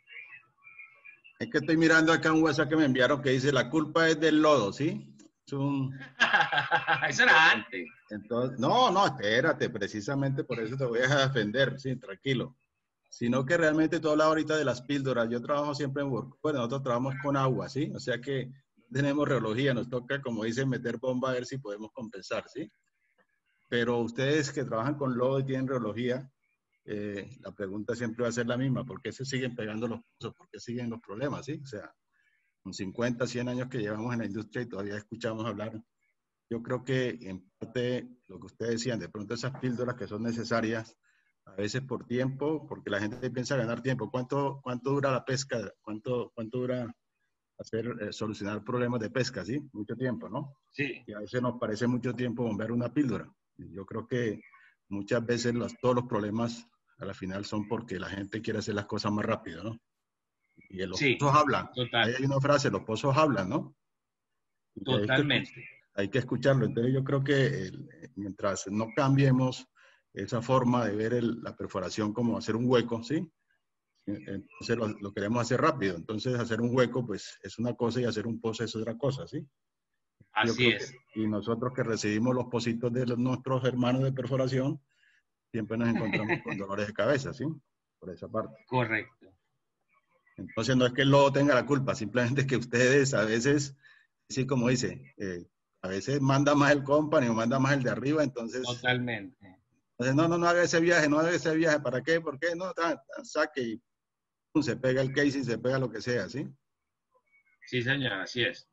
Es que estoy mirando acá un WhatsApp que me enviaron que dice, la culpa es del lodo, ¿sí? Es un... Eso era antes. Entonces, no, no, espérate, precisamente por eso te voy a defender, sí, tranquilo. Sino que realmente tú hablas ahorita de las píldoras. Yo trabajo siempre en work, bueno, nosotros trabajamos con agua, ¿sí? O sea que tenemos reología, nos toca, como dicen, meter bomba a ver si podemos compensar, ¿sí? Pero ustedes que trabajan con lodo y tienen reología, eh, la pregunta siempre va a ser la misma, ¿por qué se siguen pegando los pozos? ¿Por qué siguen los problemas, sí? O sea, con cincuenta, cien años que llevamos en la industria y todavía escuchamos hablar. Yo creo que en parte lo que ustedes decían, de pronto esas píldoras que son necesarias, a veces por tiempo, porque la gente piensa ganar tiempo. ¿Cuánto, cuánto dura la pesca? ¿Cuánto, cuánto dura hacer, eh, solucionar problemas de pesca? ¿Sí? Mucho tiempo, ¿no? Sí. Y a veces nos parece mucho tiempo bombear una píldora. Yo creo que muchas veces los, todos los problemas a la final son porque la gente quiere hacer las cosas más rápido, ¿no? Y los sí, pozos hablan. Total. Ahí hay una frase, los pozos hablan, ¿no? Y totalmente. Hay que, hay que escucharlo. Entonces yo creo que el, mientras no cambiemos esa forma de ver el, la perforación como hacer un hueco, ¿sí? Entonces lo, lo queremos hacer rápido. Entonces hacer un hueco, pues, es una cosa y hacer un pozo es otra cosa, ¿sí? Así es. Que, y nosotros que recibimos los pocitos de los, nuestros hermanos de perforación, siempre nos encontramos con dolores de cabeza, ¿sí? Por esa parte. Correcto. Entonces no es que el lodo tenga la culpa, simplemente que ustedes a veces, sí, como dice, eh, a veces manda más el company o manda más el de arriba, entonces... Totalmente. Entonces, no, no, no haga ese viaje, no haga ese viaje, ¿para qué? ¿Por qué? No, ta, ta, saque y pum, se pega el casing, se pega lo que sea, ¿sí? Sí, señor, así es.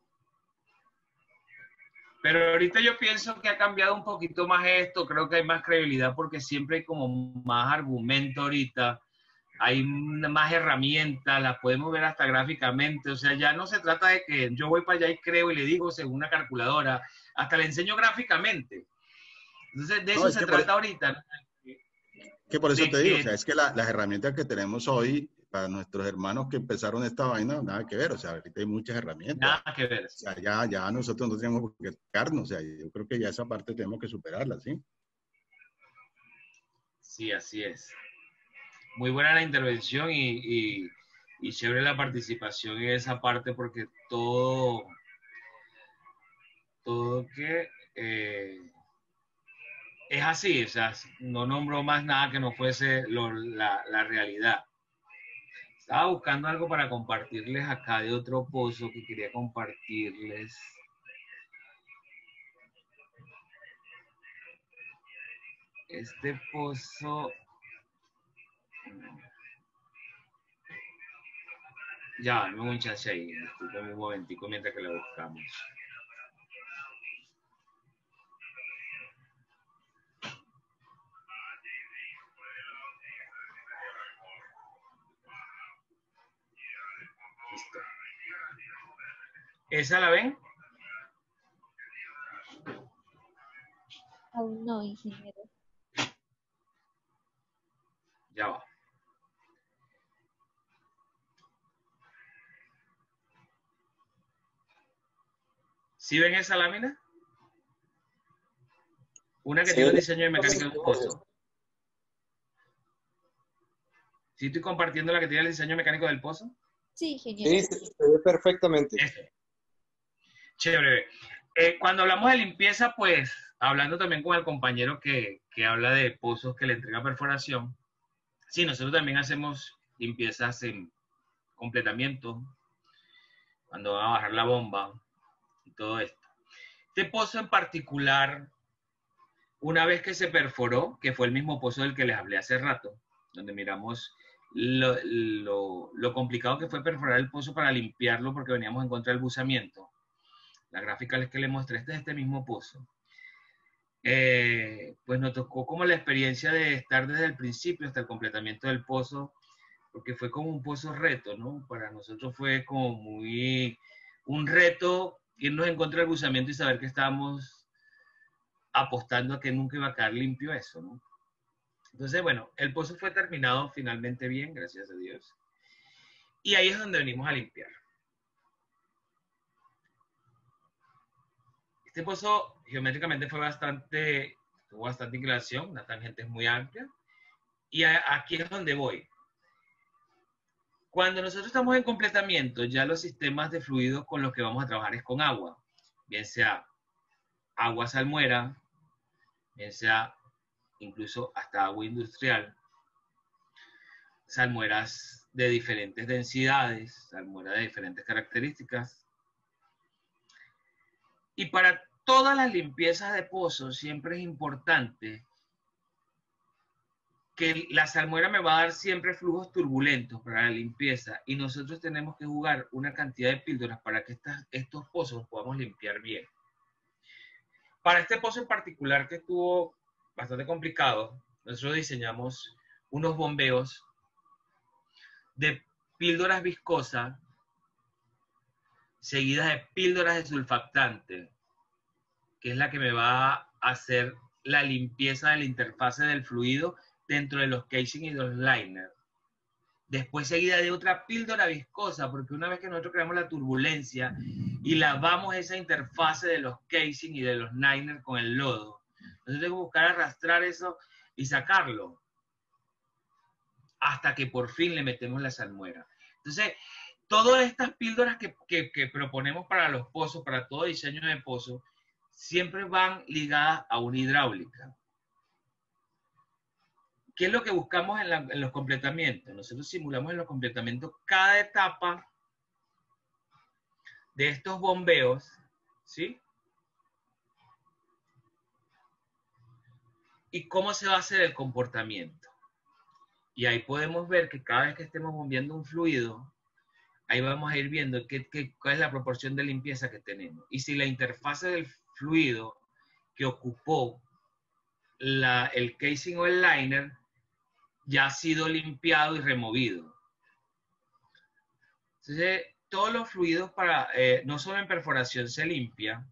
Pero ahorita yo pienso que ha cambiado un poquito más esto, creo que hay más credibilidad porque siempre hay como más argumento ahorita, hay más herramientas, las podemos ver hasta gráficamente, o sea, ya no se trata de que yo voy para allá y creo y le digo según una calculadora, hasta le enseño gráficamente. Entonces, de eso no, se trata por, ahorita. Que por eso te que, digo, o sea, es que la, las herramientas que tenemos hoy para nuestros hermanos que empezaron esta vaina, nada que ver. O sea, ahorita hay muchas herramientas. Nada que ver. O sea, ya, ya nosotros no tenemos por qué tocarnos. O sea, yo creo que ya esa parte tenemos que superarla, ¿sí? Sí, así es. Muy buena la intervención y, y, y chévere la participación en esa parte porque todo, todo que eh, es así, o sea, no nombró más nada que no fuese lo, la, la realidad. Estaba buscando algo para compartirles acá de otro pozo que quería compartirles. Este pozo... Ya, no un chance ahí. Disculpen un momentico mientras que la buscamos. Listo. ¿Esa la ven? Aún no, ingeniero. Ya va. ¿Sí ven esa lámina? Una que Sí. tiene el diseño de mecánica de un pozo. ¿Sí estoy compartiendo la que tiene el diseño mecánico del pozo? Sí, ingeniero. Sí, se se ve perfectamente. Eso. Chévere. Eh, cuando hablamos de limpieza, pues, hablando también con el compañero que, que habla de pozos que le entrega perforación, sí, nosotros también hacemos limpiezas en completamiento, cuando va a bajar la bomba y todo esto. Este pozo en particular, una vez que se perforó, que fue el mismo pozo del que les hablé hace rato, donde miramos lo, lo, lo complicado que fue perforar el pozo para limpiarlo porque veníamos en contra del buzamiento. La gráfica que les mostré, este es este mismo pozo. Eh, pues nos tocó como la experiencia de estar desde el principio hasta el completamiento del pozo, porque fue como un pozo reto, ¿no? Para nosotros fue como muy un reto irnos en contra del buzamiento y saber que estábamos apostando a que nunca iba a quedar limpio eso, ¿no? Entonces, bueno, el pozo fue terminado finalmente bien, gracias a Dios. Y ahí es donde venimos a limpiar. Este pozo geométricamente fue bastante, tuvo bastante inclinación, la tangente es muy amplia. Y a, aquí es donde voy. Cuando nosotros estamos en completamiento, ya los sistemas de fluidos con los que vamos a trabajar es con agua. Bien sea agua salmuera, bien sea incluso hasta agua industrial. Salmueras de diferentes densidades, salmueras de diferentes características. Y para todas las limpiezas de pozos siempre es importante que la salmuera me va a dar siempre flujos turbulentos para la limpieza y nosotros tenemos que jugar una cantidad de píldoras para que estas, estos pozos podamos limpiar bien. Para este pozo en particular que estuvo bastante complicado, nosotros diseñamos unos bombeos de píldoras viscosas seguidas de píldoras de surfactante, que es la que me va a hacer la limpieza de la interfase del fluido dentro de los casing y de los liners. Después seguida de otra píldora viscosa, porque una vez que nosotros creamos la turbulencia y lavamos esa interfase de los casing y de los liners con el lodo, nosotros tenemos que buscar arrastrar eso y sacarlo hasta que por fin le metemos la salmuera. Entonces, todas estas píldoras que, que, que proponemos para los pozos, para todo diseño de pozo, siempre van ligadas a una hidráulica. ¿Qué es lo que buscamos en, la, en los completamientos? Nosotros simulamos en los completamientos cada etapa de estos bombeos, ¿sí? Y cómo se va a hacer el comportamiento. Y ahí podemos ver que cada vez que estemos bombeando un fluido, ahí vamos a ir viendo qué, qué, cuál es la proporción de limpieza que tenemos. Y si la interfase del fluido que ocupó la, el casing o el liner ya ha sido limpiado y removido. Entonces, todos los fluidos, para, eh, no solo en perforación se limpia,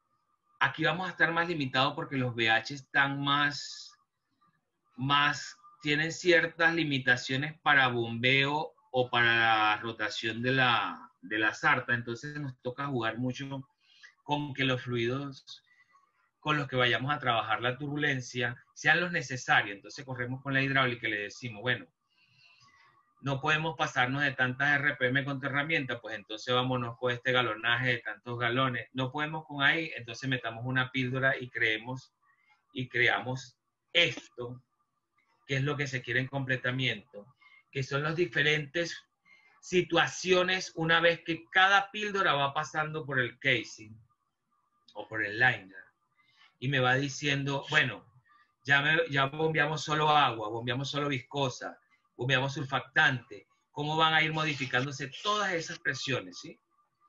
aquí vamos a estar más limitados porque los pH están más, más tienen ciertas limitaciones para bombeo o para la rotación de la, de la sarta, entonces nos toca jugar mucho con que los fluidos con los que vayamos a trabajar la turbulencia sean los necesarios. Entonces corremos con la hidráulica y le decimos, bueno, no podemos pasarnos de tantas R P M con tu herramienta, pues entonces vámonos con este galonaje de tantos galones. No podemos con ahí, entonces metamos una píldora y creemos y creamos esto, que es lo que se quiere en completamiento, que son las diferentes situaciones una vez que cada píldora va pasando por el casing o por el liner y me va diciendo, bueno, ya, me, ya bombeamos solo agua, bombeamos solo viscosa, bombeamos surfactante, cómo van a ir modificándose todas esas presiones, ¿sí?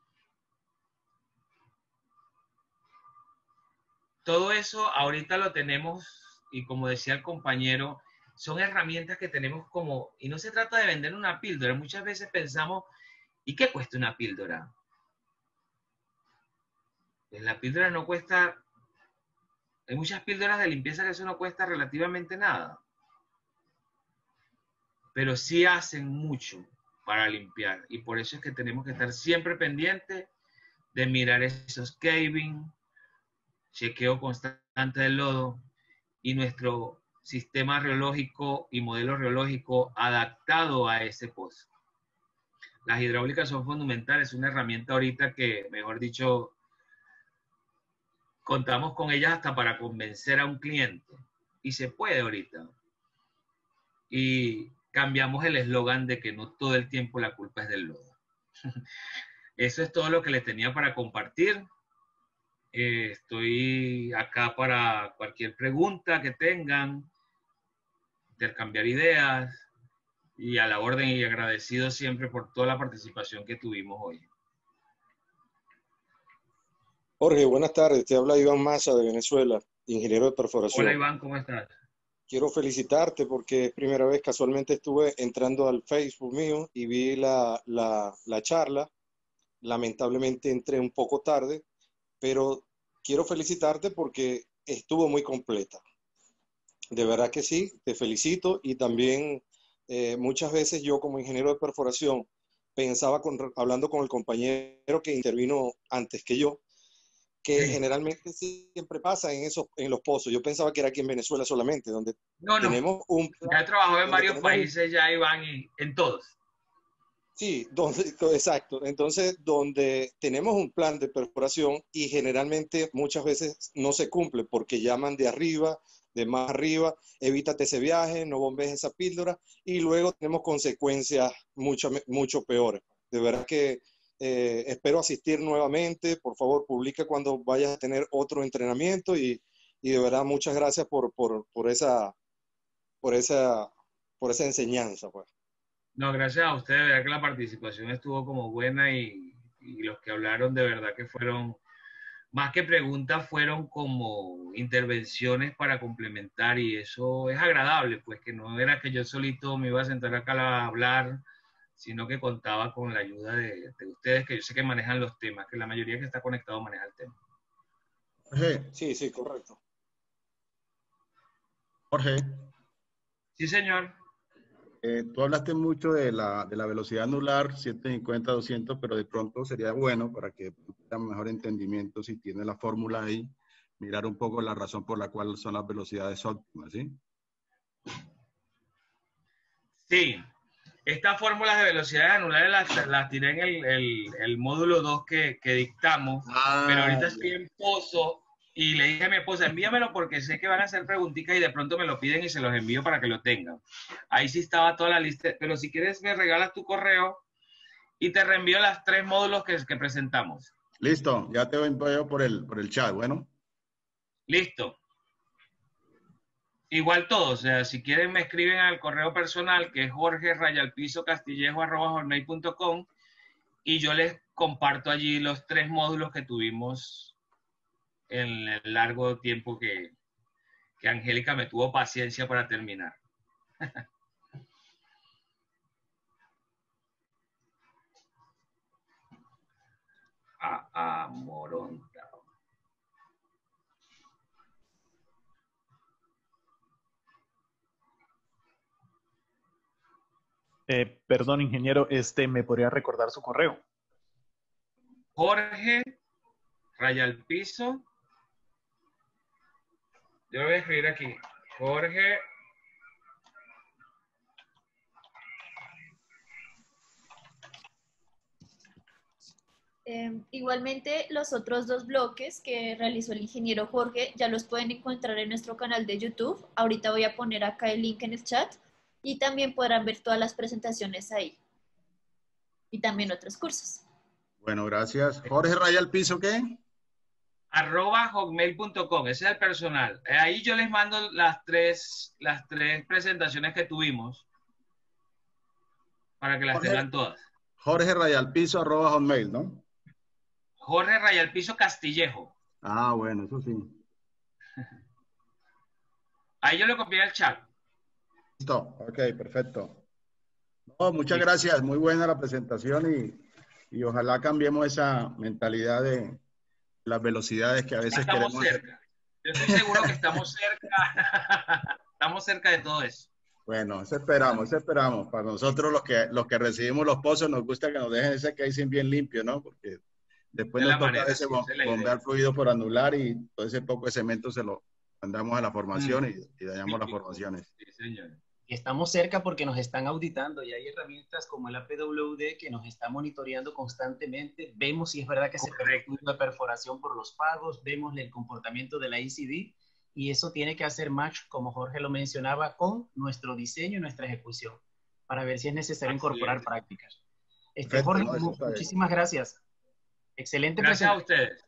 Todo eso ahorita lo tenemos, y como decía el compañero, son herramientas que tenemos como, y no se trata de vender una píldora, muchas veces pensamos, ¿y qué cuesta una píldora? Pues la píldora no cuesta, hay muchas píldoras de limpieza que eso no cuesta relativamente nada, pero sí hacen mucho para limpiar, y por eso es que tenemos que estar siempre pendientes de mirar esos caving, chequeo constante del lodo, y nuestro sistema reológico y modelo reológico adaptado a ese pozo. Las hidráulicas son fundamentales, es una herramienta ahorita que, mejor dicho, contamos con ellas hasta para convencer a un cliente. Y se puede ahorita. Y cambiamos el eslogan de que no todo el tiempo la culpa es del lodo. Eso es todo lo que les tenía para compartir. Eh, estoy acá para cualquier pregunta que tengan, intercambiar ideas, y a la orden, y agradecido siempre por toda la participación que tuvimos hoy. Jorge, buenas tardes. Te habla Iván Maza de Venezuela, ingeniero de perforación. Hola Iván, ¿cómo estás? Quiero felicitarte porque es primera vez, casualmente estuve entrando al Facebook mío y vi la, la, la charla. Lamentablemente entré un poco tarde, pero quiero felicitarte porque estuvo muy completa. De verdad que sí, te felicito. Y también eh, muchas veces yo como ingeniero de perforación pensaba, con, hablando con el compañero que intervino antes que yo, que sí, generalmente siempre pasa en, esos, en los pozos. Yo pensaba que era aquí en Venezuela solamente, donde no, no. tenemos un... Ya he trabajado en varios países un, ya, Iván, y en todos. Sí, donde, exacto. Entonces, donde tenemos un plan de perforación y generalmente muchas veces no se cumple porque llaman de arriba, de más arriba, evítate ese viaje, no bombees esa píldora, y luego tenemos consecuencias mucho, mucho peores. De verdad que eh, espero asistir nuevamente. Por favor, publica cuando vayas a tener otro entrenamiento, y, y de verdad muchas gracias por, por, por, esa, por, esa, por esa enseñanza, pues. No, gracias a ustedes, de verdad que la participación estuvo como buena, y, y los que hablaron de verdad que fueron, más que preguntas, fueron como intervenciones para complementar, y eso es agradable, pues que no era que yo solito me iba a sentar acá a hablar, sino que contaba con la ayuda de, de ustedes, que yo sé que manejan los temas, que la mayoría que está conectado maneja el tema. Jorge. Sí, sí, correcto. Jorge. Sí, señor. Eh, tú hablaste mucho de la, de la velocidad anular, ciento cincuenta, doscientos, pero de pronto sería bueno, para que tengan mejor entendimiento, si tiene la fórmula ahí, mirar un poco la razón por la cual son las velocidades óptimas, ¿sí? Sí. Estas fórmulas de velocidades anulares las, las tiré en el, el, el módulo dos que, que dictamos, ah, pero ahorita estoy en pozo, y le dije a mi esposa, envíamelo porque sé que van a hacer preguntitas y de pronto me lo piden y se los envío para que lo tengan. Ahí sí estaba toda la lista, pero si quieres me regalas tu correo y te reenvío las tres módulos que, que presentamos. Listo, ya te envío por el, por el chat, bueno. Listo. Igual todos, o sea, si quieren me escriben al correo personal, que es jorge rayalpiso castillejo arroba hotmail punto com, y yo les comparto allí los tres módulos que tuvimos en el largo tiempo que, que Angélica me tuvo paciencia para terminar. A, a Moronta. Eh, perdón, ingeniero, este, ¿me podría recordar su correo? Jorge, raya al piso. Yo lo voy a escribir aquí. Jorge. Eh, igualmente, los otros dos bloques que realizó el ingeniero Jorge ya los pueden encontrar en nuestro canal de YouTube. Ahorita voy a poner acá el link en el chat y también podrán ver todas las presentaciones ahí. Y también otros cursos. Bueno, gracias. Jorge Raya al Piso, ¿qué? arroba hotmail punto com, ese es el personal. Ahí yo les mando las tres, las tres presentaciones que tuvimos para que las Jorge, tengan todas. Jorge Raya al Piso, arroba hotmail, ¿no? Jorge Raya al Piso Castillejo. Ah, bueno, eso sí. Ahí yo lo copié al chat. Listo, ok, perfecto. No, muchas gracias, muy buena la presentación y, y ojalá cambiemos esa mentalidad de las velocidades que a veces estamos queremos. Cerca. Yo estoy seguro que estamos cerca. Estamos cerca de todo eso. Bueno, eso esperamos, eso esperamos. Para nosotros los que, los que recibimos los pozos nos gusta que nos dejen ese casing bien limpio, ¿no? Porque después de nos toca manera, a veces sí, bombear fluido por anular y todo ese poco de cemento se lo mandamos a la formación mm. y, y dañamos las formaciones. Sí, señor. Estamos cerca porque nos están auditando y hay herramientas como el A P W D que nos está monitoreando constantemente. Vemos si es verdad que Correcto. se perdió una perforación por los pagos, vemos el comportamiento de la I C D y eso tiene que hacer match, como Jorge lo mencionaba, con nuestro diseño y nuestra ejecución para ver si es necesario Así incorporar es. prácticas. Este, Jorge, no, muchísimas gracias. Excelente Gracias a ustedes.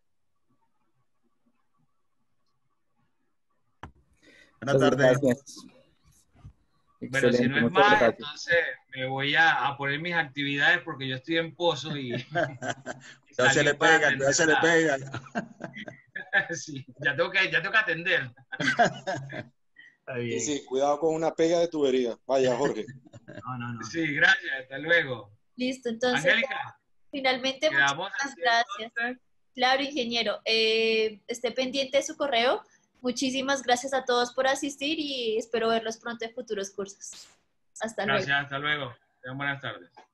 Buenas tardes. Gracias. Pero si no es más, gracias. Entonces me voy a, a poner mis actividades porque yo estoy en pozo y... ya se le pega, ya se le pega. Sí, ya tengo que, ya tengo que atender. Sí, sí, cuidado con una pega de tubería. Vaya, Jorge. No, no, no. Sí, gracias, hasta luego. Listo, entonces... Angélica. Finalmente, muchas gracias. Entonces. Claro, ingeniero. Eh, esté pendiente de su correo. Muchísimas gracias a todos por asistir y espero verlos pronto en futuros cursos. Hasta Gracias, luego. hasta luego. Buenas tardes.